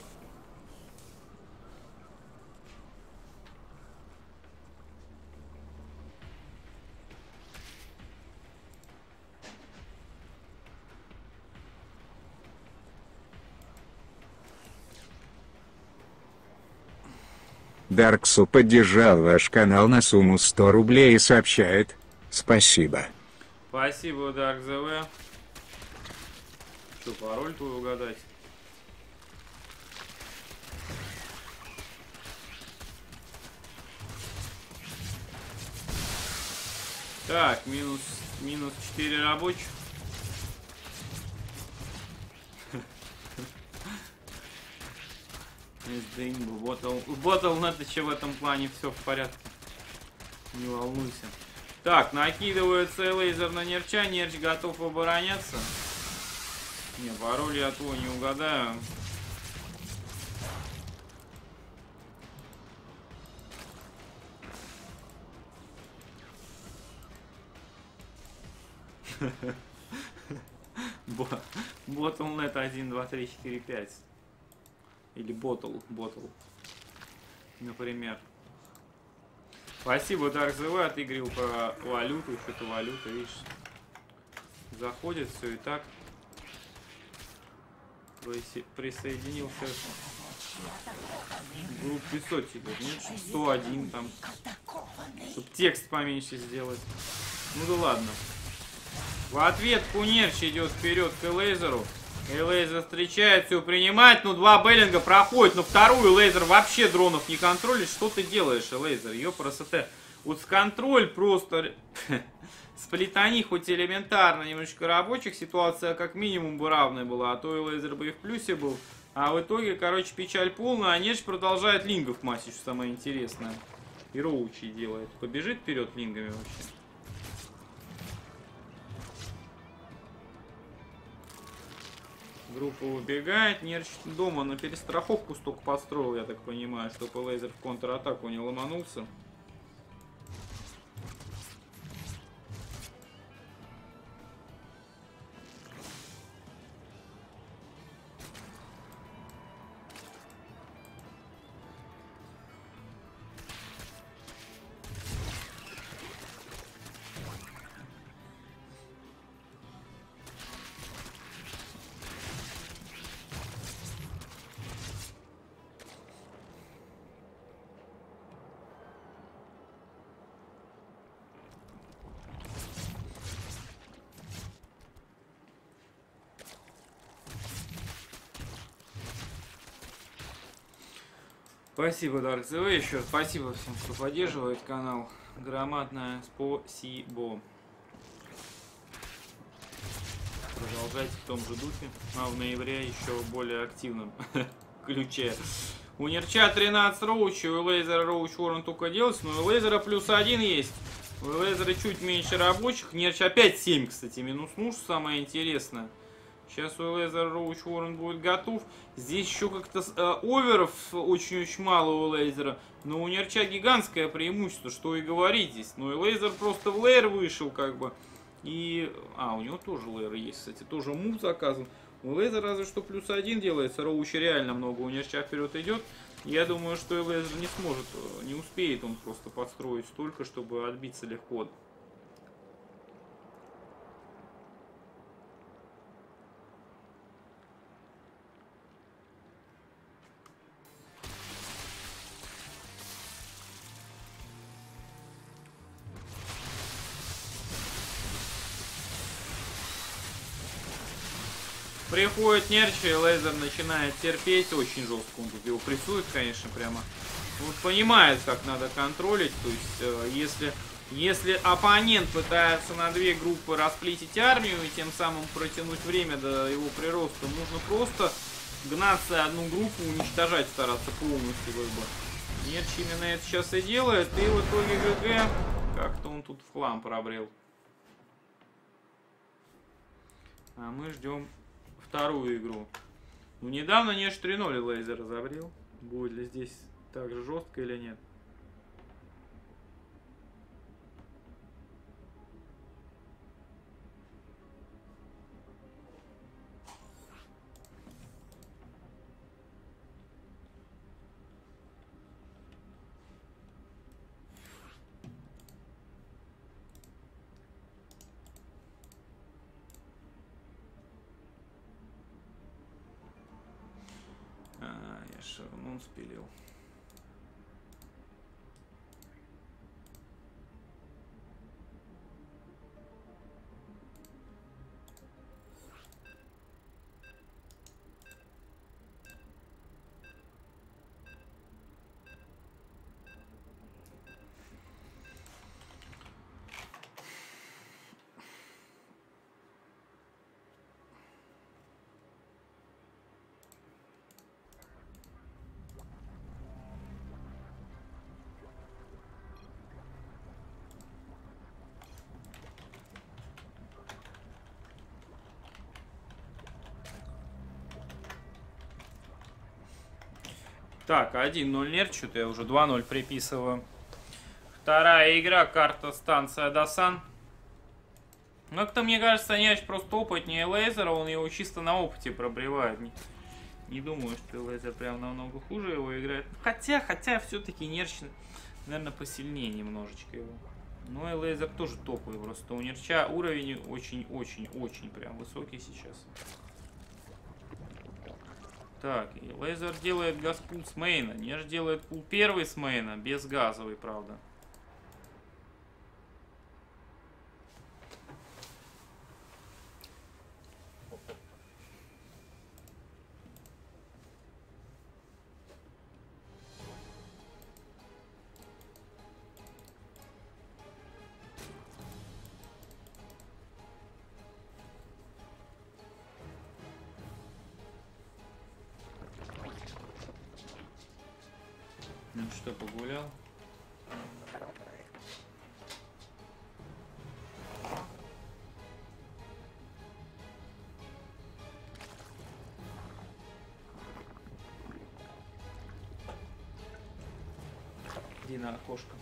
Дарксу поддержал ваш канал на сумму 100 рублей и сообщает: спасибо. Спасибо, DarkZV. Что, пароль твой угадать? Так, минус 4 рабочих. Bottlenet еще в этом плане все в порядке. Не волнуйся. Так, накидывается лейзер на Нерча. Нерч готов обороняться. Не, пароль я твой не угадаю. Bottlenet 1, 2, 3, 4, 5. Или ботл, например. Спасибо, Dark the Way, отыграл по валюту, что-то валюта, видишь. Заходит все и так. Присоединился к группе сотиков, нет? 101 там. Чтобы текст поменьше сделать. Ну да ладно. В ответку Нерч идет вперед к Элейзеру. Элейзер встречает, все принимает. Ну, 2 Беллинга проходит. Но вторую Элейзер вообще дронов не контролит. Что ты делаешь, Элейзер? Ёпрст. Вот с контроль просто... Сплетани хоть элементарно немножечко рабочих, ситуация как минимум бы равная была, а то и Элейзер бы и в плюсе был. А в итоге, короче, печаль полная, а Нерч продолжает лингов масить, что самое интересное. И Роучи делает. Побежит вперед лингами вообще. Группа убегает, Нерч дома на перестраховку столько построил, я так понимаю, чтобы Элейзер в контратаку не ломанулся. Спасибо, Dark the Way, еще раз спасибо всем, кто поддерживает канал. Громадное спасибо. Продолжайте в том же духе, а в ноябре еще более активном ключе. У Нерча 13 роучей, у Элейзера роуч ворон только делается, но у Элейзера +1 есть. У Элейзера чуть меньше рабочих. Нерч опять 7, кстати, минуснул, что самое интересное. Сейчас у Элейзера роуч ворон будет готов. Здесь еще как-то оверов очень-очень мало у Элейзера. Но у Нерча гигантское преимущество, что и говорить здесь. Но Элейзер просто в лейер вышел, как бы. И... у него тоже лейер есть, кстати. Тоже мув заказан. У Элейзера разве что +1 делается. Роуча реально много. У Нерча вперед идет. Я думаю, что Элейзер не сможет, не успеет он просто подстроить столько, чтобы отбиться легко. Приходит Нерч, и Элейзер начинает терпеть очень жестко. Он тут его прессует, конечно, прямо. Вот понимает, как надо контролить. То есть, если оппонент пытается на 2 группы расплитить армию и тем самым протянуть время до его прироста, нужно просто гнаться одну группу, уничтожать, стараться полностью. Нерч именно это сейчас и делает. И в итоге ГГ, как-то он тут в хлам пробрел. А мы ждем вторую игру. Ну, недавно Нерч 3-0 Элейзер разобрел. Будет ли здесь так же жестко или нет? Я шарнун спилил. Так, 1-0 Нерч, что-то я уже 2-0 приписываю. Вторая игра, карта станция Дасан. Ну, как-то мне кажется, Нерч просто опытнее Элейзера, он его чисто на опыте пробивает. Не думаю, что Лейзер прям намного хуже его играет. Хотя все-таки Нерч, наверное, посильнее немножечко его. Но и Лейзер тоже топовый, просто у Нерча уровень очень-очень-очень прям высокий сейчас. Так, и Лейзер делает газпул с мейна. Нерч делает пул первый с мейна, без газовый, правда. Ну что, погулял? Иди на окошко.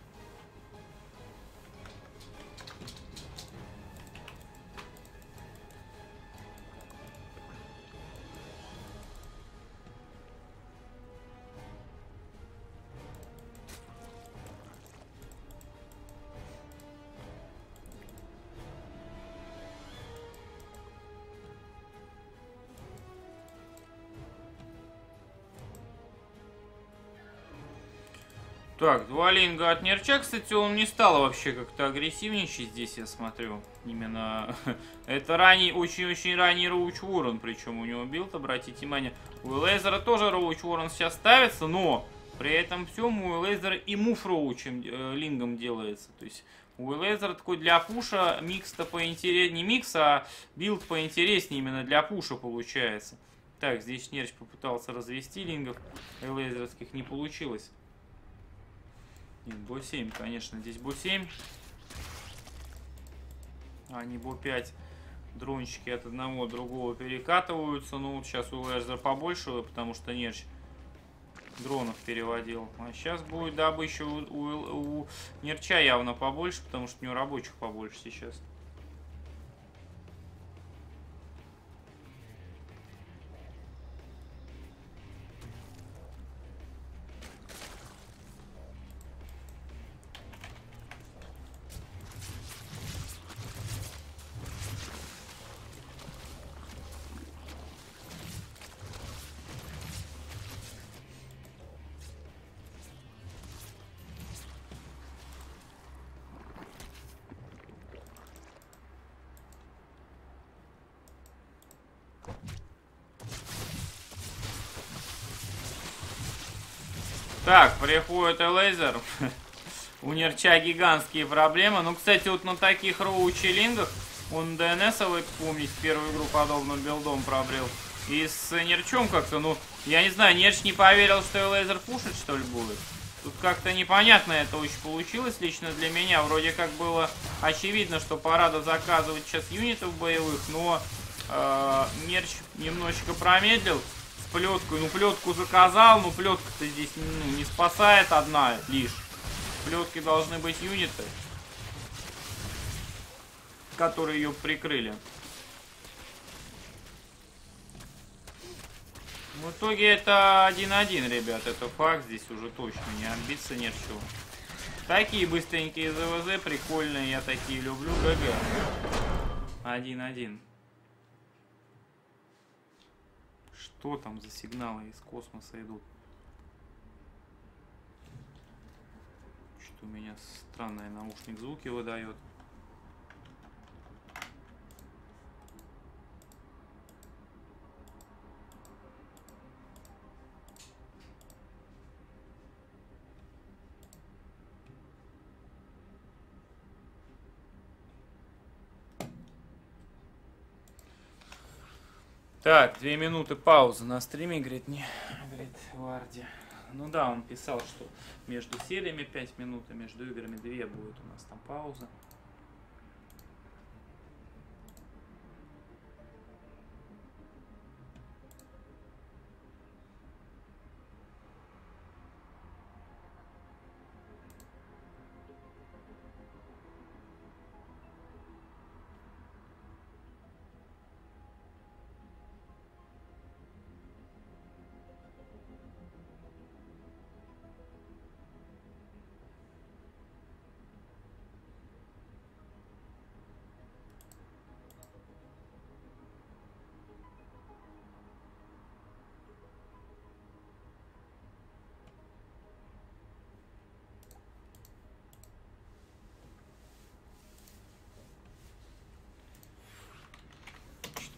Так, два линга от Нерча, кстати, он не стал вообще как-то агрессивничать здесь, я смотрю. Именно это ранний, очень-очень ранний Роуч Ворон, причем у него билд, обратите внимание. У Лейзера тоже Роуч Ворон сейчас ставится, но при этом всем у Лейзера и мув Роучем лингом делается. То есть у Лейзера такой для пуша микс-то поинтереснее, не микс, а билд поинтереснее именно для пуша получается. Так, здесь Нерч попытался развести лингов лейзерских, не получилось. Бо-7, конечно, здесь Бо-7, а не Бо-5. Дрончики от одного другого перекатываются. Ну, вот сейчас у Лейзера побольше, потому что Нерч дронов переводил. А сейчас будет добыча у Нерча явно побольше, потому что у него рабочих побольше сейчас. Так, приходит Лейзер. У Нерча гигантские проблемы. Ну, кстати, вот на таких роучелингах он ДНСовый, помните, первую игру подобным билдом пробрел. И с Нерчом как-то, ну, я не знаю, Нерч не поверил, что Лейзер пушит, что ли, будет. Тут как-то непонятно это очень получилось лично для меня. Вроде как было очевидно, что пора заказывать сейчас юнитов боевых, но Нерч немножечко промедлил. Плеткой, ну плетку заказал, но плетка-то здесь не спасает одна лишь. Плетки должны быть юниты, которые ее прикрыли. В итоге это 1-1, ребят, это факт, здесь уже точно не отбиться нет чего. Такие быстренькие ЗВЗ, прикольные, я такие люблю, ГГ. 1-1. Что там за сигналы из космоса идут? Что-то у меня странный наушник звуки выдает. Так, 2 минуты паузы на стриме, говорит, не, говорит, Варди. Ну да, он писал, что между сериями 5 минут, а между играми 2 будет у нас там пауза.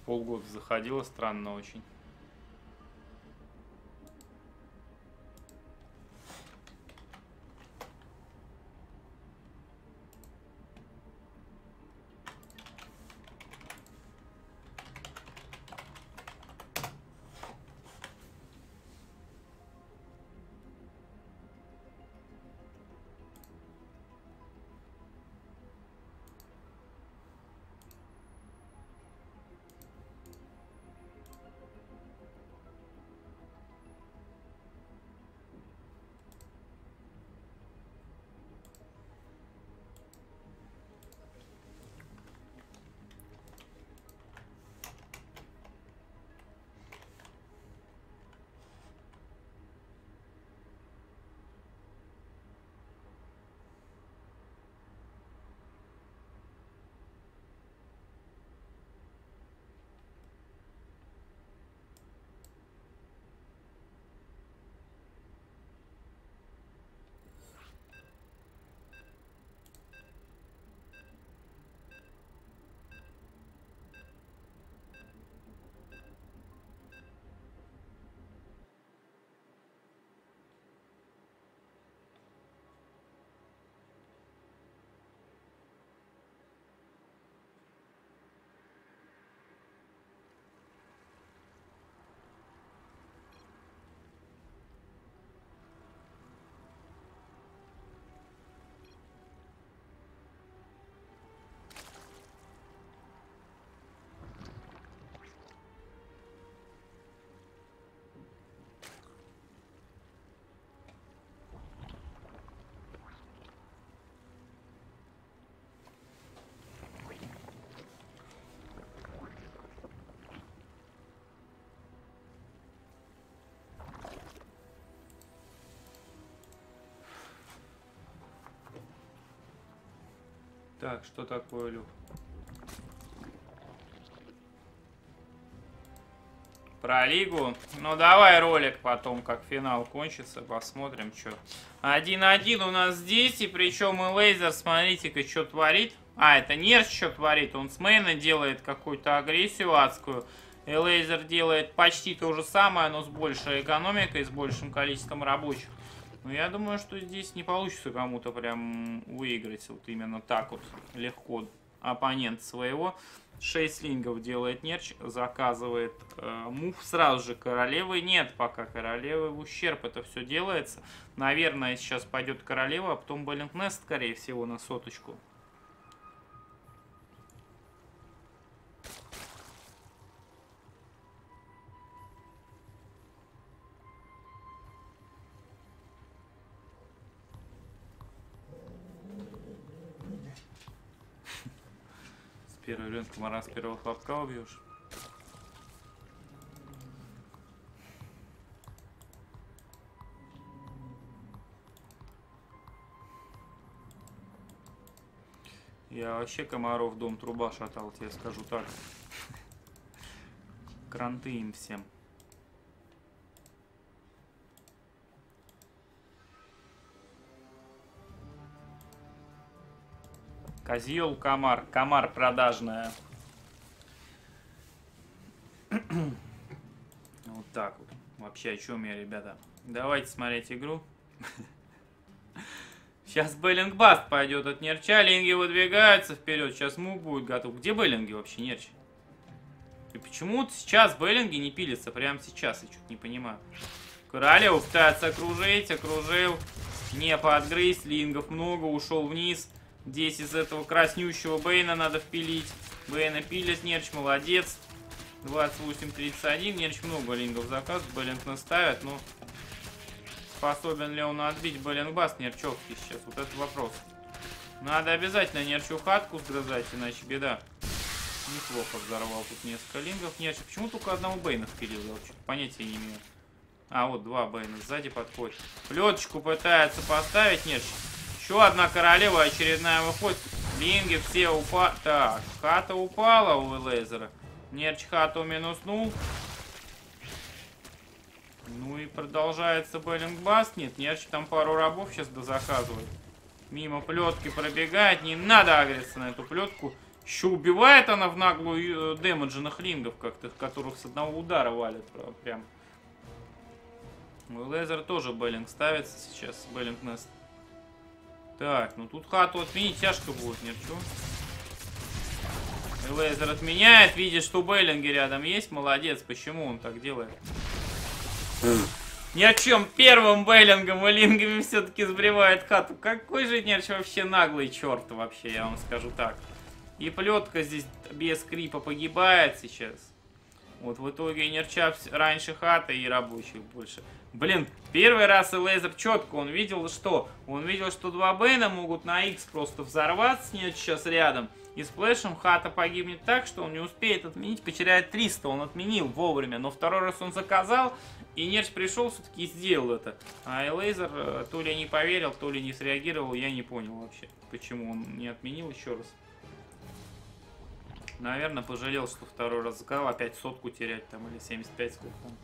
полгода заходила, странно очень. Так, что такое, Люк? Про лигу? Ну, давай ролик потом, как финал кончится, посмотрим, что. 1-1 у нас здесь, и причем и Лейзер, смотрите-ка, что творит. А, это Нерч что творит, он с мейна делает какую-то агрессию адскую. И Лейзер делает почти то же самое, но с большей экономикой, с большим количеством рабочих. Но я думаю, что здесь не получится кому-то прям выиграть вот именно так вот легко оппонент своего. 6 лингов делает Нерч, заказывает мув сразу же королевы. Нет, пока королевы в ущерб это все делается. Наверное, сейчас пойдет королева, а потом Беллингнест, скорее всего, на соточку. Первый рынок комара с первого хлопка убьешь. Я вообще комаров дом труба шатал, тебе скажу так. Кранты им всем. Козел, комар. Комар продажная. Вот так вот. Вообще о чем я, ребята? Давайте смотреть игру. Сейчас Беллингбаст пойдет от Нерча. Линги выдвигаются вперед. Сейчас мув будет готов. Где Беллинги вообще, Нерч? И почему-то сейчас Беллинги не пилятся. Прямо сейчас. Я что-то не понимаю. Королеву пытается окружить. Окружил. Не подгрызть. Лингов много. Ушел вниз. Здесь из этого краснющего Бейна надо впилить. Бейна пилит, Нерч молодец. 28-31. Нерч много лингов заказывает. Беллинг наставит, но способен ли он отбить Беллингбаст Нерчевский сейчас? Вот это вопрос. Надо обязательно Нерчу хатку сгрызать, иначе беда. Неплохо взорвал тут несколько лингов. Нерч, почему только одного Бейна впилил? Я вообще понятия не имею. А, вот два Бейна сзади подходит. Плеточку пытается поставить Нерч. Еще одна королева очередная выходит. Линги все упали. Так, хата упала у Лейзера. Нерч хату минуснул. Ну и продолжается Беллингбаст. Нет, Нерч там пару рабов сейчас дозаказывает. Мимо плетки пробегает. Не надо агриться на эту плетку. Еще убивает она в наглую дэмэдженных лингов, как-то, которых с одного удара валит прям. Лейзер тоже Беллинг ставится сейчас. Беллинг Нест. Так, ну тут хату отменить тяжко будет, ничего. Лейзер отменяет, видит, что Беллинги рядом есть. Молодец, почему он так делает? Ни о чем первым Беллингом и лингами все-таки сбривает хату. Какой же Нерч вообще наглый черт вообще, я вам скажу так. И плетка здесь без крипа погибает сейчас. Вот в итоге Нерча раньше хата и рабочих больше. Блин, первый раз и Лейзер четко, он видел что? Он видел, что два Бэйна могут на X просто взорваться, Нерч сейчас рядом. И сплэшем хата погибнет так, что он не успеет отменить, потеряет 300. Он отменил вовремя, но второй раз он заказал, и Нерч пришел все-таки и сделал это. А Лейзер то ли не поверил, то ли не среагировал, я не понял вообще, почему он не отменил еще раз. Наверное, пожалел, что второй раз заказал, опять сотку терять там, или 75, сколько там.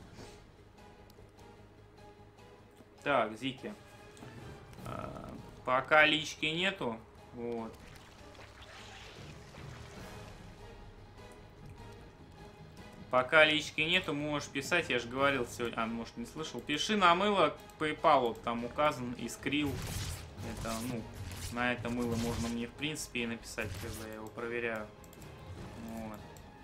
Так, Зики. Пока лички нету, вот. Пока лички нету, можешь писать, я же говорил сегодня, может не слышал. Пиши на мыло PayPal, там указан, и скрил. Это, ну, на это мыло можно мне в принципе и написать, когда я его проверяю. Вот.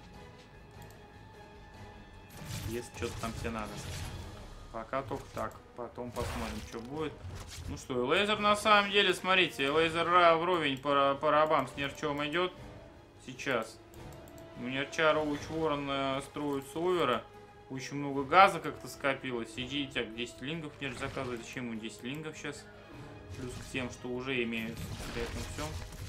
Если что-то там тебе надо. Пока только так. Потом посмотрим, что будет. Ну что, Лейзер на самом деле, смотрите, Лейзер вровень по рабам с Нерчом идет. Сейчас. У Нерча Роуч Ворон строит совера. Очень много газа как-то скопилось. Иди, так, 10 лингов Нерч заказывает. Зачем ему 10 лингов сейчас? Плюс к тем, что уже имеются при этом всем.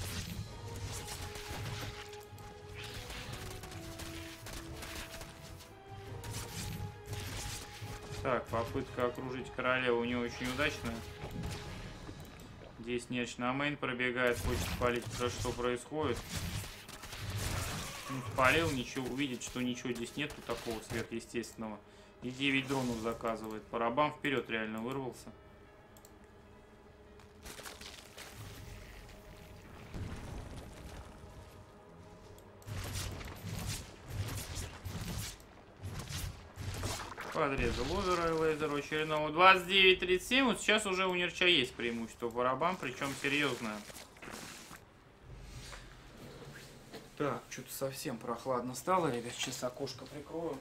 Так, попытка окружить королеву не очень удачная. Здесь Нерч на мейн пробегает, хочет спалить, что происходит. Ну, спалил, ничего, увидит, что ничего здесь нету такого сверхъестественного. И 9 дронов заказывает. По рабам вперед реально вырвался. Подрезал овера и Лейзер очередного. 29-37. Вот сейчас уже у Нерча есть преимущество по рабам, причем серьезное. Так, что-то совсем прохладно стало, ребят. Сейчас окошко прикрою.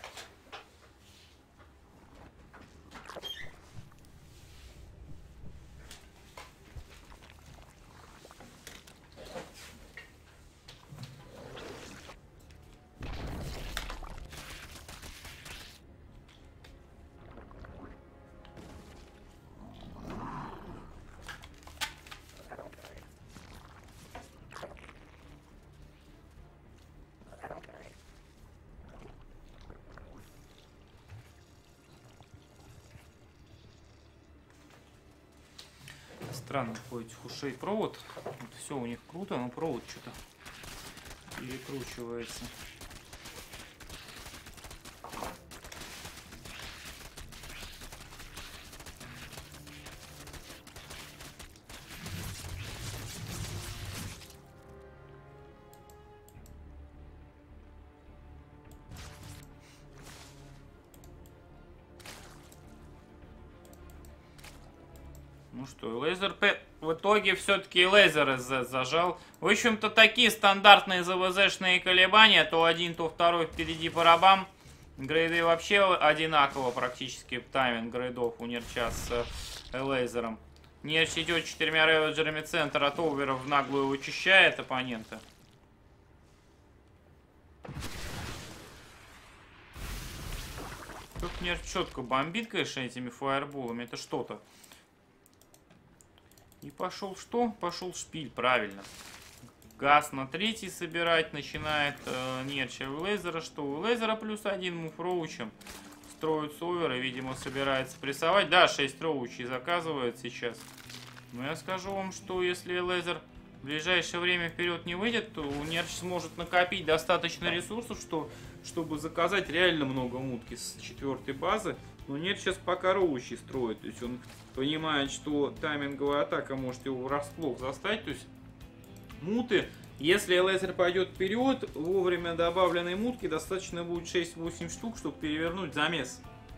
Странно, какой этих ушей провод. Вот все у них круто, но провод что-то перекручивается. Ну что, Лейзер в итоге все-таки Лейзер зажал. В общем-то, такие стандартные ЗВЗшные колебания. То один, то второй впереди по рабам. Грейды вообще одинаково практически тайминг грейдов у Нерча с Лейзером. Нерч идет 4 реведжерами центр от оверов в наглую вычищает оппонента. Тут Нерч четко бомбит, конечно, этими фаерболами. Это что-то. И пошел что? Пошел шпиль, правильно. Газ на третий собирать начинает Нерча. У Лейзера что? У Лейзера +1 мув роучем. Строит совер и, видимо, собирается прессовать. Да, 6 роучей заказывает сейчас. Но я скажу вам, что если Лейзер в ближайшее время вперед не выйдет, то Нерч сможет накопить достаточно ресурсов, чтобы заказать реально много мутки с 4-й базы. Но Нерч сейчас пока роучи строит. То есть он понимает, что тайминговая атака может его врасплох застать. То есть муты Если лазер пойдет вперед, вовремя добавленной мутки достаточно будет 6-8 штук, чтобы перевернуть замес.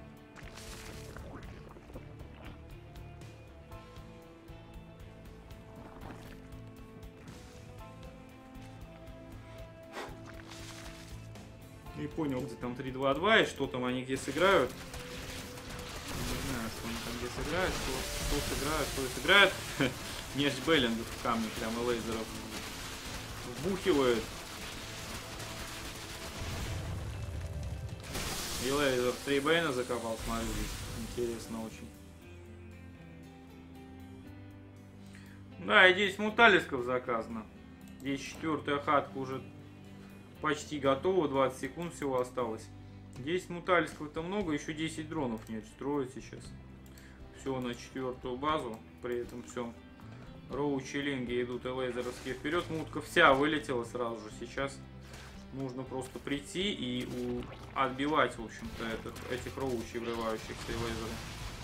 Не понял, где там 3-2-2 и что там они где сыграют. Не знаю, что они там где сыграют, что сыграют, что сыграют. Нерч Беллингов в камне прямо лазеров вбухивает. И лазер 3 Бэйна закопал, смотрю, здесь интересно очень. Да, и 10 муталисков заказано. Здесь 4-я хатка уже почти готова, 20 секунд всего осталось. 10 муталисков это много, еще 10 дронов нет, строят сейчас. Все на 4-ю базу, при этом все. Роучи и линги идут и лазеровские вперед. Мутка вся вылетела сразу же сейчас. Нужно просто прийти и отбивать, в общем-то, этих роучей, врывающихся и лазеры.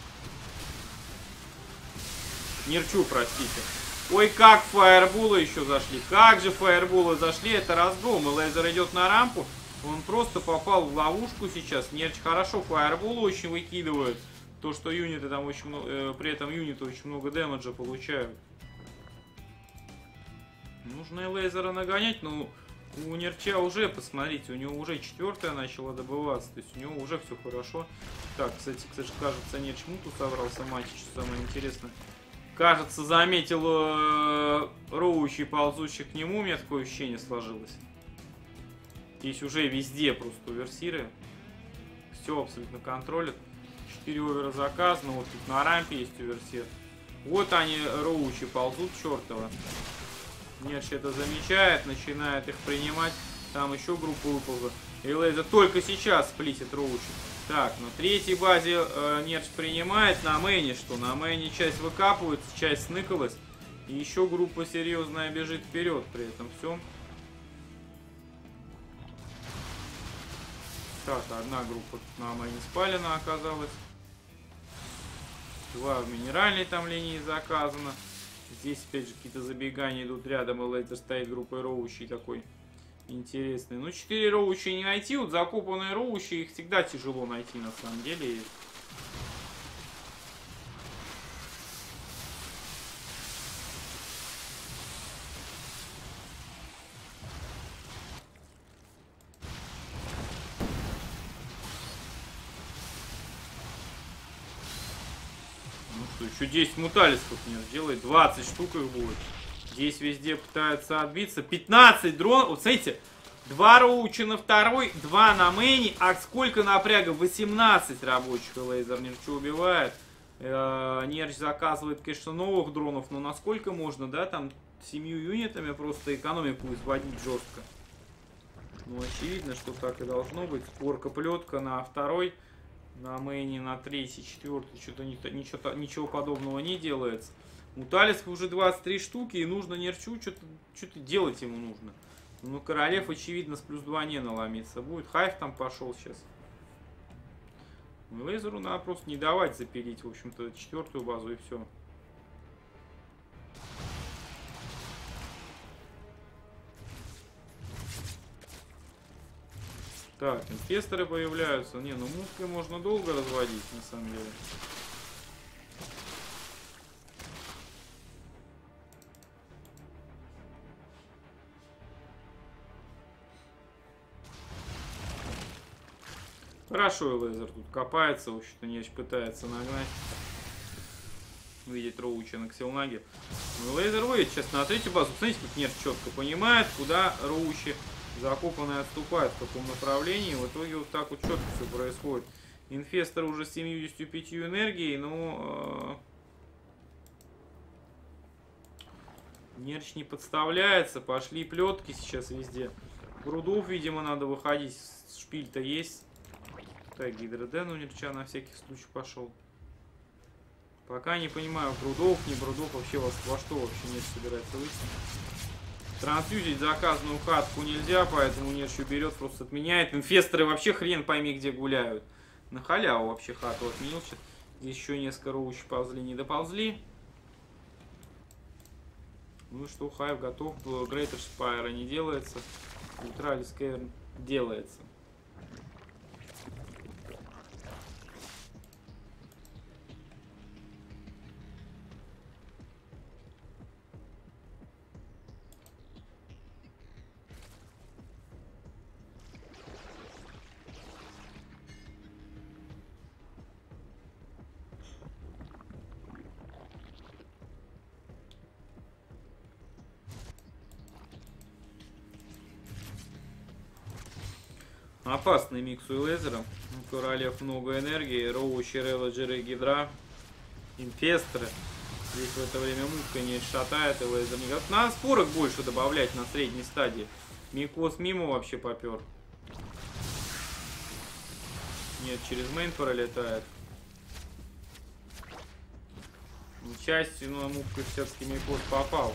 Нерчу, простите. Ой, как фаербулы еще зашли. Как же фаербулы зашли. Это разгром. И лазер идет на рампу. Он просто попал в ловушку сейчас. Нерч хорошо фаербулы очень выкидывают. То, что юниты там очень много... при этом юниты очень много дэмэджа получают. Нужно и лазера нагонять, но у Нерча уже, посмотрите, у него уже 4-я начала добываться. То есть у него уже все хорошо. Так, кстати, кажется, Нерч муту собрался матч, что самое интересное. Кажется, заметил роучей, ползущих к нему, у меня такое ощущение сложилось. Здесь уже везде просто оверсиры. Все абсолютно контролят. 4 овера заказано, вот тут на рампе есть оверсир. Вот они, роучи, ползут чертова. Нерч это замечает, начинает их принимать. Там еще группа выползла. И лазер только сейчас сплитит роучи. Так, на 3-й базе Нерч принимает. На мейне что? На мейне часть выкапывается, часть сныкалась. И еще группа серьезная бежит вперед при этом всем. Так, одна группа на мейне спалена оказалась. 2 в минеральной там линии заказано. Здесь опять же какие-то забегания идут рядом, и лазер стоит группой роучей такой интересный. Ну, 4 роучи не найти, вот закопанные роучи, их всегда тяжело найти на самом деле. Еще 10 муталисков нет, делает 20 штук их будет. Здесь везде пытаются отбиться. 15 дронов. Вот смотрите, 2 роуча на 2-й, 2 на мейне. А сколько напряга? 18 рабочих лазер Нерча убивает. Нерч заказывает, конечно, новых дронов. Но насколько можно, да, там 7 юнитами просто экономику изводить жестко. Ну, очевидно, что так и должно быть. Спорка-плетка на 2-й. На мейне, на 3-й, 4-й что-то ничего подобного не делается. У Талиска уже 23 штуки, и нужно Нерчу что-то делать ему нужно. Ну, Королев, очевидно, с +2 не наломиться будет. Хайв там пошел сейчас. Ну, лазеру надо просто не давать запилить, в общем-то, 4-ю базу и все. Так, инфесторы появляются. Не, ну муткой можно долго разводить, на самом деле. Хорошо, лазер тут копается, в общем-то, Нерч пытается нагнать. Видеть роуча на ксилнаге. Ну, лазер выйдет сейчас на 3-ю базу. Смотрите, как Нерч четко понимает, куда роучи закопанные отступают, в каком направлении. В итоге вот так вот четко все происходит. Инфестор уже с 75 энергией, но Нерч не подставляется. Пошли плетки сейчас везде. Грудов, видимо, надо выходить. Шпиль-то есть. Так, гидроден у Нерча на всякий случай пошел. Пока не понимаю, брудов, не брудов, вообще во что вообще Нерч собирается выйти. Трансфьюзить заказанную хатку нельзя, поэтому Нерч берет, просто отменяет. Инфесторы вообще хрен пойми где гуляют. На халяву вообще хату отменил. Здесь еще несколько роучей ползли, не доползли. Ну и что, Хайв готов, Greater Spire не делается, Ультралис Кэверн делается. Опасный микс у Лезера. У королев много энергии. Роу, Щерелла, Джерри, Гидра. Инфесторы. Здесь в это время мутка не шатает, и Лезер не готов. Надо спорок больше добавлять на средней стадии. Микос мимо вообще попер. Нет, через мейн пролетает. К счастью, но мутка все-таки Микос попал.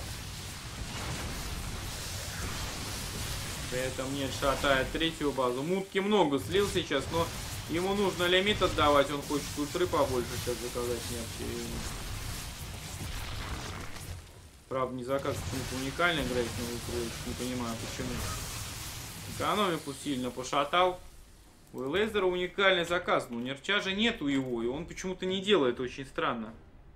При этом нет, шатает третью базу. Мутки много слил сейчас, но ему нужно лимит отдавать. Он хочет ультры побольше сейчас заказать. Нет, правда, не заказ почему-то уникальный играет на ультру. Не понимаю, почему. Экономику сильно пошатал. У Лезера уникальный заказ. Но нерча же нету его. И он почему-то не делает. Очень странно.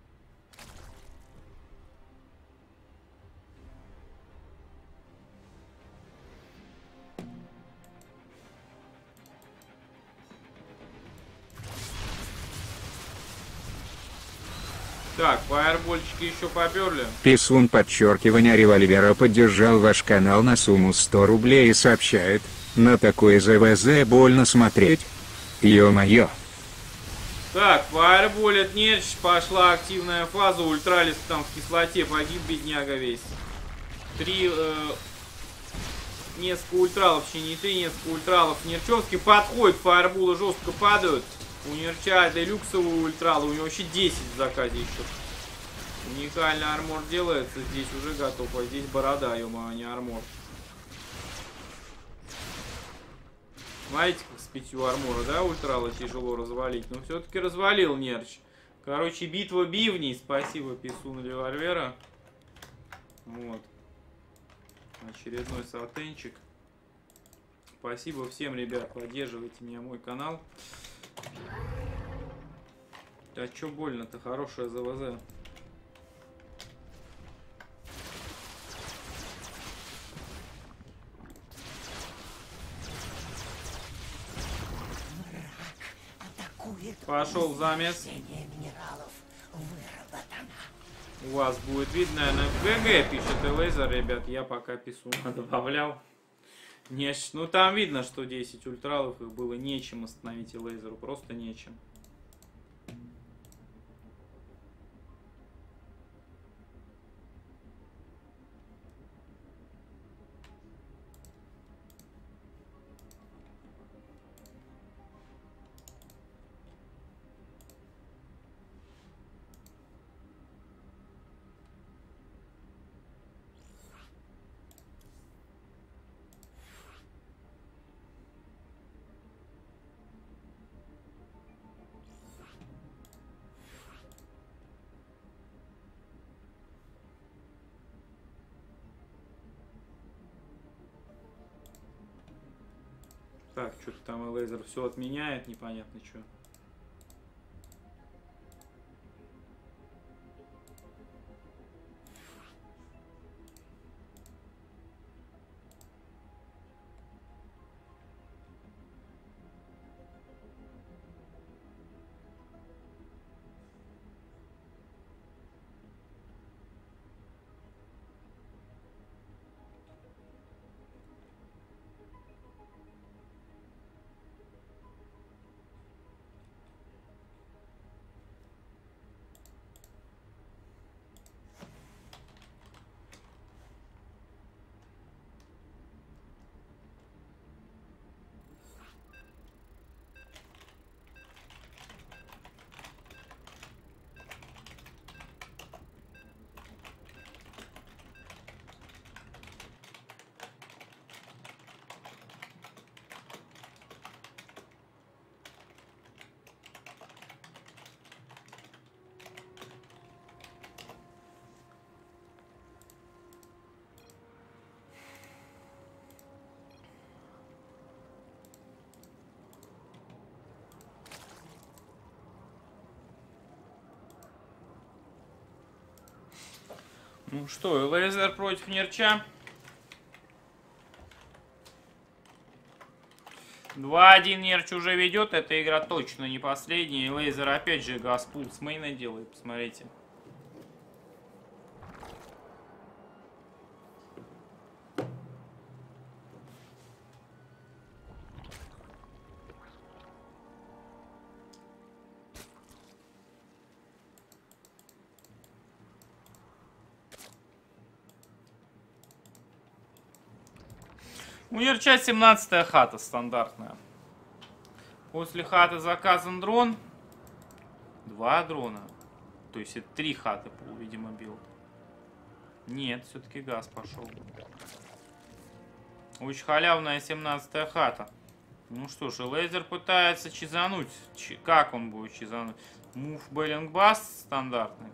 Так, фаербольчики еще поперли. Писун подчеркивание револьвера поддержал ваш канал на сумму 100 рублей и сообщает: на такое ЗВЗ больно смотреть. Ё-моё. Так, фаерболит нет, пошла активная фаза. Ультралис там в кислоте погиб, бедняга весь. Несколько ультралов, вообще не три, несколько ультралов. Нерчевский подходит, фаерболы жестко падают. У Нерча это люксовый ультрал, у него вообще 10 в заказе еще. Уникальный армор делается, здесь уже готов, а здесь борода, ё-моё, а не армор. Смотрите, как с 5 армора, да, ультрала тяжело развалить, но все-таки развалил Нерч. Короче, битва бивней, спасибо Писун револьвера. Вот. Очередной сатенчик. Спасибо всем, ребят, поддерживайте меня, мой канал. Да чё больно-то, хорошая ЗВЗ. Пошел замес. Минералов выработано. У вас будет видно, наверное, ГГ пишет Элейзер, ребят. Я пока пису добавлял. Ну там видно, что 10 ультралов, их было нечем остановить Элейзеру. Просто нечем. Так, что-то там Элейзер все отменяет, непонятно что. Ну что, Элейзер против Нерча. 2-1 Нерч уже ведет. Эта игра точно не последняя. Элейзер опять же гаспул с мейна делает. Посмотрите. У Нерча 17-я хата стандартная. После хаты заказан дрон. 2 дрона. То есть это 3 хаты, видимо, билд. Нет, все-таки газ пошел. Очень халявная 17-я хата. Ну что ж, Элейзер пытается чизануть. Как он будет чизануть? Мув Беллинг Бас стандартный.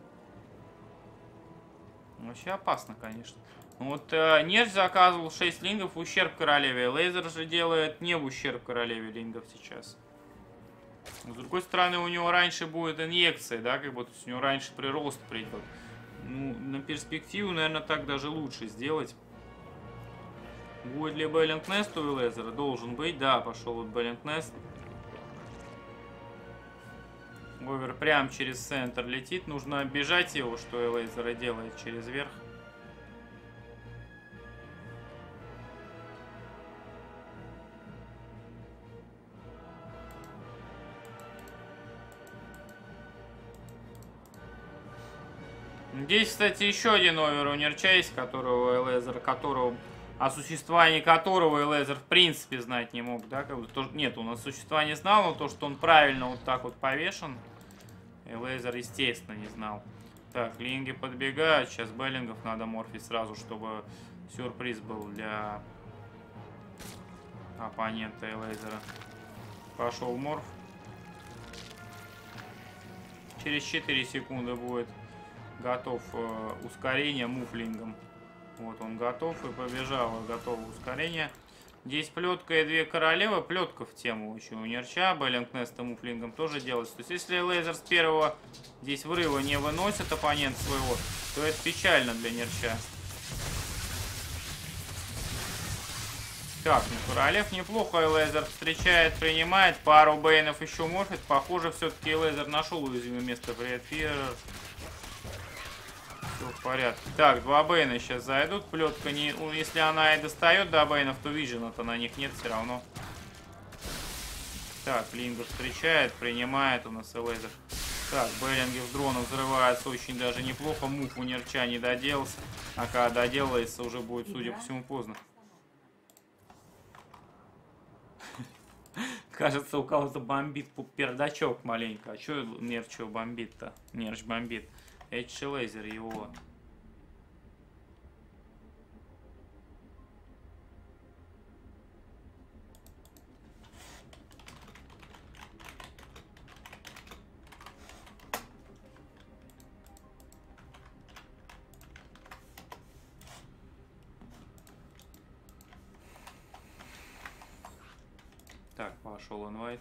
Вообще опасно, конечно. Вот Нерч заказывал 6 лингов в ущерб королеве. Элейзер же делает не в ущерб королеве лингов сейчас. С другой стороны, у него раньше будет инъекция, да, как будто у него раньше прирост придет. Ну, на перспективу, наверное, так даже лучше сделать. Будет ли Беллинг Нест у Элейзера? Должен быть, да, пошел вот Беллинг Нест. Овер прям через центр летит. Нужно оббежать его, что Элейзера делает через верх. Здесь, кстати, еще один овер у Нерча есть, которого Элейзер, о существовании которого Элейзер в принципе знать не мог, да, как бы, нет, он о существовании знал, но то, что он правильно вот так вот повешен, Элейзер, естественно, не знал. Так, линги подбегают, сейчас Беллингов надо морфить сразу, чтобы сюрприз был для оппонента Элейзера. Пошел морф. Через 4 секунды будет готов ускорение муфлингом. Вот он готов и побежал. Готово ускорение. Здесь плетка и 2 королевы. Плетка в тему еще у Нерча. Беллинг Нест и муфлингом тоже делается. То есть если Элейзер с первого здесь врыва не выносит оппонент своего, то это печально для Нерча. Так, ну королев неплохо Элейзер встречает, принимает. Пару бейнов еще морфит. Похоже, все-таки Элейзер нашел уязвимое место. Привет, Фирер. Все в порядке. Так, 2 бейна сейчас зайдут. Плетка не... Если она и достает до бейнов, то вижена-то на них нет все равно. Так, Линга встречает, принимает у нас Элейзер. Так, Беллинги в дрона взрывается очень даже неплохо. Мув у Нерча не доделался. А когда доделается, уже будет, судя по всему, поздно. Кажется, у кого-то бомбит пердачок маленько. А что Нерч бомбит-то? Нерч бомбит. Эдж Элейзер его. Так, пошел инвайт.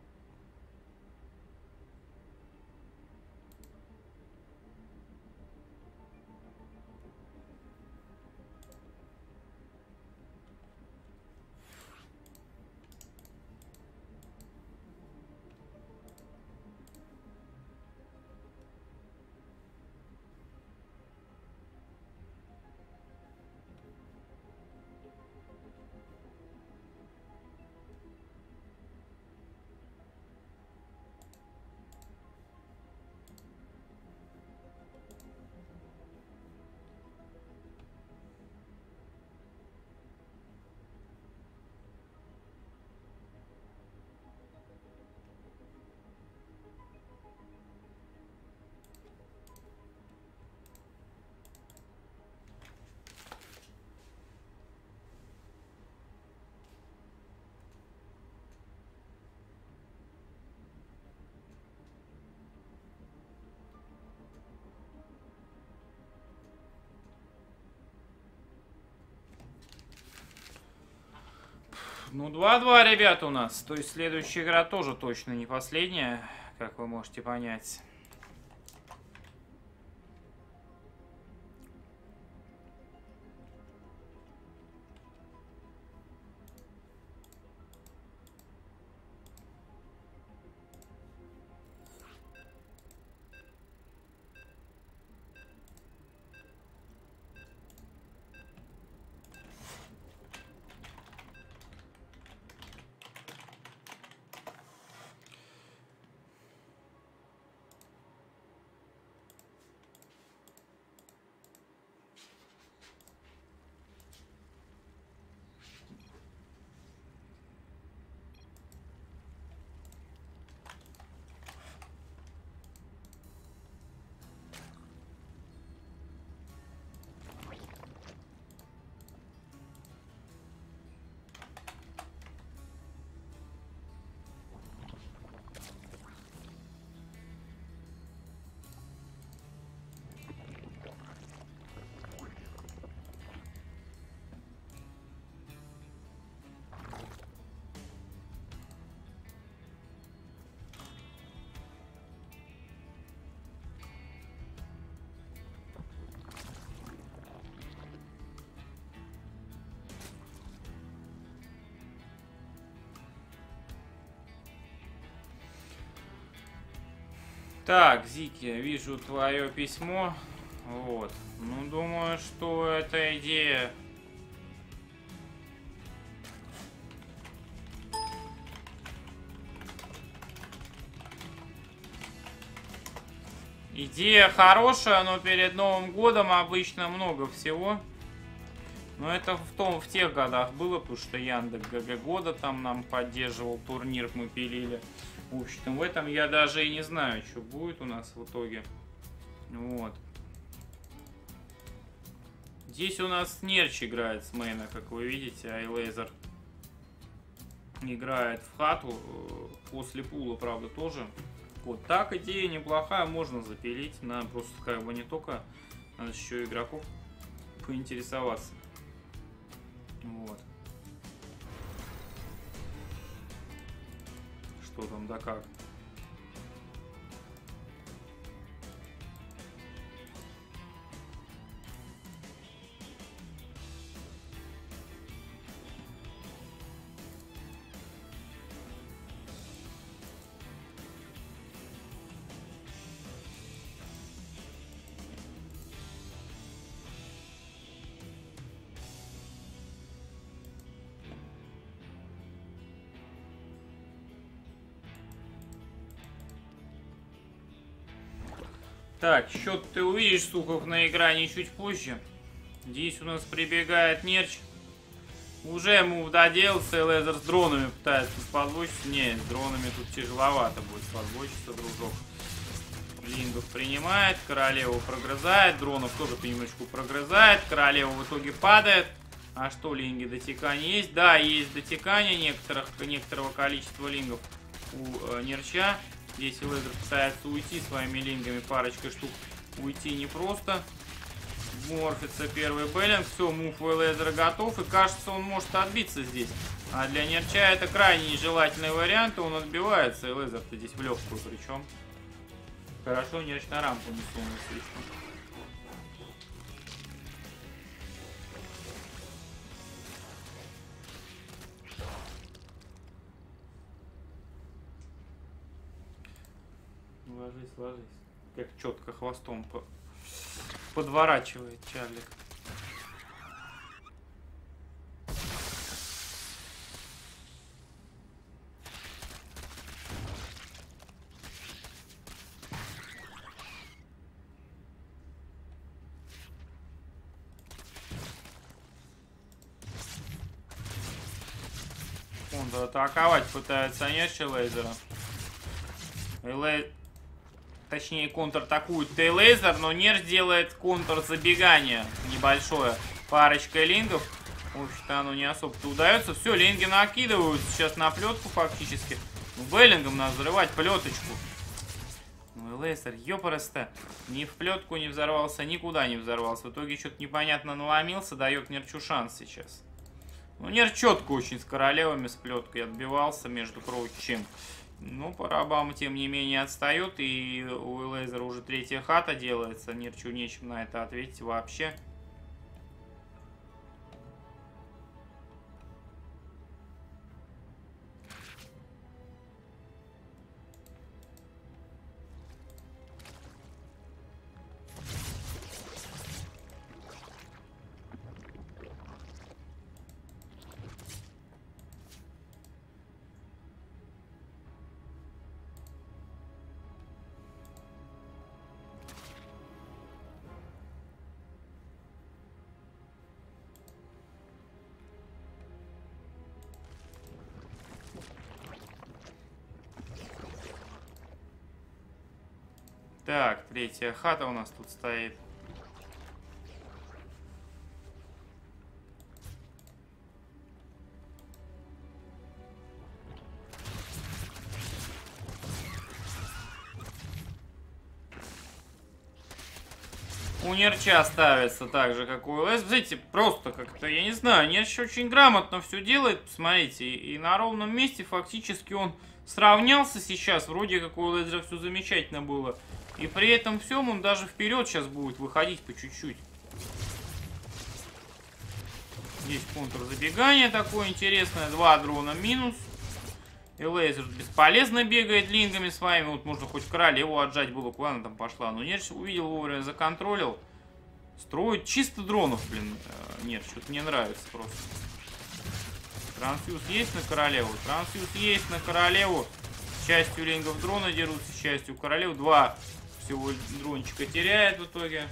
Ну, 2-2, ребята, у нас. То есть следующая игра тоже точно не последняя, как вы можете понять. Так, Зики, вижу твое письмо. Вот. Ну, думаю, что эта идея... Идея хорошая, но перед Новым годом обычно много всего. Но это в тех годах было, потому что Яндекс ГГ года там нам поддерживал турнир, мы пилили. В общем, в этом я даже и не знаю, что будет у нас в итоге. Вот. Здесь у нас Нерч играет с мейна, как вы видите, а iLaser играет в хату. После пула, правда, тоже. Вот так идея неплохая, можно запилить. Надо просто как бы не только, надо еще игроков поинтересоваться. Вот. Что там да как. Так, счет ты увидишь, Сухов, на экране чуть позже. Здесь у нас прибегает Нерч. Уже ему доделался, iLaser с дронами пытается подбочиться. Не, с дронами тут тяжеловато будет подбочиться, дружок. Лингов принимает, королеву прогрызает, дронов тоже понемножку прогрызает, королева в итоге падает. А что, линги дотекания есть? Да, есть дотекание некоторого количества лингов у Нерча. Здесь iLaser пытается уйти своими лингами, парочкой штук. Уйти непросто. Морфится первый бэллинг. Все, мув у iLaser готов. И кажется, он может отбиться здесь. А для Нерча это крайне нежелательный вариант. Он отбивается. iLaser-то здесь в легкую причем. Хорошо, Нерч на рампу не сунулся еще. Ложись, ложись. Как четко хвостом подворачивает Чарлик. Он атаковать пытается Нерч iLaser. Точнее, контратакует iLaser, но Нерч делает контрзабегание небольшое. Парочка лингов. В общем-то, оно не особо-то удается. Все, линги накидывают сейчас на плетку фактически. Бэллингом надо взрывать плеточку. Ну, iLaser, ёпарасто. Ни в плетку не взорвался, никуда не взорвался. В итоге что-то непонятно наломился, дает Нерчу шанс сейчас. Ну, Нерч четко очень с королевами, с плеткой отбивался, между прочим. Ну, Парабам, тем не менее, отстает, и у iLaser уже третья хата делается. Нерчу нечем на это ответить вообще. Так, третья хата у нас тут стоит. У Нерча ставится так же, как у iLaser. Смотрите, просто как-то, я не знаю, Нерч очень грамотно все делает, посмотрите. И на ровном месте фактически он сравнялся сейчас. Вроде как у iLaser все замечательно было. И при этом всем он даже вперед сейчас будет выходить по чуть-чуть. Здесь контрзабегание такое интересное. 2 дрона минус. И Лейзер бесполезно бегает лингами своими. Вот можно хоть королеву отжать было, куда она там пошла. Но Нерч увидел вовремя, законтролил. Строит чисто дронов, блин. Нет, что-то мне нравится просто. Трансфьюз есть на королеву? Трансфьюз есть на королеву. С частью лингов дрона дерутся, с частью королеву. 2 всего дрончика теряет в итоге.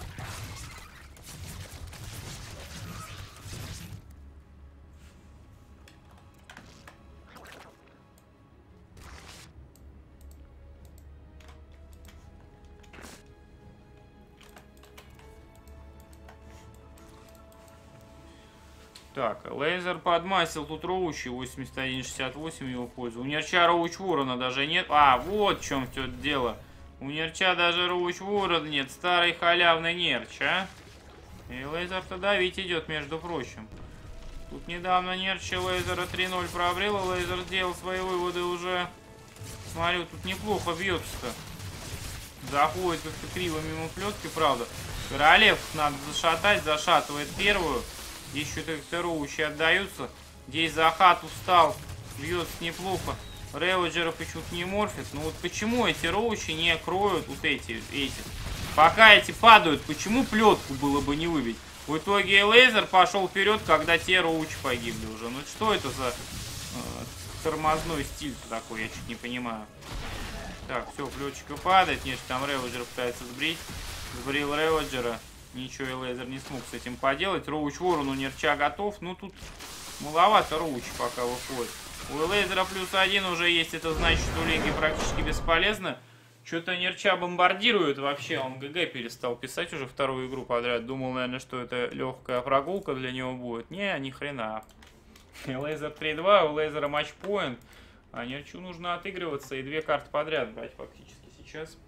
Так, Лейзер подмасил тут Роучи, 81-68 его пользу. У Нерча Роуч Ворона даже нет. А, вот в чем все дело. У Нерча даже Роуч Ворон нет. Старый халявный Нерч, а? И Лейзер-то давить идет, между прочим. Тут недавно Нерча Лейзера 3-0 пробрел, а Лейзер сделал свои выводы уже. Смотрю, тут неплохо бьется-то. Заходит как-то криво мимо плетки, правда. Королев надо зашатать, зашатывает первую. Здесь что-то Роучи отдаются. Здесь за хату встал. Бьется неплохо. Реводжера почему-то не морфит. Ну вот почему эти Роучи не кроют вот эти. Пока эти падают, почему плетку было бы не выбить? В итоге Лейзер пошел вперед, когда те Роучи погибли уже. Ну что это за тормозной стиль-то такой, я чуть не понимаю. Так, все, плетчика падает. Нет, там Реводжер пытается сбрить. Сбрил Реводжера. Ничего и Лейзер не смог с этим поделать. Роуч Ворон у Нерча готов. Ну тут маловато Роучи пока выходит. У Лейзера +1 уже есть. Это значит, что линги практически бесполезны. Что-то Нерча бомбардирует вообще. Он ГГ перестал писать уже вторую игру подряд. Думал, наверное, что это легкая прогулка для него будет. Не, ни хрена. Лейзер 3-2, у Лейзера матчпоинт. А Нерчу нужно отыгрываться и 2 карты подряд брать фактически сейчас.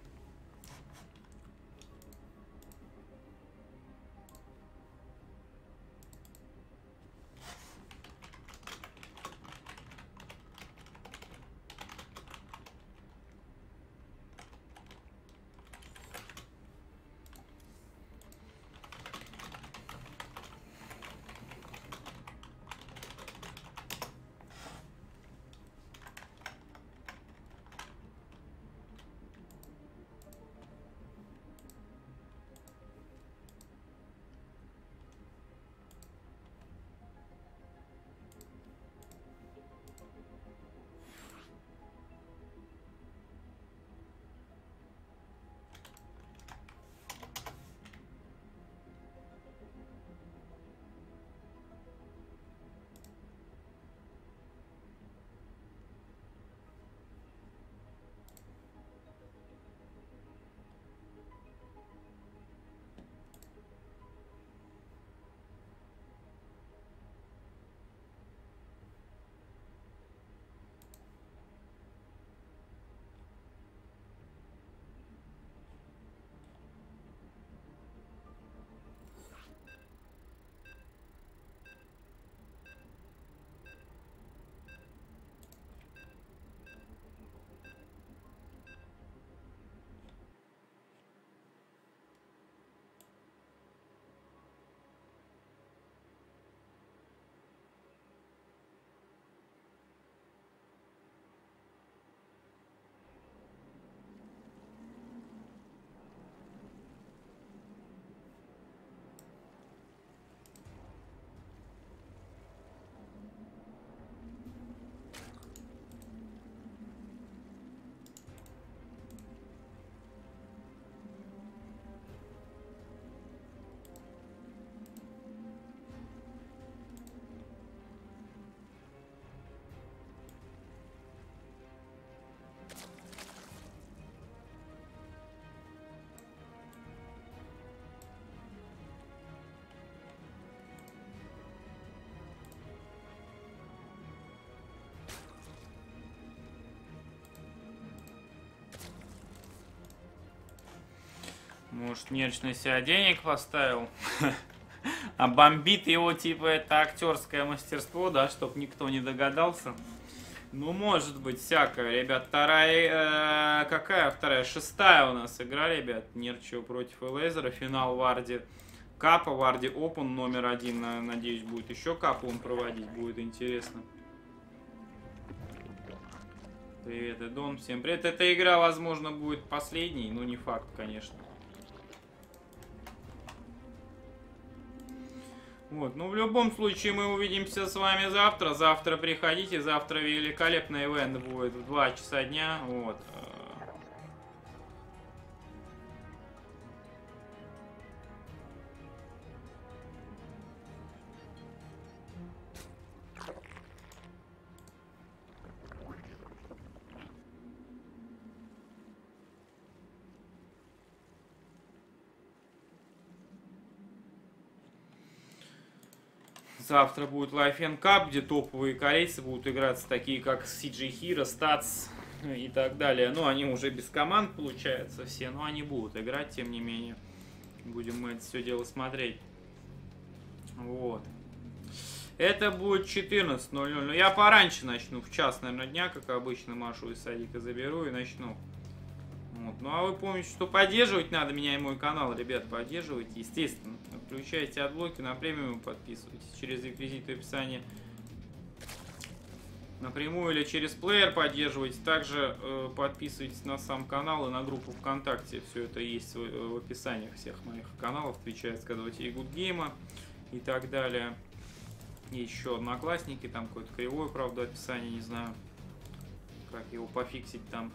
Может, Нерч на себя денег поставил? А бомбит его, типа, это актерское мастерство, да, чтоб никто не догадался. Ну, может быть, всякое, ребят. Вторая, какая вторая? 6-я у нас игра, ребят. Нерчио против Лейзера. Финал Варди Капа, Варди Опен номер 1. Надеюсь, будет еще Капу он проводить, будет интересно. Привет, Эдон, всем привет. Эта игра, возможно, будет последней, но не факт, конечно. Вот, ну в любом случае мы увидимся с вами завтра. Завтра приходите, завтра великолепный ивент будет в 2 часа дня. Вот. Завтра будет Life and Cup, где топовые корейцы будут играться, такие как CJ Hero, Stats и так далее. Ну, они уже без команд, получается, все, но они будут играть, тем не менее. Будем мы это все дело смотреть. Вот. Это будет 14:00. Но я пораньше начну, в час, наверное, дня, как обычно, Машу из садика заберу и начну. Вот. Ну, а вы помните, что поддерживать надо меня и мой канал, ребят, поддерживайте, естественно. Включайте отблоки, на премиум подписывайтесь через реквизиты описания. Напрямую или через плеер поддерживайте. Также подписывайтесь на сам канал и на группу ВКонтакте. Все это есть в описаниях всех моих каналов. Твича, Скадовать и Гудгейма и так далее. Есть еще Одноклассники, там какое-то кривое, правда, описание, не знаю, как его пофиксить там.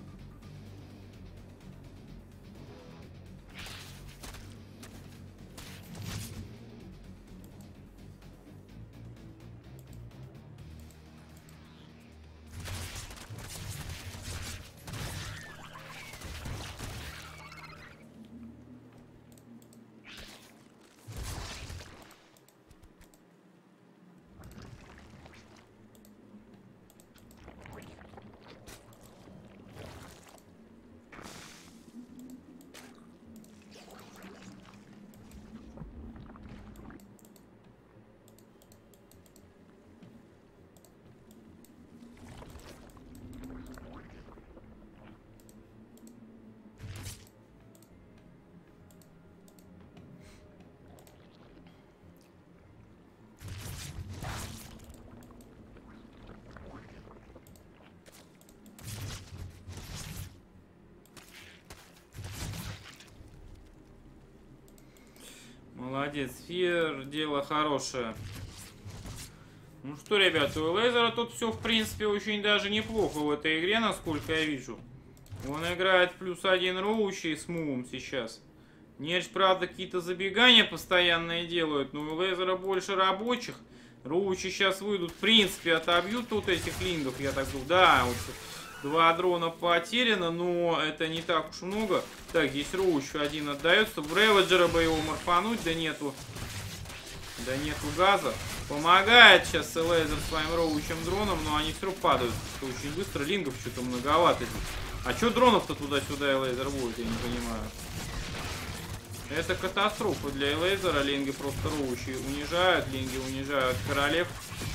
Молодец, Фир, дело хорошее. Ну что, ребята, у Лейзера тут все, в принципе, очень даже неплохо в этой игре, насколько я вижу. Он играет +1 Роучи с Мувом сейчас. Нерч, правда, какие-то забегания постоянные делают, но у Лейзера больше рабочих. Роучи сейчас выйдут, в принципе, отобьют тут этих лингов, я так думаю. Да, вот 2 дрона потеряно, но это не так уж много. Так, здесь Роуч один отдается. В Реведжера бы его морфануть, да нету. Да нету газа. Помогает сейчас Лейзер своим Роучем дроном, но они все равно падают очень быстро. Лингов что-то многовато здесь. А что дронов-то туда-сюда и Лейзер будет, я не понимаю. Это катастрофа для Лейзера. Линги просто Роучи унижают. Линги унижают королев.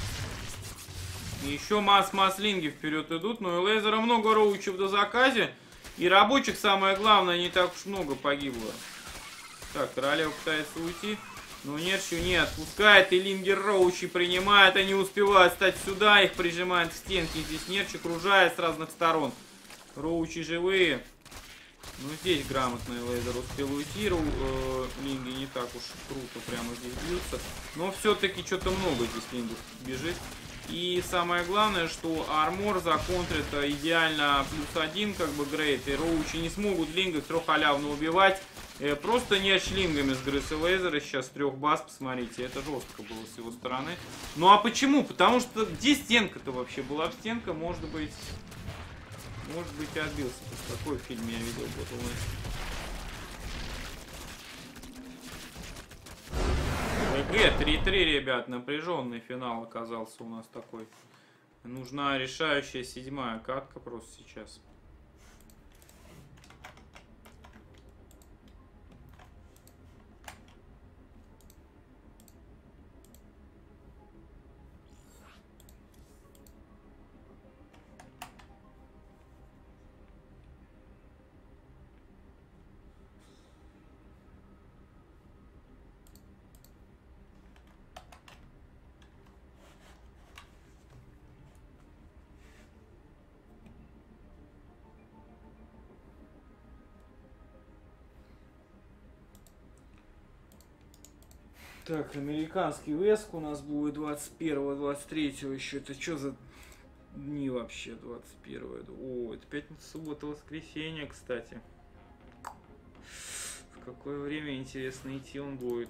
И еще масс линги вперед идут. Но у Лейзера много Роучев до заказе. И рабочих, самое главное, не так уж много погибло. Так, королева пытается уйти. Но Нерчу не отпускает. И лингер Роучи принимает. Они успевают стать сюда. Их прижимают к стенке. Здесь Нерч окружает с разных сторон. Роучи живые. Ну, здесь грамотный Лейзер успел уйти. Линги не так уж круто прямо здесь бьются. Но все-таки что-то много здесь лингов бежит. И самое главное, что армор законтрит идеально +1, как бы грейд. И Роучи не смогут лингов треххалявно убивать. Просто Нерч лингами сгрыз Лейзера сейчас 3 баз, посмотрите. Это жестко было с его стороны. Ну а почему? Потому что где стенка-то вообще? Была бы стенка, может быть, отбился. Какой фильм я видел? ВГ 3-3, ребят. Напряженный финал оказался у нас такой. Нужна решающая 7-я катка просто сейчас. Так, американский Веск у нас будет 21-23 еще. Это что за дни вообще 21? О, это пятница, суббота, воскресенье, кстати. В какое время, интересно, идти он будет?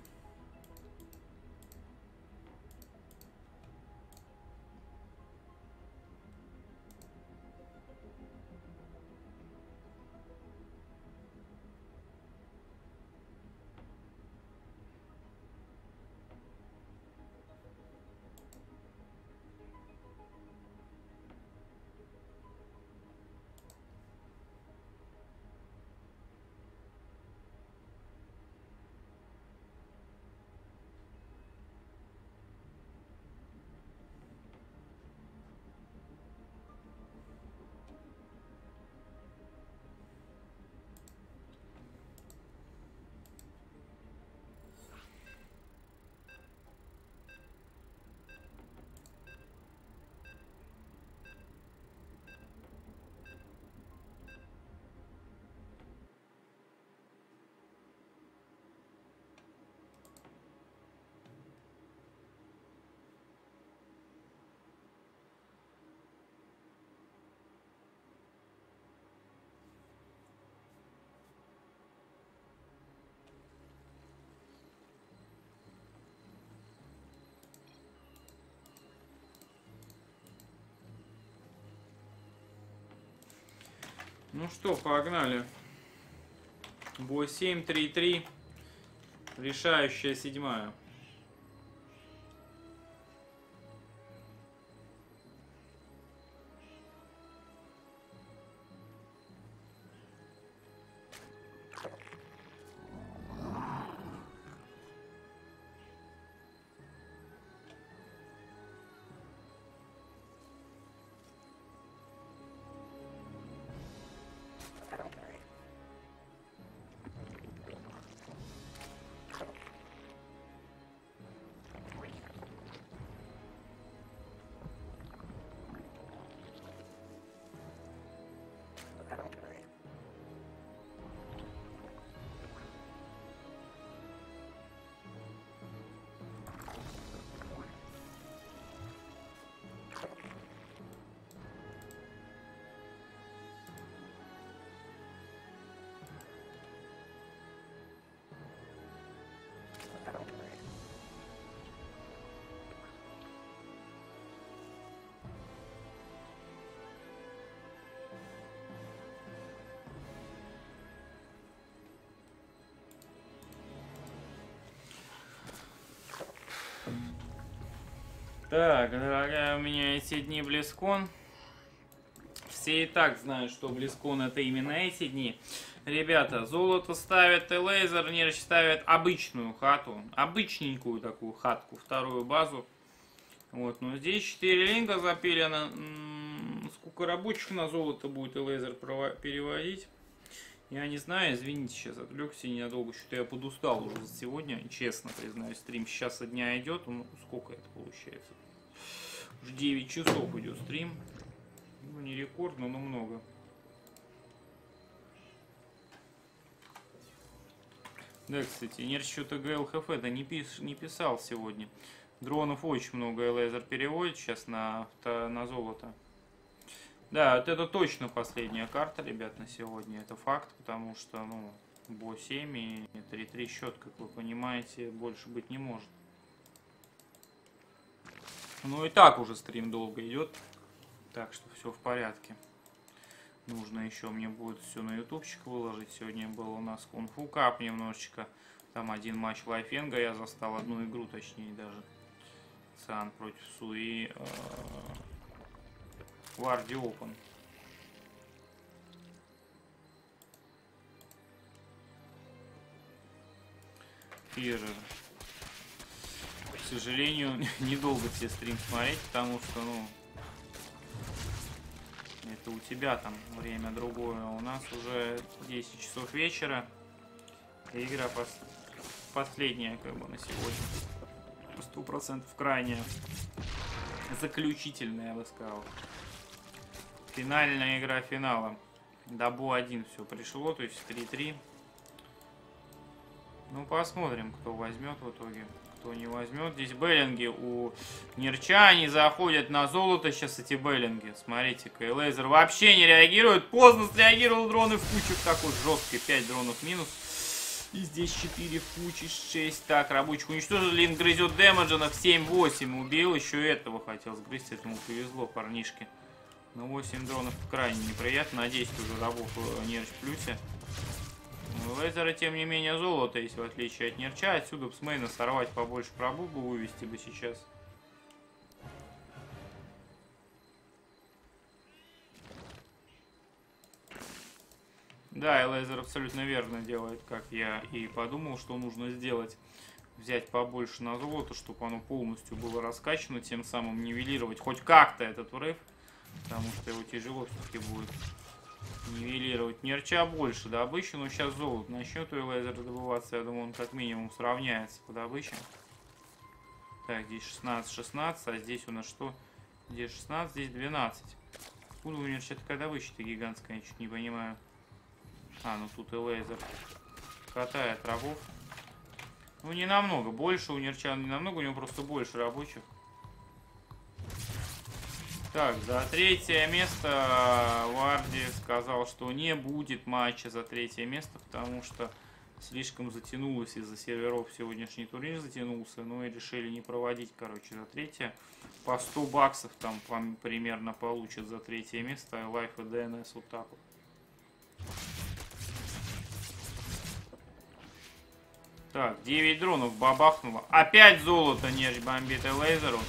Ну что, погнали. Бой 7-3-3. Решающая седьмая. Так, дорогая, у меня эти дни BlizzCon. Все и так знают, что BlizzCon это именно эти дни. Ребята, золото ставят и лазер, нерч ставят обычную хату. Обычненькую такую хатку, вторую базу. Вот, но здесь 4 линка запилено. Сколько рабочих на золото будет и лазер переводить? Я не знаю, извините, сейчас отвлекся ненадолго, что-то я подустал уже за сегодня, честно признаюсь, стрим с часа дня идет, ну сколько это получается? Уже 9 часов идет стрим, ну не рекордно, но много. Да, кстати, Нерч что-то ГЛХФ, да не писал сегодня. Дронов очень много, и лазер переводит сейчас на золото. Да, вот это точно последняя карта, ребят, на сегодня. Это факт, потому что, ну, бой 7 и 3-3 счет, как вы понимаете, больше быть не может. Ну и так уже стрим долго идет, так что все в порядке. Нужно еще мне будет все на ютубчик выложить. Сегодня был у нас кунг-фу кап немножечко. Там один матч лайфенга я застал, одну игру точнее даже. Сан против Суи. Варди Open. Фирер. К сожалению, недолго тебе стрим смотреть, потому что, ну, это у тебя там время другое. У нас уже 10 часов вечера. И игра последняя, как бы, на сегодня. 100% крайняя. Заключительная, я бы сказал. Финальная игра финала. До Бо-1 все пришло, то есть 3-3. Ну, посмотрим, кто возьмет в итоге. Никто не возьмет. Здесь беллинги у Нерча. Они заходят на золото. Сейчас эти беллинги. Смотрите-ка, и лазер вообще не реагирует. Поздно среагировал, дроны в кучу. Такой жесткий. 5 дронов минус. И здесь 4 в куче, 6. Так, рабочих уничтожил. Линк грызет дэмэдженов. 7-8 убил. Еще этого хотел сгрызть. Этому повезло, парнишке. Но 8 дронов крайне неприятно. Надеюсь, уже рабов Нерч в плюсе. У лазера, тем не менее, золото есть, в отличие от Нерча. Отсюда бы с мейна сорвать побольше пробу бы, вывести бы сейчас. Да, и лазер абсолютно верно делает, как я и подумал, что нужно сделать. Взять побольше на золото, чтобы оно полностью было раскачано, тем самым нивелировать хоть как-то этот врыв. Потому что его тяжело все-таки будет нивелировать. Нерча больше добычи, но сейчас золото начнет и лазер добываться. Я думаю, он как минимум сравняется по добыче. Так, здесь 16-16, а здесь у нас что? Здесь 16, здесь 12. Откуда у Нерча такая добыча-то гигантская, я чуть не понимаю. А, ну тут и лазер катает рабов. Ну, не намного. Больше у Нерча, не намного, у него просто больше рабочих. Так, за третье место Варди сказал, что не будет матча за третье место, потому что слишком затянулось из-за серверов. Сегодняшний турнир затянулся, ну и решили не проводить, короче, за третье. По 100 баксов там примерно получат за третье место, и Life и DNS вот так вот. Так, 9 дронов бабахнуло. Опять золото Нерч бомбит и лазеру.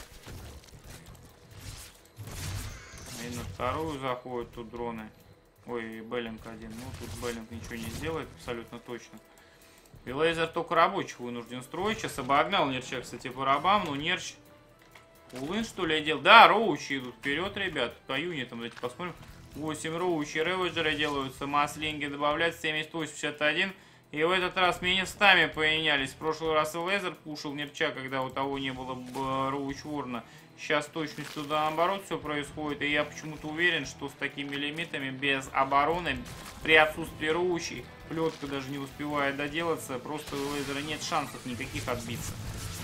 И на вторую заходят тут дроны. Ой, беллинг один. Ну, тут беллинг ничего не сделает, абсолютно точно. И лазер только рабочих вынужден строить. Сейчас обогнал Нерча, кстати, по рабам. Но Нерч улын, что ли, делал? Да, роучи идут вперед, ребят. По юнитам, давайте посмотрим. 8 роучи, реведжеры делаются. Маслинги добавлять. 70-81. И в этот раз местами поменялись. В прошлый раз и лазер пушил Нерча, когда у того не было роуч ворна. Сейчас точно туда наоборот все происходит. И я почему-то уверен, что с такими лимитами, без обороны, при отсутствии роучей, плетка даже не успевает доделаться. Просто у лазера нет шансов никаких отбиться.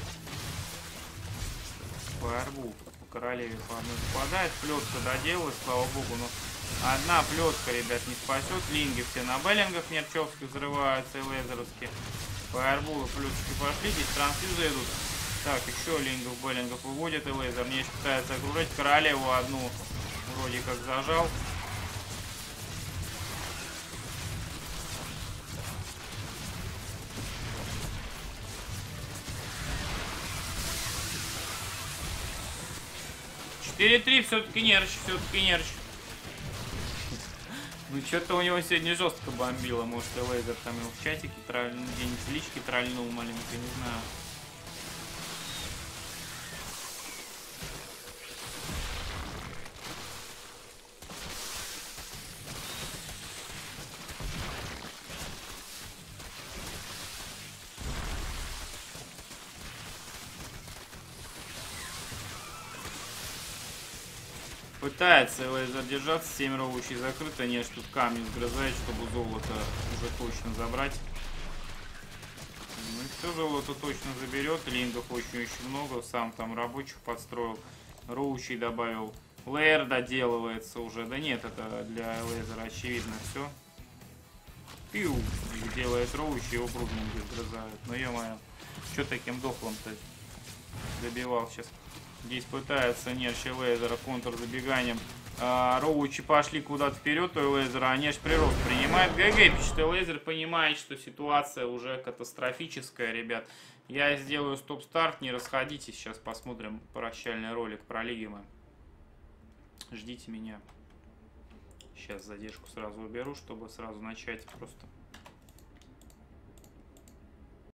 Фаербул по королеве по одной попадает. Плетка доделалась, слава богу, но одна плетка, ребят, не спасет. Линги все на беллингах нерчевских взрываются и лазеровские. Фаербулы, плеточки пошли. Здесь трансфьюзы идут. Так, еще лингов, беллингов выводит и лазер. Мне еще пытается окружать. Королеву одну вроде как зажал. Все-таки Нерч, все-таки Нерч. Ну, что-то у него сегодня жестко бомбило. Может, и лазер там его в чатике тролльнул, где-нибудь в личке тролльнул маленько, не знаю. Пытается лазер держаться, 7 роучей закрыто, нет, тут камни сгрызает, чтобы золото уже точно забрать. Ну и все, золото точно заберет, лингов очень-очень много, сам там рабочих подстроил, роучей добавил. Лейер доделывается уже, да нет, это для лазера очевидно все. Пиу, делает роучи, его брудненько сгрызают, ну ё-моё, что таким дохлым-то добивал сейчас. Здесь пытается Нерч и лазера контрзабеганием. Роучи пошли куда-то вперед, то и лазера, а Нерч прирост принимает. ГГ пишет, и лазер понимает, что ситуация уже катастрофическая, ребят. Я сделаю стоп-старт, не расходитесь, сейчас посмотрим прощальный ролик про Лигима. Ждите меня. Сейчас задержку сразу уберу, чтобы сразу начать просто.